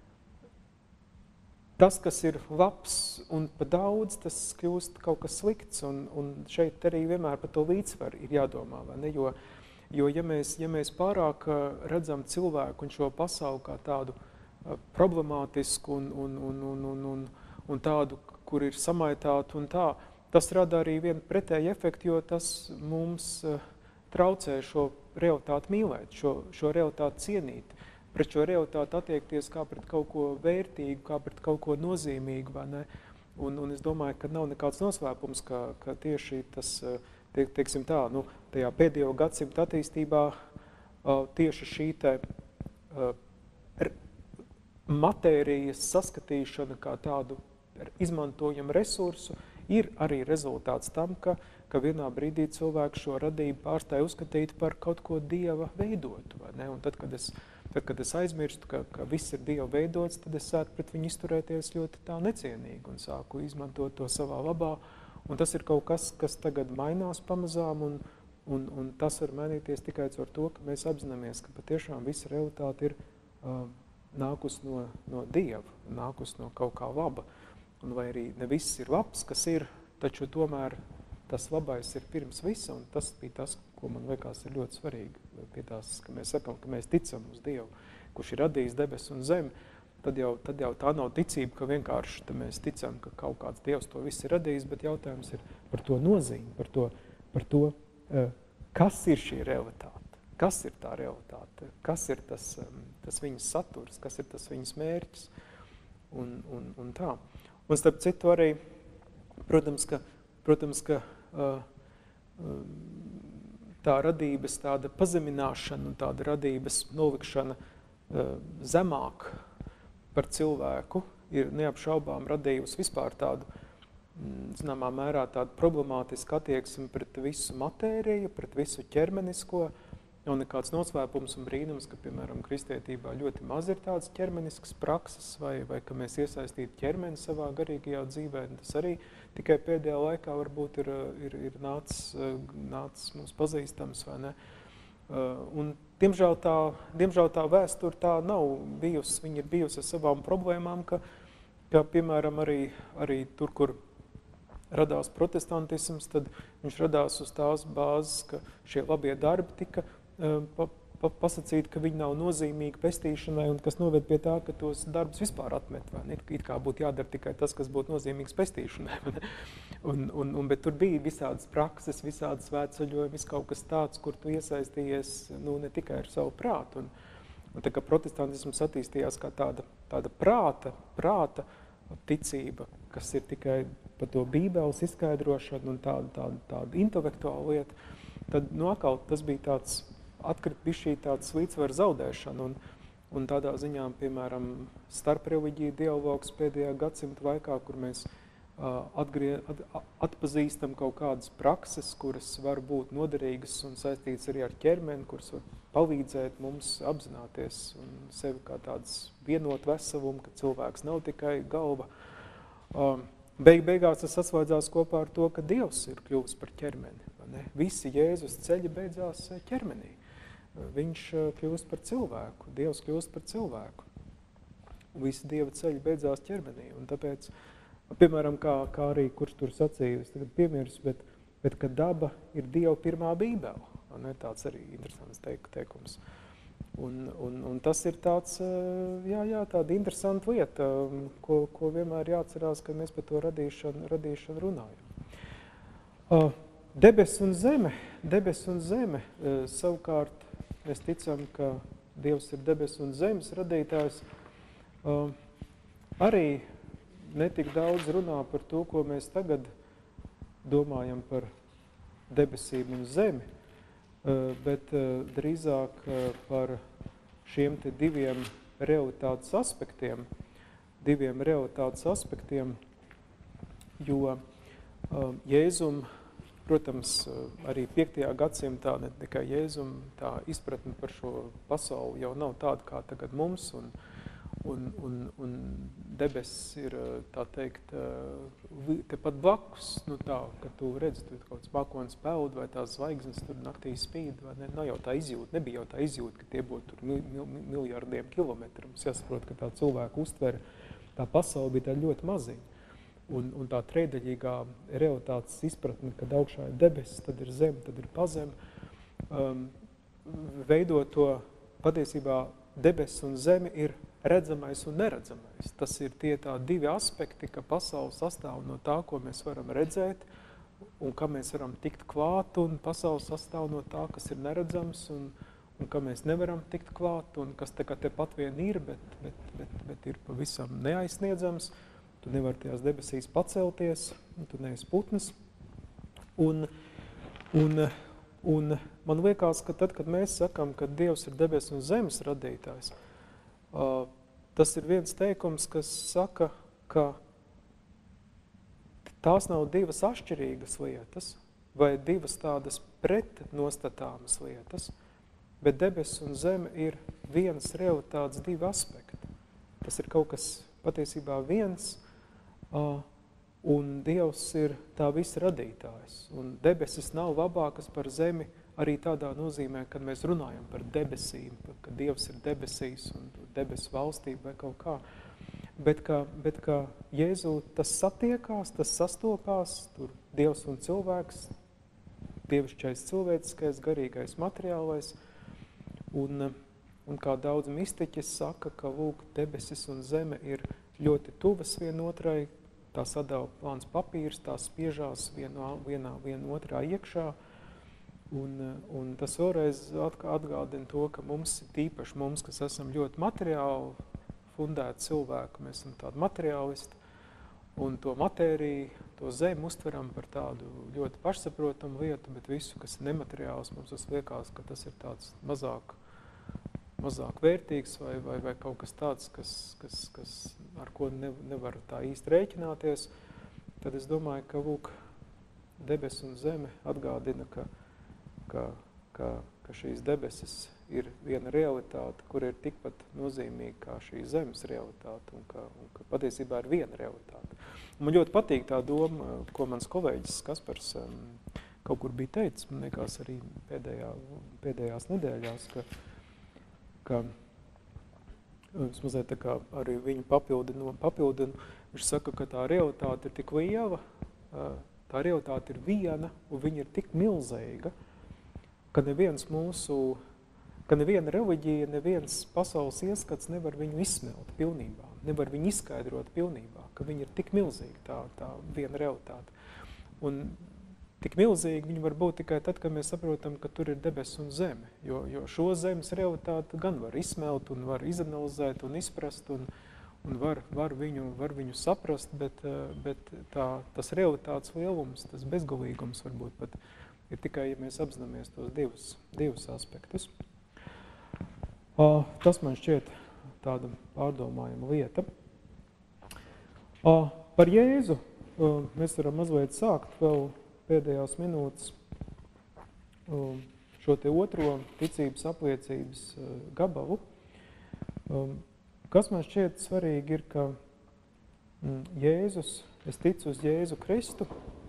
tas, kas ir labs un pa daudz, tas kļūst kaut kas slikts, un šeit arī vienmēr par to līdzsvaru ir jādomā, vai ne? Jo ja mēs pārāk redzam cilvēku un šo pasauli kā tādu problemātisku un tādu, kur ir samaitātu un tā, tas rada arī vienu pretēju efektu, jo tas mums traucē šo realitāti mīlēt, šo realitāti cienīt, pret šo realitāti attiekties kā pret kaut ko vērtīgu, kā pret kaut ko nozīmīgu, vai ne? Un es domāju, ka nav nekāds noslēpums, ka tieši tas, teiksim tā, tajā pēdējo gadsimta attīstībā tieši šī te matērijas saskatīšana kā tādu izmantojumu resursu ir arī rezultāts tam, ka vienā brīdī cilvēks šo radību pārstāja uzskatīt par kaut ko Dieva veidotu, vai ne? Un tad, kad es aizmirstu, ka viss ir Dieva veidots, tad es sāku pret viņu izturēties ļoti tā necienīgi un sāku izmantot to savā labā. Un tas ir kaut kas tagad mainās pamazām, un tas var mainīties tikai caur to, ka mēs apzināmies, ka patiešām visa realitāte ir nākus no Dieva, nākus no kaut kā laba. Un vai arī ne viss ir labs, kas ir, taču tomēr tas labais ir pirms visa, un tas bija tas, ko man liekas ir ļoti svarīgi. Pie tās, ka mēs sakam, ka mēs ticam uz Dievu, kurš ir radījis debesu un zemi, tad jau tā nav ticība, ka vienkārši mēs ticam, ka kaut kāds Dievs to viss ir radījis, bet jautājums ir par to nozīmi, par to kas ir šī realitāte, kas ir tā realitāte, kas ir tas viņas saturs, kas ir tas viņas mērķis un tā. Un starp citu arī, protams, ka tā radības tāda pazemināšana un tāda radības nolikšana zemāk par cilvēku ir neapšaubām radījusi vispār tādu, zināmā mērā tādu problemātisku attieksmi pret visu matēriju, pret visu ķermenisko. Nav nekāds noslēpums un brīnums, ka, piemēram, kristietībā ļoti maz ir tādas ķermeniskas prakses vai ka mēs iesaistītu ķermeni savā garīgajā dzīvē. Tas arī tikai pēdējā laikā varbūt ir nācis mums pazīstams, vai ne? Un, diemžēl tā vēsture tā nav bijusi, viņa ir bijusi ar savām problēmām, ka piemēram, arī tur, kur radās protestantisms, tad viņš radās uz tās bāzes, ka šie labie darbi tika pasacīt, ka viņi nav nozīmīgi pestīšanai un kas noved pie tā, ka tos darbus vispār atmet, vai ne? It kā būtu jādara tikai tas, kas būtu nozīmīgs pestīšanai, vai ne? Bet tur bija visādas prakses, visādas svētceļojumi, kaut kas tāds, kur tu iesaistījies, ne tikai ar savu prātu. Un tā kā protestantisms attīstījās kā tāda prāta ticība, kas ir tikai par to Bībeles izskaidrošanu un tāda intelektuāla lieta, tad atkal tas bija tāds tāds līdzsvaru zaudēšana. Un tādā ziņā, piemēram, starpreļģiju dialogs pēdējā gadsimta laikā, kur mēs atpazīstam kaut kādas prakses, kuras var būt noderīgas un saistītas arī ar ķermeni, kuras var palīdzēt mums apzināties un sevi kā tāds vienot veselumu, ka cilvēks nav tikai galva. Beigās tas atslēdzās kopā ar to, ka Dievs ir kļuvis par ķermeni. Ne? Visi Jēzus ceļi beidzās ķermenī. Viņš kļūst par cilvēku, Dievs kļūst par cilvēku. Visi Dieva ceļi beidzās ķermenī. Un tāpēc, piemēram, kā arī kurš tur sacīja, es tagad piemirs, bet ka daba ir Dieva pirmā bībele. Ne? Tāds arī interesants teikums. Un tas ir tāds, tāda interesanta lieta, ko vienmēr jāatcerās, kad mēs par to radīšanu runājam. Debes un zeme, savukārt mēs ticam, ka Dievs ir debes un zemes radītājs, arī netik daudz runā par to, ko mēs tagad domājam par debesīm un zemi, bet drīzāk par šiem te diviem realitātes aspektiem, jo Jēzum, protams, arī 5. gadsimtā, ne tikai Jēzum, tā izpratne par šo pasauli jau nav tāda kā tagad mums, un debesis ir, tā teikt, tepat blakus, ka tu redzi, tu kaut kāds mākonis peld, vai tās zvaigznes tur naktī spīd, vai ne, nav jau tā izjūta, nebija jau tā izjūta, ka tie būtu tur miljardiem kilometru. Mums jāsaprot, ka tā cilvēka uztvere, tā pasaule bija tā ļoti maziņa. Un tā trejdaļīgā realitātes izpratne, kad augšā ir debesis, tad ir zeme, tad ir pazeme, veido to patiesībā debesis un zeme ir redzamais un neredzamais. Tas ir tie tā divi aspekti, ka pasaule sastāv no tā, ko mēs varam redzēt, un kā mēs varam tikt klāt, un pasaule sastāv no tā, kas ir neredzams, un kā mēs nevaram tikt klāt, un kas tā kā tepat vien ir, bet ir pavisam neaizsniedzams. Tu nevari tajās debesīs pacelties, tu neesi putnes. Un man liekas, ka tad, kad mēs sakam, ka Dievs ir debes un zemes radītājs, tas ir viens teikums, kas saka, ka tās nav divas atšķirīgas lietas, vai divas tādas pretnostatāmas lietas, bet debes un zeme ir vienas realitātes divi aspekti. Tas ir kaut kas patiesībā viens, un Dievs ir tā visa radītājs. Un debesis nav labākas par zemi arī tādā nozīmē, kad mēs runājam par debesīm, ka Dievs ir debesīs un debesu valstība vai kaut kā. Bet ka Jēzu tas satiekās, tas sastopās, tur Dievs un cilvēks, dievišķais cilvēciskais, garīgais, materiālais. Un kā daudz mistiķis saka, ka lūk, debesis un zeme ir ļoti tuvas vienotrai, tā sadala plāns papīrs, tā spiežās viena otrā iekšā, un tas vēlreiz atgādina to, ka mums ir tīpaši mums, kas esam ļoti materiāli fundēti cilvēki, mēs esam tādi materiālisti, un to matēriju, to zemi uztveram par tādu ļoti pašsaprotamu lietu, bet visu, kas ir nemateriāls, mums tas liekas, ka tas ir tāds mazāk vērtīgs vai kaut kas tāds, kas ar ko nevar tā īsti rēķināties, tad es domāju, ka lūk, debes un zeme atgādina, ka šīs debesis ir viena realitāte, kur ir tikpat nozīmīga kā šī zemes realitāte, un ka patiesībā ir viena realitāte. Un man ļoti patīk tā doma, ko mans kolēģis Kaspars kaut kur bija teicis, man liekas arī pēdējās nedēļās, ka es mazliet tā kā arī viņu papildinu, viņš saka, ka tā realitāte ir tik liela, tā realitāte ir viena, un viņa ir tik milzīga, ka neviens mūsu ka neviena reliģija, neviens pasaules ieskats nevar viņu izsmelt pilnībā, nevar viņu izskaidrot pilnībā, ka viņi ir tik milzīgi tā viena realitāte. Un tik milzīgi viņi var būt tikai tad, kad mēs saprotam, ka tur ir debes un zeme, jo šo zemes realitāti gan var izsmelt un var izanalizēt un izprast un var viņu saprast, bet tas realitātes lielums, tas bezgalīgums varbūt pat ir tikai, ja mēs apzināmies tos divus aspektus. Tas man šķiet tāda pārdomājama lieta. Par Jēzu mēs varam mazliet sākt vēl pēdējās minūtes šo te otro ticības apliecības gabalu. Kas man šķiet svarīgi ir, ka Jēzus, es ticu uz Jēzu Kristu,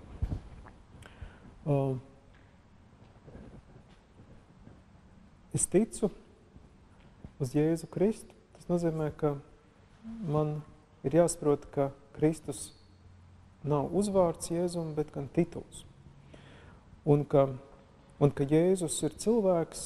es ticu uz Jēzu Kristu, tas nozīmē, ka man ir jāsaprot, ka Kristus nav uzvārds Jēzum, bet gan tituls. Un ka Jēzus ir cilvēks,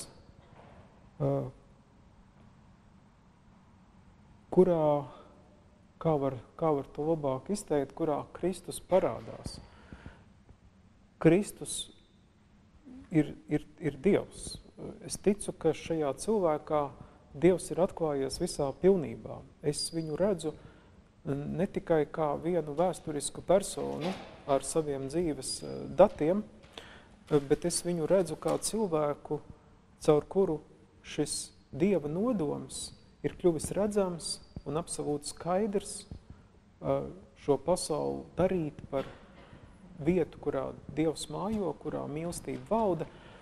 kurā, kā var to labāk izteikt, kurā Kristus parādās. Kristus ir Dievs. Es ticu, ka šajā cilvēkā Dievs ir atklājies visā pilnībā. Es viņu redzu ne tikai kā vienu vēsturisku personu ar saviem dzīves datiem, bet es viņu redzu kā cilvēku, caur kuru šis Dieva nodoms ir kļuvis redzams un absolūti skaidrs šo pasauli darīt par vietu, kurā Dievs mājo, kurā mīlestība valda.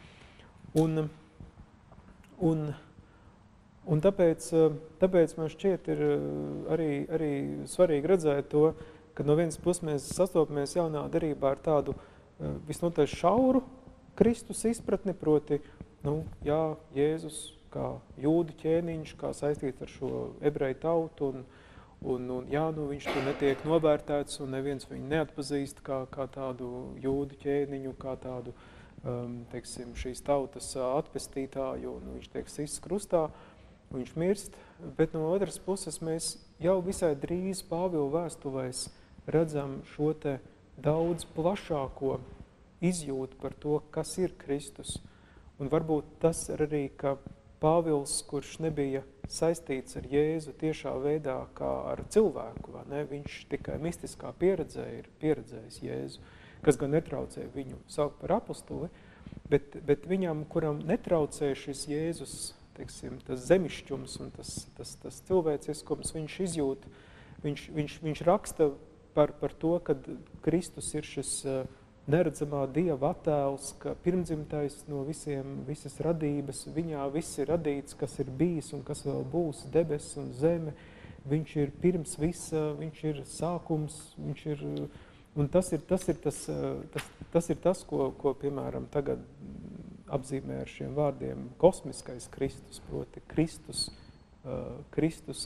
Un tāpēc man šķiet ir arī svarīgi redzēt to, ka no vienas puses mēs sastopamies jaunā derībā ar tādu visnotaļ šauru Kristus izpratni, proti, Jēzus kā jūdu ķēniņš, kā saistīts ar šo ebreju tautu, un viņš tur netiek novērtēts, un neviens viņu neatpazīst kā tādu jūdu ķēniņu, kā tādu, teiksim, šīs tautas atpestītāju, un viņš tiek sists krustā, viņš mirst, bet no otras puses mēs jau visai drīz Pāvila vēstulēs redzam šo te daudz plašāko izjūtu par to, kas ir Kristus. Un varbūt tas ir arī, ka Pāvils, kurš nebija saistīts ar Jēzu tiešā veidā kā ar cilvēku, vai ne? Viņš tikai mistiskā pieredzē ir pieredzējis Jēzu, kas gan netraucē viņu saukt par apostuli, bet viņam, kuram netraucē šis Jēzus, teiksim, tas zemišķums un tas cilvēciskums, viņš izjūt, viņš raksta par to, ka Kristus ir šis neredzamā Dieva attēls, ka pirmdzimtais no visas radības, viņā viss ir radīts, kas ir bijis un kas vēl būs, debes un zeme, viņš ir pirms visa, viņš ir sākums, viņš ir, un tas ir tas, ko piemēram, tagad apzīmē ar šiem vārdiem kosmiskais Kristus, proti Kristus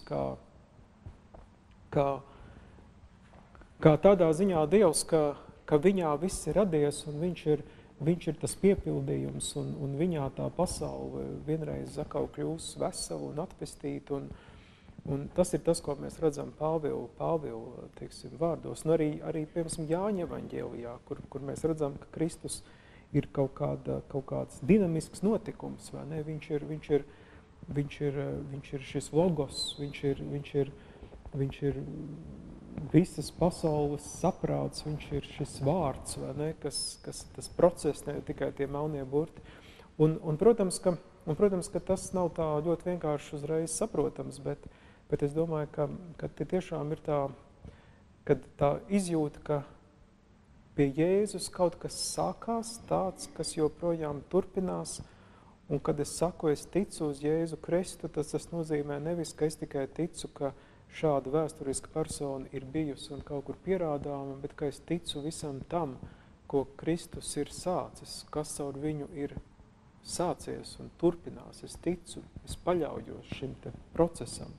kā tādā ziņā Dievs, ka viņā viss ir radies un viņš ir tas piepildījums un viņā tā pasaule vienreiz atkal kļūs vesela un atpestīta un tas ir tas, ko mēs redzam Pāvila teiksim, vārdos. Un arī piemēram, Jāņa evaņģēlijā, kur mēs redzam, ka Kristus ir kaut kāds dinamisks notikums, vai ne? Viņš ir šis logos, viņš ir visas pasaules saprāts, viņš ir šis vārds, vai ne? Kas tas process, ne tikai tie melnie burti. Un protams, ka tas nav tā ļoti vienkārši uzreiz saprotams, bet es domāju, ka tiešām ir tā izjūta, ka pie Jēzus kaut kas sākās tāds, kas joprojām turpinās, un kad es saku, es ticu uz Jēzu Kristu, tas nozīmē nevis, ka es tikai ticu, ka šāda vēsturiska persona ir bijusi un kaut kur pierādāma, bet ka es ticu visam tam, ko Kristus ir sācis, kas caur viņu ir sācies un turpinās. Es ticu, es paļaujos šim te procesam.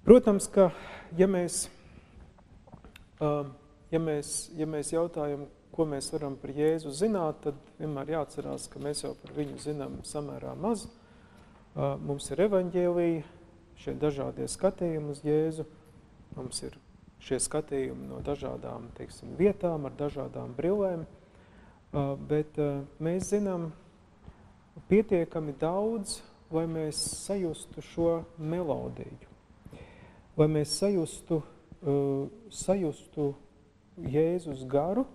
Protams, ka ja mēs jautājam, ko mēs varam par Jēzu zināt, tad vienmēr jāatcerās, ka mēs jau par viņu zinām samērā maz. Mums ir evaņģēlija, šie dažādie skatījumi uz Jēzu, mums ir šie skatījumi no dažādām, teiksim, vietām, ar dažādām brillēm, bet mēs zinām pietiekami daudz, lai mēs sajustu šo melodiju, lai mēs sajustu Jēzus garu,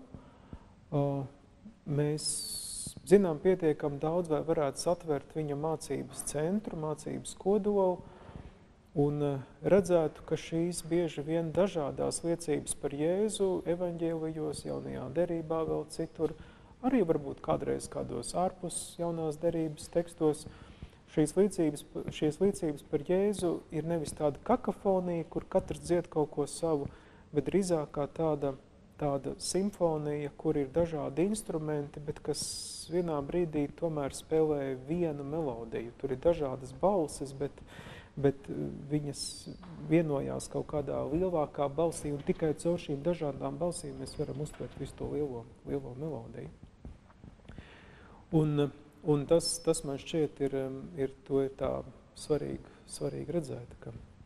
mēs zinām pietiekami daudz, vai varētu satvert viņa mācības centru, mācības kodolu, un redzētu, ka šīs bieži vien dažādās liecības par Jēzu evaņģēlijos, jaunajā derībā, vēl citur, arī varbūt kādreiz kādos ārpus jaunās derības tekstos, šīs līdzības par Jēzu ir nevis tāda kakofonija, kur katrs dzied kaut ko savu, bet drīzāk kā tāda simfonija, kur ir dažādi instrumenti, bet kas vienā brīdī tomēr spēlē vienu melodiju. Tur ir dažādas balsis, bet viņas vienojās kaut kādā lielākā balsī, un tikai caur šīm dažādām balsīm mēs varam uztvert visu to lielo melodiju. Un tas man šķiet ir tā svarīgi redzēt,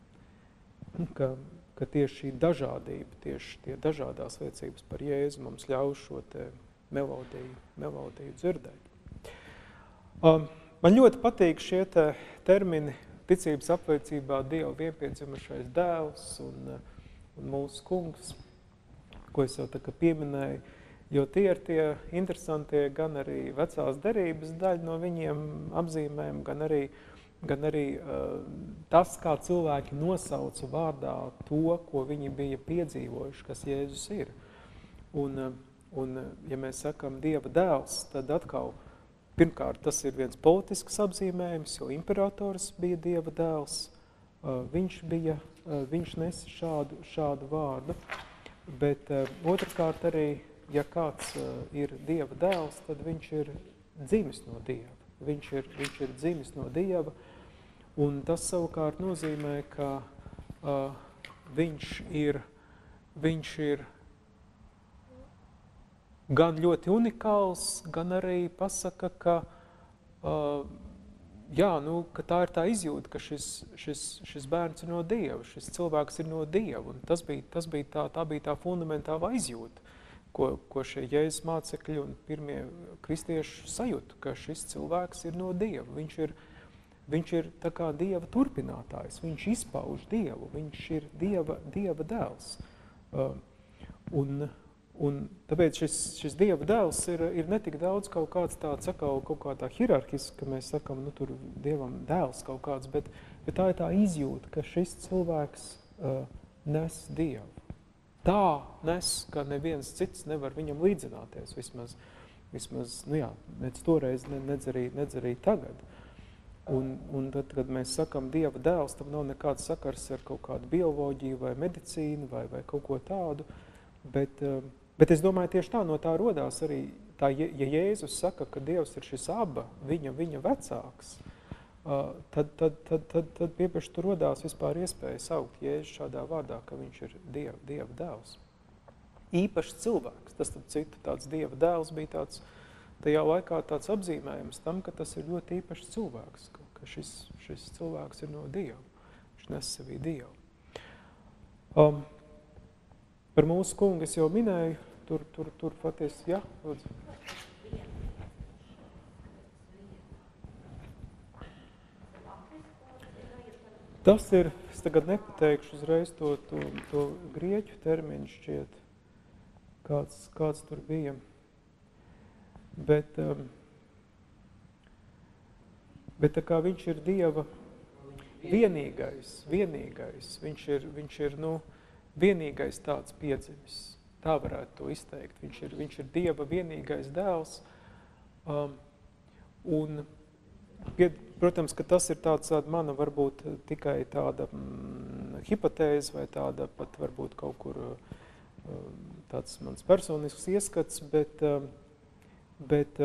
ka tieši šī dažādība, tieši tie dažādās liecības par Jēzu mums ļauj šo te melodiju dzirdēt. Man ļoti patīk šie termini ticības apliecībā Dieva vienpiedzimušais dēls un mūsu kungs, ko es jau tā kā pieminēju, jo tie ir tie interesantie gan arī vecās derības daļa no viņiem apzīmēm, gan arī tas, kā cilvēki nosauca vārdā to, ko viņi bija piedzīvojuši, kas Jēzus ir. Un ja mēs sakam Dieva dēls, tad atkal, pirmkārt, tas ir viens politisks apzīmējums, jo imperators bija Dieva dēls, viņš nesa šādu vārdu, bet otrkārt arī, ja kāds ir Dieva dēls, tad viņš ir dzimis no Dieva. Viņš ir dzimis no Dieva, un tas savukārt nozīmē, ka viņš ir gan ļoti unikāls, gan arī pasaka, ka, ka tā ir tā izjūta, ka šis bērns ir no Dieva, šis cilvēks ir no Dieva, un tā bija tā fundamentālā izjūta, ko šie Jēzus mācekļi un pirmie kristieši sajūta, ka šis cilvēks ir no Dieva. Viņš ir tā kā Dieva turpinātājs, viņš izpauž Dievu, viņš ir Dieva dēls. Un tāpēc šis Dieva dēls ir ne tik daudz kaut kāds tāds, kaut kā tā hierarhiski, ka mēs sakam, tur Dievam dēls kaut kāds, bet tā ir tā izjūta, ka šis cilvēks nes Dievu. Tā nes, ka neviens cits nevar viņam līdzināties, vismaz nec toreiz, nedz arī tagad. Un tad, kad mēs sakam Dieva dēls, tam nav nekāds sakars ar kaut kādu bioloģiju vai medicīnu vai kaut ko tādu, bet es domāju, tieši tā no tā rodās arī, ja Jēzus saka, ka Dievs ir šis aba, viņa vecāks, tad piepeši tur rodās vispār iespēja saukt Jēzu šādā vārdā, ka viņš ir Dieva dēls. Īpašs cilvēks, tas tad citu tāds Dieva dēls bija tāds, tajā laikā tāds apzīmējums tam, ka tas ir ļoti īpašs cilvēks, ka šis cilvēks ir no Dieva, viņš nes sevī Dievu. Par mūsu kungu es jau minēju, tur patiesi, jā, lūdzu. Tas ir, es tagad nepateikšu uzreiz to grieķu termiņu šķiet, kāds tur bija. Bet tā kā viņš ir Dieva vienīgais, viņš ir vienīgais tāds piedzimis, tā varētu to izteikt. Viņš ir Dieva vienīgais dēls, un protams, ka tas ir tāds mana varbūt tikai tāda hipotēze vai tāda pat varbūt kaut kur tāds mans personisks ieskats, bet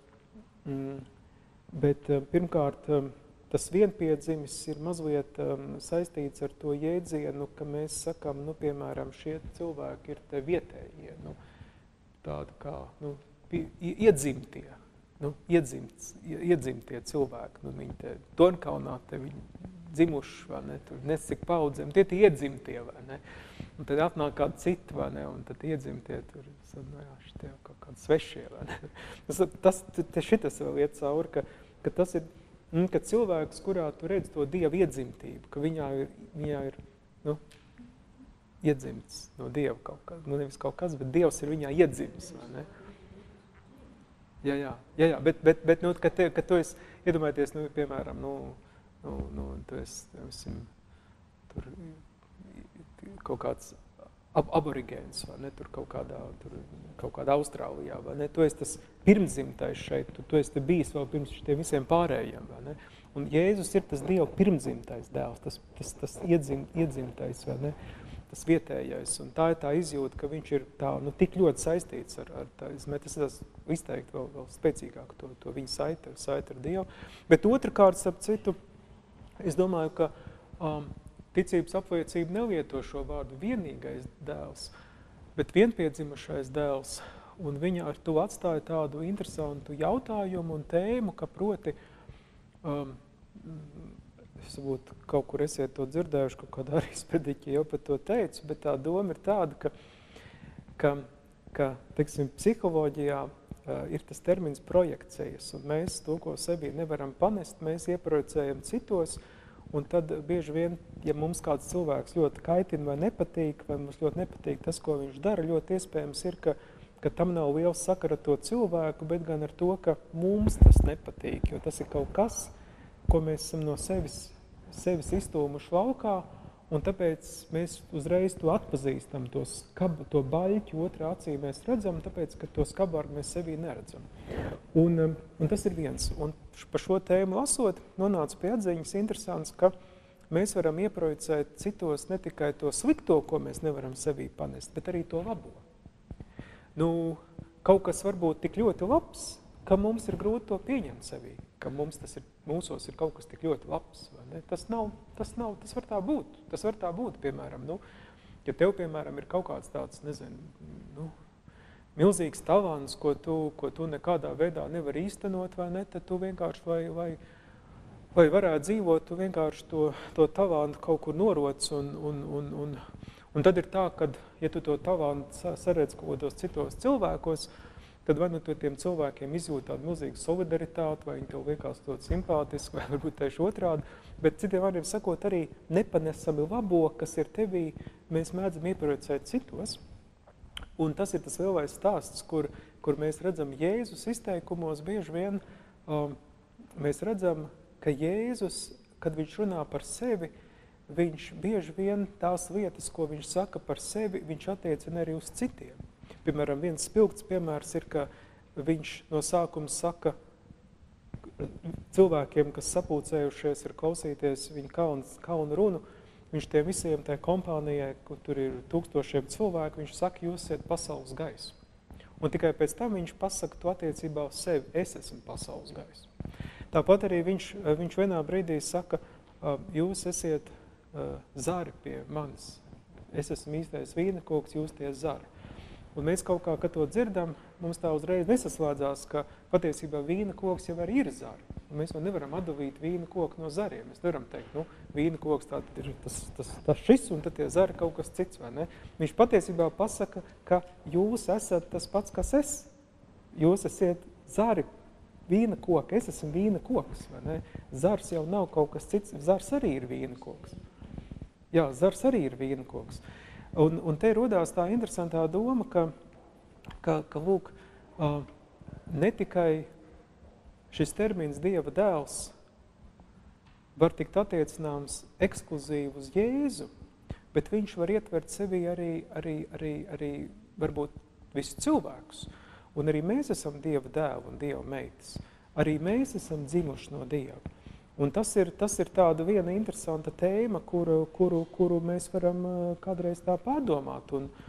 pirmkārt tas vienpiedzimis ir mazliet saistīts ar to jēdzienu, ka mēs sakam, piemēram, šie cilvēki ir te vietējie. tādi kā, iedzimtie, iedzimtie cilvēki, viņi te Tonkalnā, te viņi dzimuši, vai ne, tur nesik paudzēm, tie iedzimtie, vai ne, un tad atnāk kādi citi, vai ne, un tad iedzimtie tur, šitie kaut kādi svešie, vai ne. Šitas vēl iet cauri, ka tas ir, ka cilvēks, kurā tu redz to Dieva iedzimtību, ka viņā ir iedzimts no Dieva kaut kas, nevis kaut kas, bet Dievs ir viņā iedzims, vai ne? Jā, bet ka tu esi, iedomājieties, piemēram, tu esi, tur kaut kāds aborigēns, vai ne, tur kaut kādā Austrālijā, vai ne, tu esi tas pirmdzimtais šeit, tu esi bijis vēl pirms šitiem visiem pārējiem, vai ne, un Jēzus ir tas Dieva pirmdzimtais dēls, tas iedzimtais, vai ne, tas vietējais, un tā ir tā izjūta, ka viņš ir tā, tik ļoti saistīts ar tā, es izteikt vēl spēcīgāk to viņa saiti ar Dievu, bet otrkārt, ap citu, es domāju, ka ticības apliecība nelieto šo vārdu vienīgais dēls, bet vienpiedzimušais dēls, un viņa ar to atstāja tādu interesantu jautājumu un tēmu, ka proti, es varbūt kaut kur esiet to dzirdējuši, kaut kādā arī sprediķi jau par to teicu, bet tā doma ir tāda, ka teiksim, psiholoģijā ir tas termins projekcijas, un mēs to, ko sevī nevaram panest, mēs ieprojecējam citos, un tad bieži vien, ja mums kāds cilvēks ļoti kaitina vai nepatīk, vai mums ļoti nepatīk tas, ko viņš dara, ļoti iespējams ir, ka tam nav liels sakara to cilvēku, bet gan ar to, ka mums tas nepatīk, jo tas ir kaut kas, ko mēs esam no sevis iztūmuši laukā, un tāpēc mēs uzreiz to atpazīstam, to baļķu otrā acī mēs redzam, tāpēc, ka to skabārgu mēs sevī neredzam. Un tas ir viens. Un par šo tēmu lasot, nonāca pie atziņas interesants, ka mēs varam ieprojicēt citos ne tikai to slikto, ko mēs nevaram sevī panest, bet arī to labo. Kaut kas varbūt tik ļoti labs, ka mums ir grūti to pieņemt sevī, ka mūsos ir kaut kas tik ļoti labs, vai ne? Tas var tā būt. Tas var tā būt, piemēram, ja tev, piemēram, ir kaut kāds tāds, nezinu, milzīgs talants, ko tu nekādā veidā nevar īstenot, vai ne, tad tu vienkārši vai varētu dzīvot, tu vienkārši to talantu kaut kur noroc, un tad ir tā, ka, ja tu to talantu saredz kaut kādos citos cilvēkos, tad vai tu tiem cilvēkiem izjūt tādu milzīgu solidaritāti, vai viņi tev liekas ļoti simpātiski, vai varbūt tieši otrādi, bet citiem vārdiem sakot arī nepanesami labo, kas ir tevī, mēs mēdzam ieprojecēt citos. Un tas ir tas lielais stāsts, kur mēs redzam Jēzus izteikumos, bieži vien mēs redzam, ka Jēzus, kad viņš runā par sevi, viņš bieži vien tās lietas, ko viņš saka par sevi, viņš attiecina arī uz citiem. Piemēram, viens spilgts piemērs ir, ka viņš no sākuma saka cilvēkiem, kas sapulcējušies ir klausīties viņa kaunu runu, viņš tiem visiem tajā kompānijai, kur tur ir tūkstošiem cilvēku, viņš saka, jūs esat pasaules gaisu. Un tikai pēc tam viņš pasaka to attiecībā uz sevi, es esmu pasaules gaisu. Tāpat arī viņš vienā brīdī saka, jūs esiet zari pie manis, es esmu īstais vīnekoks, jūs tie zari. Un mēs kaut kā, kad to dzirdam, mums tā uzreiz nesaslēdzās, ka patiesībā vīna koks jau arī ir zari. Un mēs jau nevaram atdalīt vīna koku no zariem. Mēs nevaram teikt, vīna koks tātad ir tas šis, un tad tie zari kaut kas cits, vai ne? Viņš patiesībā pasaka, ka jūs esat tas pats, kas es. Jūs esat zari vīna koka, es esmu vīna koks, vai ne? Zars jau nav kaut kas cits, zars arī ir vīna koks. Jā, zars arī ir vīna koks. Un te rodās tā interesantā doma, ka lūk, ne tikai šis termins Dieva dēls var tikt attiecināms ekskluzīvi uz Jēzu, bet viņš var ietvert sevī arī varbūt visus cilvēkus. Un arī mēs esam Dieva dēli un Dieva meitas. Arī mēs esam dzimuši no Dieva. Un tas ir tāda viena interesanta tēma, kuru mēs varam kādreiz tā pārdomāt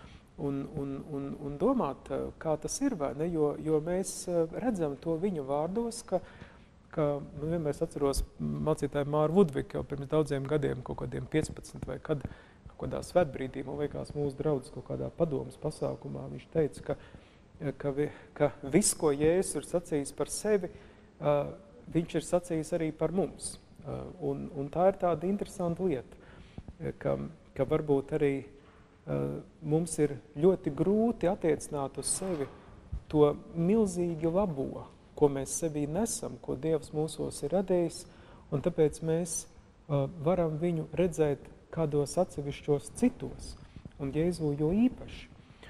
un domāt, kā tas ir, vai ne? Jo mēs redzam to viņu vārdos, ka vienmēr es atceros mācītāju Māru Vudviku jau pirms daudziem gadiem, kaut kādiem 15 vai kad, kaut kādā svētbrīdī, man liekas, mūsu draudzes kaut kādā padomas pasākumā, viņš teica, ka viss, ko Jēzus ir sacījis par sevi, viņš ir sacījis arī par mums. Un tā ir tāda interesanta lieta, ka varbūt arī mums ir ļoti grūti attiecināt uz sevi to milzīgi labo, ko mēs sevī nesam, ko Dievs mūsos ir radījis, un tāpēc mēs varam viņu redzēt kādos atsevišķos citos, un Jēzu jo īpaši.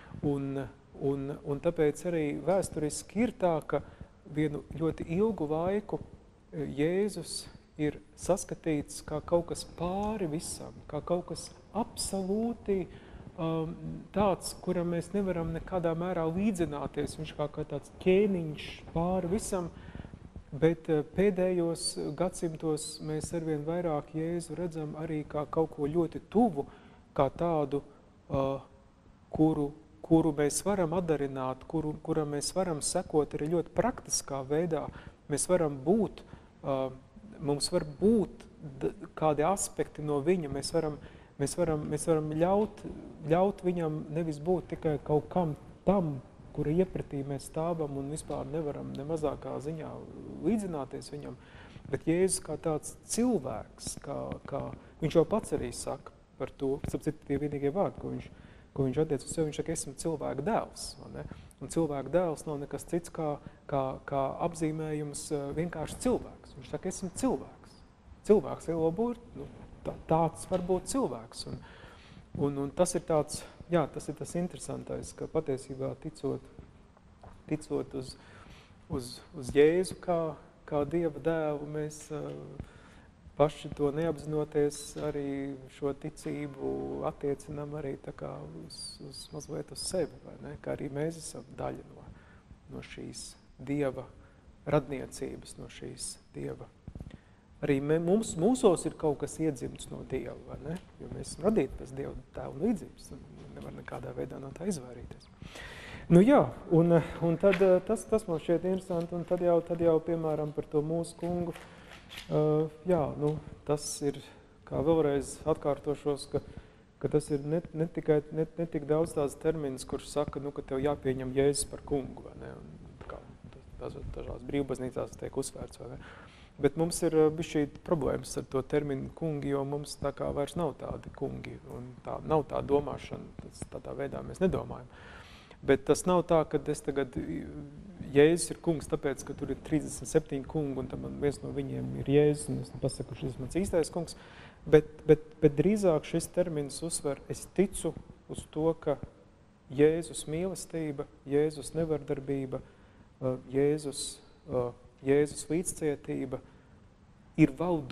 Un tāpēc arī vēsturiski ir tā, ka vienu ļoti ilgu laiku Jēzus ir saskatīts kā kaut kas pāri visam, kā kaut kas absolūti tāds, kuram mēs nevaram nekādā mērā līdzināties. Viņš kā tāds ķēniņš pāri visam, bet pēdējos gadsimtos mēs arvien vairāk Jēzu redzam arī kā kaut ko ļoti tuvu, kā tādu, kuru mēs varam atdarināt, kuram mēs varam sekot arī ļoti praktiskā veidā. Mēs varam būt, mums var būt kādi aspekti no viņa, mēs varam ļaut viņam nevis būt tikai kaut kam tam, kura iepratī mēs stāvam un vispār nevaram ne mazākā ziņā līdzināties viņam, bet Jēzus kā tāds cilvēks, kā viņš jau pats arī saka par to, sapcīt tie vienīgie vārdi, ko viņš attiec uz sevi, viņš saka, esmu cilvēka dēls, ne? Un cilvēka dēls nav nekas cits kā apzīmējums vienkārši cilvēks. Viņš saka, esmu cilvēks. Cilvēks lielo burtu, tāds var būt cilvēks. Un tas ir tāds, jā, tas ir tas interesantais, ka patiesībā ticot uz Jēzu kā Dieva dēlu, mēs paši to neapzinoties arī šo ticību attiecinām arī tā kā uz mazliet uz sevi, vai ne? Kā arī mēs esam daļa no šīs Dieva radniecības, no šīs Dieva. Arī mūsos ir kaut kas iedzimts no Dieva, vai ne? Jo mēs esam radīti pēc Dieva tēva līdzības, nevar nekādā veidā no tā izvairīties. Nu jā, un tad tas man šķiet interesanti, un tad jau piemēram par to mūsu kungu, jā, nu tas ir, kā vēlreiz atkārtošos, ka tas ir ne tik daudz tās termins, kurš saka, nu, ka tev jāpieņem Jēzus par kungu, vai ne? Un kā dažās brīvbaznīcās tiek uzsvērts, vai ne? Bet mums ir bišķi problēmas ar to terminu kungi, jo mums tā kā vairs nav tādi kungi, un nav tā domāšana, tādā veidā mēs nedomājam. Bet tas nav tā, ka es tagad, Jēzus ir kungs, tāpēc, ka tur ir 37 kungi, un tam viens no viņiem ir Jēzus, un es pasaku, šis mans īstais kungs, bet drīzāk šis termins uzsver, es ticu uz to, ka Jēzus mīlestība, Jēzus nevardarbība, Jēzus līdzcietība ir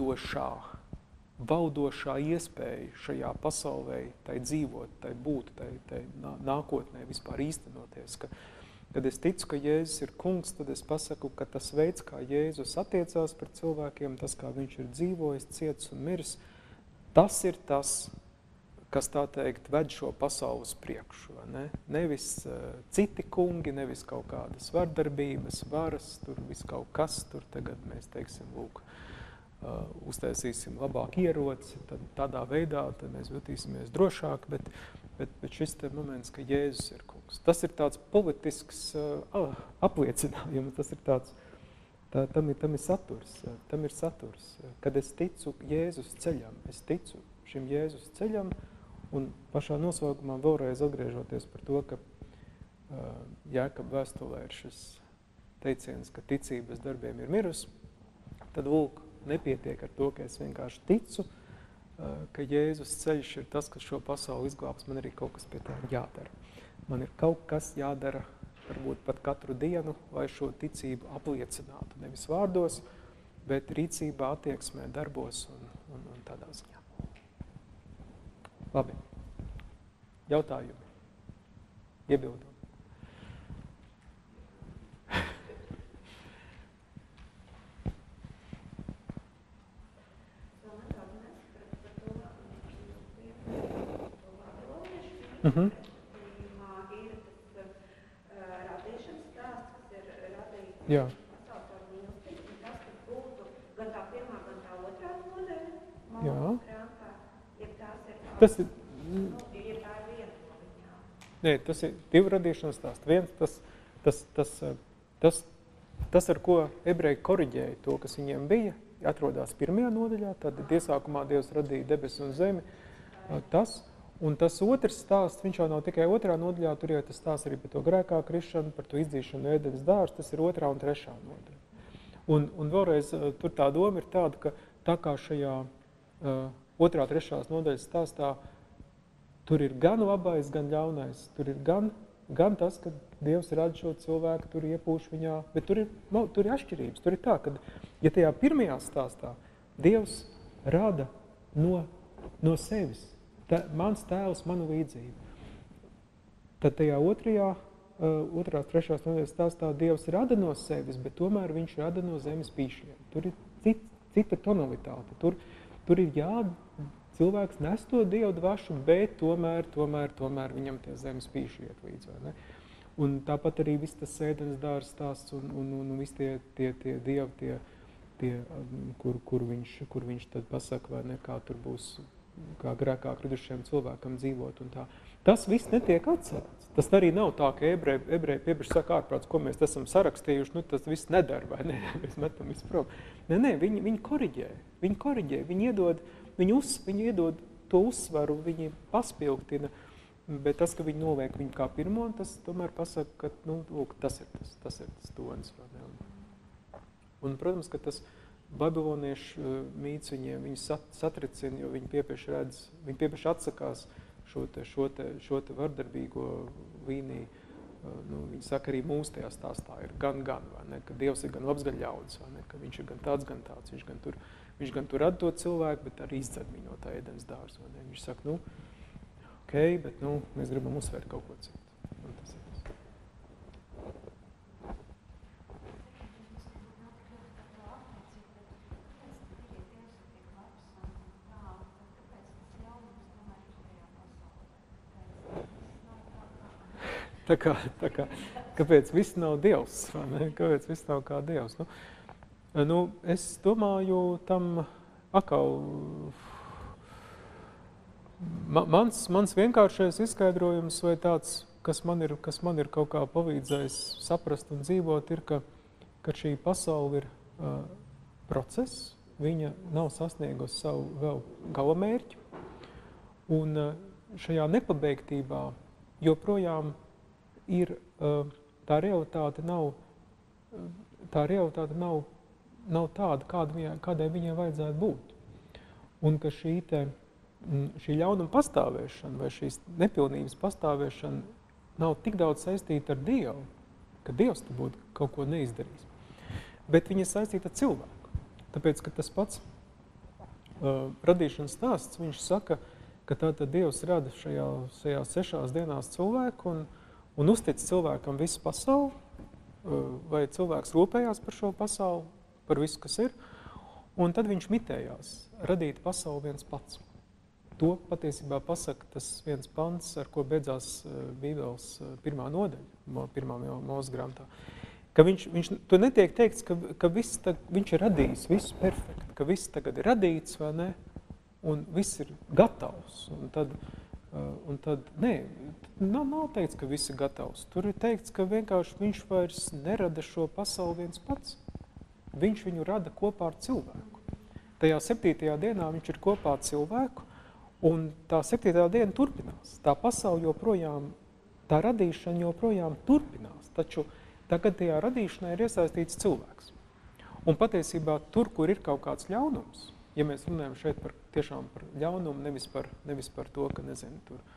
valdošā iespēja šajā pasaulē, tai dzīvot, tai būt, tai nākotnē vispār īstenoties. Kad es ticu, ka Jēzus ir kungs, tad es pasaku, ka tas veids, kā Jēzus attiecās par cilvēkiem, tas, kā viņš ir dzīvojis, ciets un miris, tas ir tas, kas tā teikt ved šo pasauli uz priekšu. Ne? Nevis citi kungi, nevis kaut kādas vardarbības, varas, tur viss kaut kas, tur tagad mēs teiksim, lūk, uztaisīsim labāk ieroci, tad tādā veidā tad mēs jutīsimies drošāk, bet šis te moments, ka Jēzus ir kungs. Tas ir tāds politisks apliecinājums, tas ir tāds, tam ir saturs. Kad es ticu Jēzus ceļam, es ticu šim Jēzus ceļam, un pašā noslēgumā vēlreiz atgriežoties par to, ka Jēkaba vēstulē ir šis teiciens, ka ticība bez darbiem ir mirus, tad lūk, nepietiek ar to, ka es vienkārši ticu, ka Jēzus ceļš ir tas, kas šo pasauli izglābs, man arī kaut kas pie tā jādara. Man ir kaut kas jādara, varbūt pat katru dienu, lai šo ticību apliecinātu. Nevis vārdos, bet rīcībā, attieksmē, darbos un tādā ziņā. Labi. Jautājumi. Iebildumi. Radīšanas stāsts, kas ir radīts Jā. pasaules ar mīlestību, tas, kas būtu gan tā pirmā, gan tā otrā nodaļa, Jā. Mālas grāmatā, ja tās ir Tas ir, ja tā ir viena no viņām. nē, tas ir divu radīšanas stāsts. Viens, tas Tas, ar ko ebreji koriģēja to, kas viņiem bija, atrodās 1. nodaļā, tad iesākumā Dievs radīja debesis un zemi, un tas otrs stāsts, viņš jau nav tikai 2. nodaļā, tur jau tas stāsts arī par to grēkā krišanu, par to izdzīšanu no Ēdenes dārza, tas ir 2. un 3. nodaļa. Un vēlreiz tur tā doma ir tāda, ka tā kā šajā 2. 3. nodaļas stāstā tur ir gan labais, gan ļaunais, tur ir gan tas, ka Dievs rada šo cilvēku, tur iepūš viņā, bet tur ir atšķirības. Tur ir tā, ka, ja tajā 1. stāstā Dievs rada no sevis, mans tēls, manu līdzību, tad tajā 2. 3. nodaļas stāstā Dievs rada no sevis, bet tomēr viņš rada no zemes pīšiem. Tur ir cita tonalitāte. Tur ir cilvēks nes to Dievu dvašu, bet tomēr viņam tie zemes pīši iet līdz, vai ne? Un tāpat arī viss tas Ēdenes dārza stāsts un viss tie Dievi, kur viņš tad pasaka, vai ne, kā tur būs, kā grēkā kritušiem cilvēkam dzīvot un tā. Tas viss netiek atcelts. Tas arī nav tā, ka ebreji piebišķi saka ārprāts, ko mēs esam sarakstījuši, tas viss nedara, vai ne? Mēs metam visu prom. Nē, viņi koriģē. Viņi iedod to uzsvaru, viņi paspilgtina, bet tas, ka viņi noliek viņu kā pirmo, tas tomēr pasaka, ka, lūk, tas ir tas tonis. Un, protams, ka tas babiloniešu mīts viņi satricina, jo viņi piepieši atsakās šo te vardarbīgo līniju. Viņi saka, arī mūsu tajā stāstā ir gan, vai ne, ka Dievs ir gan labs, gan ļaudis, vai ne, ka viņš ir gan tāds, viņš gan tur rada to cilvēku, bet arī izdzed viņu no tā Ēdenes dārza, vai ne. Viņš saka, ok, bet, mēs gribam uzsvērt kaut ko citu. Un tas ir tas. Tā kā, kāpēc viss nav Dievs, vai ne? Kāpēc viss nav kā Dievs? Es domāju, tam atkal, mans vienkāršais izskaidrojums vai tāds, kas man ir kaut kā palīdzējis saprast un dzīvot, ir, ka šī pasaule ir process, viņa nav sasniegusi savu vēl galamērķi, un šajā nepabeigtībā joprojām ir tā realitāte nav tāda, kādai viņai vajadzētu būt. Un ka šī ļaunuma pastāvēšana vai šīs nepilnības pastāvēšana nav tik daudz saistīta ar Dievu, ka Dievs te būtu kaut ko neizdarījis. Bet viņa ir saistīta ar cilvēku. Tāpēc, ka tas pats radīšanas stāsts, viņš saka, ka tātad Dievs rada šajās 6 dienās cilvēku un uztic cilvēkam visu pasauli, vai cilvēks rūpējās par šo pasauli, par visu, kas ir, un tad viņš mitējās radīt pasauli viens pats. To patiesībā pasaka tas viens pants, ar ko beidzās Bībeles 1. nodaļa, 1. Mūzes grāmatā. Ka to netiek teikts, ka viņš ir radījis visu perfekti, ka viss tagad ir radīts, vai ne, un viss ir gatavs, un tad nav teikts, ka viss ir gatavs. Tur ir teikts, ka vienkārši viņš vairs nerada šo pasauli viens pats. Viņš viņu rada kopā ar cilvēku. Tajā 7. dienā viņš ir kopā ar cilvēku, un tā 7. diena turpinās. Tā pasaule joprojām, tā radīšana joprojām turpinās, taču tagad tajā radīšanā ir iesaistīts cilvēks. Un patiesībā tur, kur ir kaut kāds ļaunums, ja mēs runājam šeit tiešām par ļaunumu, nevis par to, ka, nezinu,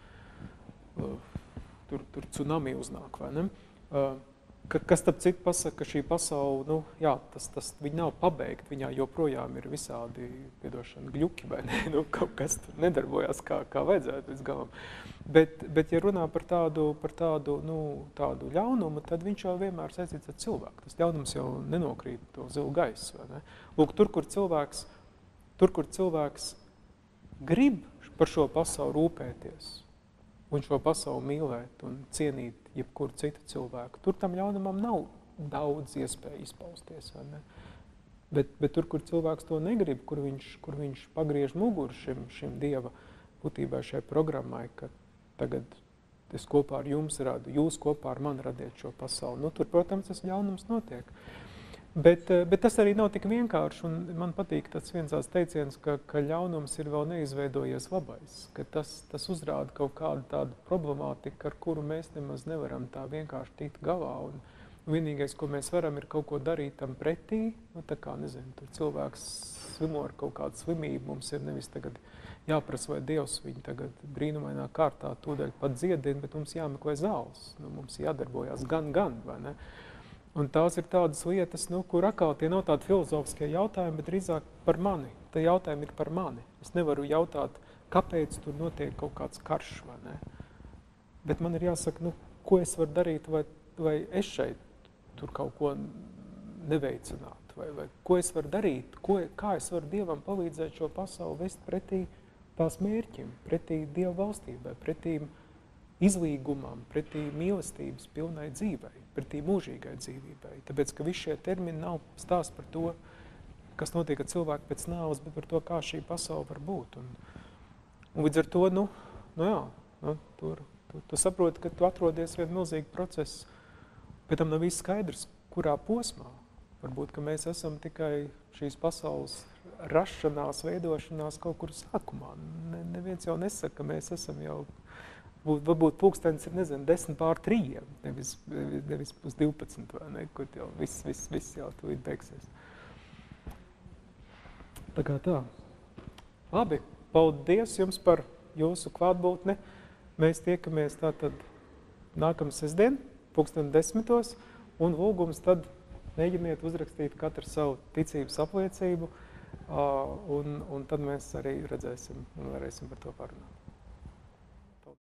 tur tsunami uznāk, vai ne? Kas tad citu pasaka, ka šī pasaule, viņa nav pabeigta, viņā joprojām ir visādi, gļuki, vai ne? Kaut kas tur nedarbojās kā vajadzētu līdz galam. Bet ja runā par tādu ļaunumu, tad viņš jau vienmēr saistīts ar cilvēku. Tas ļaunums jau nenokrīt to zilu gaisu, vai ne? Lūk, tur, kur cilvēks grib par šo pasauli rūpēties, un šo pasauli mīlēt un cienīt jebkuru citu cilvēku, tur tam ļaunumam nav daudz iespēju izpausties, vai ne? Bet tur, kur cilvēks to negrib, kur viņš pagriež muguru šim Dieva būtībā šai programmai, ka tagad es kopā ar jums radu, jūs kopā ar mani radiet šo pasauli. Nu, tur, protams, tas ļaunums notiek. Bet tas arī nav tik vienkārši, un man patīk tas viens tās teiciens, ka ļaunums ir vēl neizveidojies labais, ka tas uzrāda kaut kādu tādu problemātiku, ar kuru mēs nemaz nevaram tā vienkārši tikt galā, un vienīgais, ko mēs varam, ir kaut ko darīt tam pretī, nu tā kā, nezinu, tur cilvēks slimo ar kaut kādu slimību, mums ir nevis tagad jāprasa, vai Dievs viņu tagad brīnumainā kārtā tūdaļ pat dziedina, bet mums jāmeklē zāles, nu, mums jādarbojās gan, vai ne? Un tās ir tādas lietas, nu, kur atkal tie nav tādi filozofiskie jautājumi, bet drīzāk par mani. Tie jautājumi ir par mani. Es nevaru jautāt, kāpēc tur notiek kaut kāds karš, vai ne? Bet man ir jāsaka, nu, ko es varu darīt, vai es šeit tur kaut ko neveicināt, vai ko es varu darīt, kā es varu Dievam palīdzēt šo pasauli vest pretī tās mērķim, pretī Dieva valstībai, pretī izlīgumam, pretī mīlestības pilnai dzīvei, pretī mūžīgai dzīvībai. Tāpēc, ka visi šie termini nav stāsts par to, kas notiek ar cilvēku pēc nāves, bet par to, kā šī pasaule var būt. Un līdz ar to, tu saproti, ka tu atrodies vien milzīgi process, bet tam nav viss skaidrs, kurā posmā. Varbūt, ka mēs esam tikai šīs pasaules rašanās, veidošanās kaut kur sākumā. Neviens jau nesaka, ka mēs esam jau varbūt pulkstenis ir, nezinu, 10:03, nevis pus 12, vai ne, kur jau viss jau tūlīt beigsies. Tā kā tā. Labi, paldies jums par jūsu klātbūtni. Mēs tiekamies tātad nākamā sestdien, 10:00, un lūgums tad mēģiniet uzrakstīt katru savu ticības apliecību, un tad mēs arī redzēsim un varēsim par to parunāt.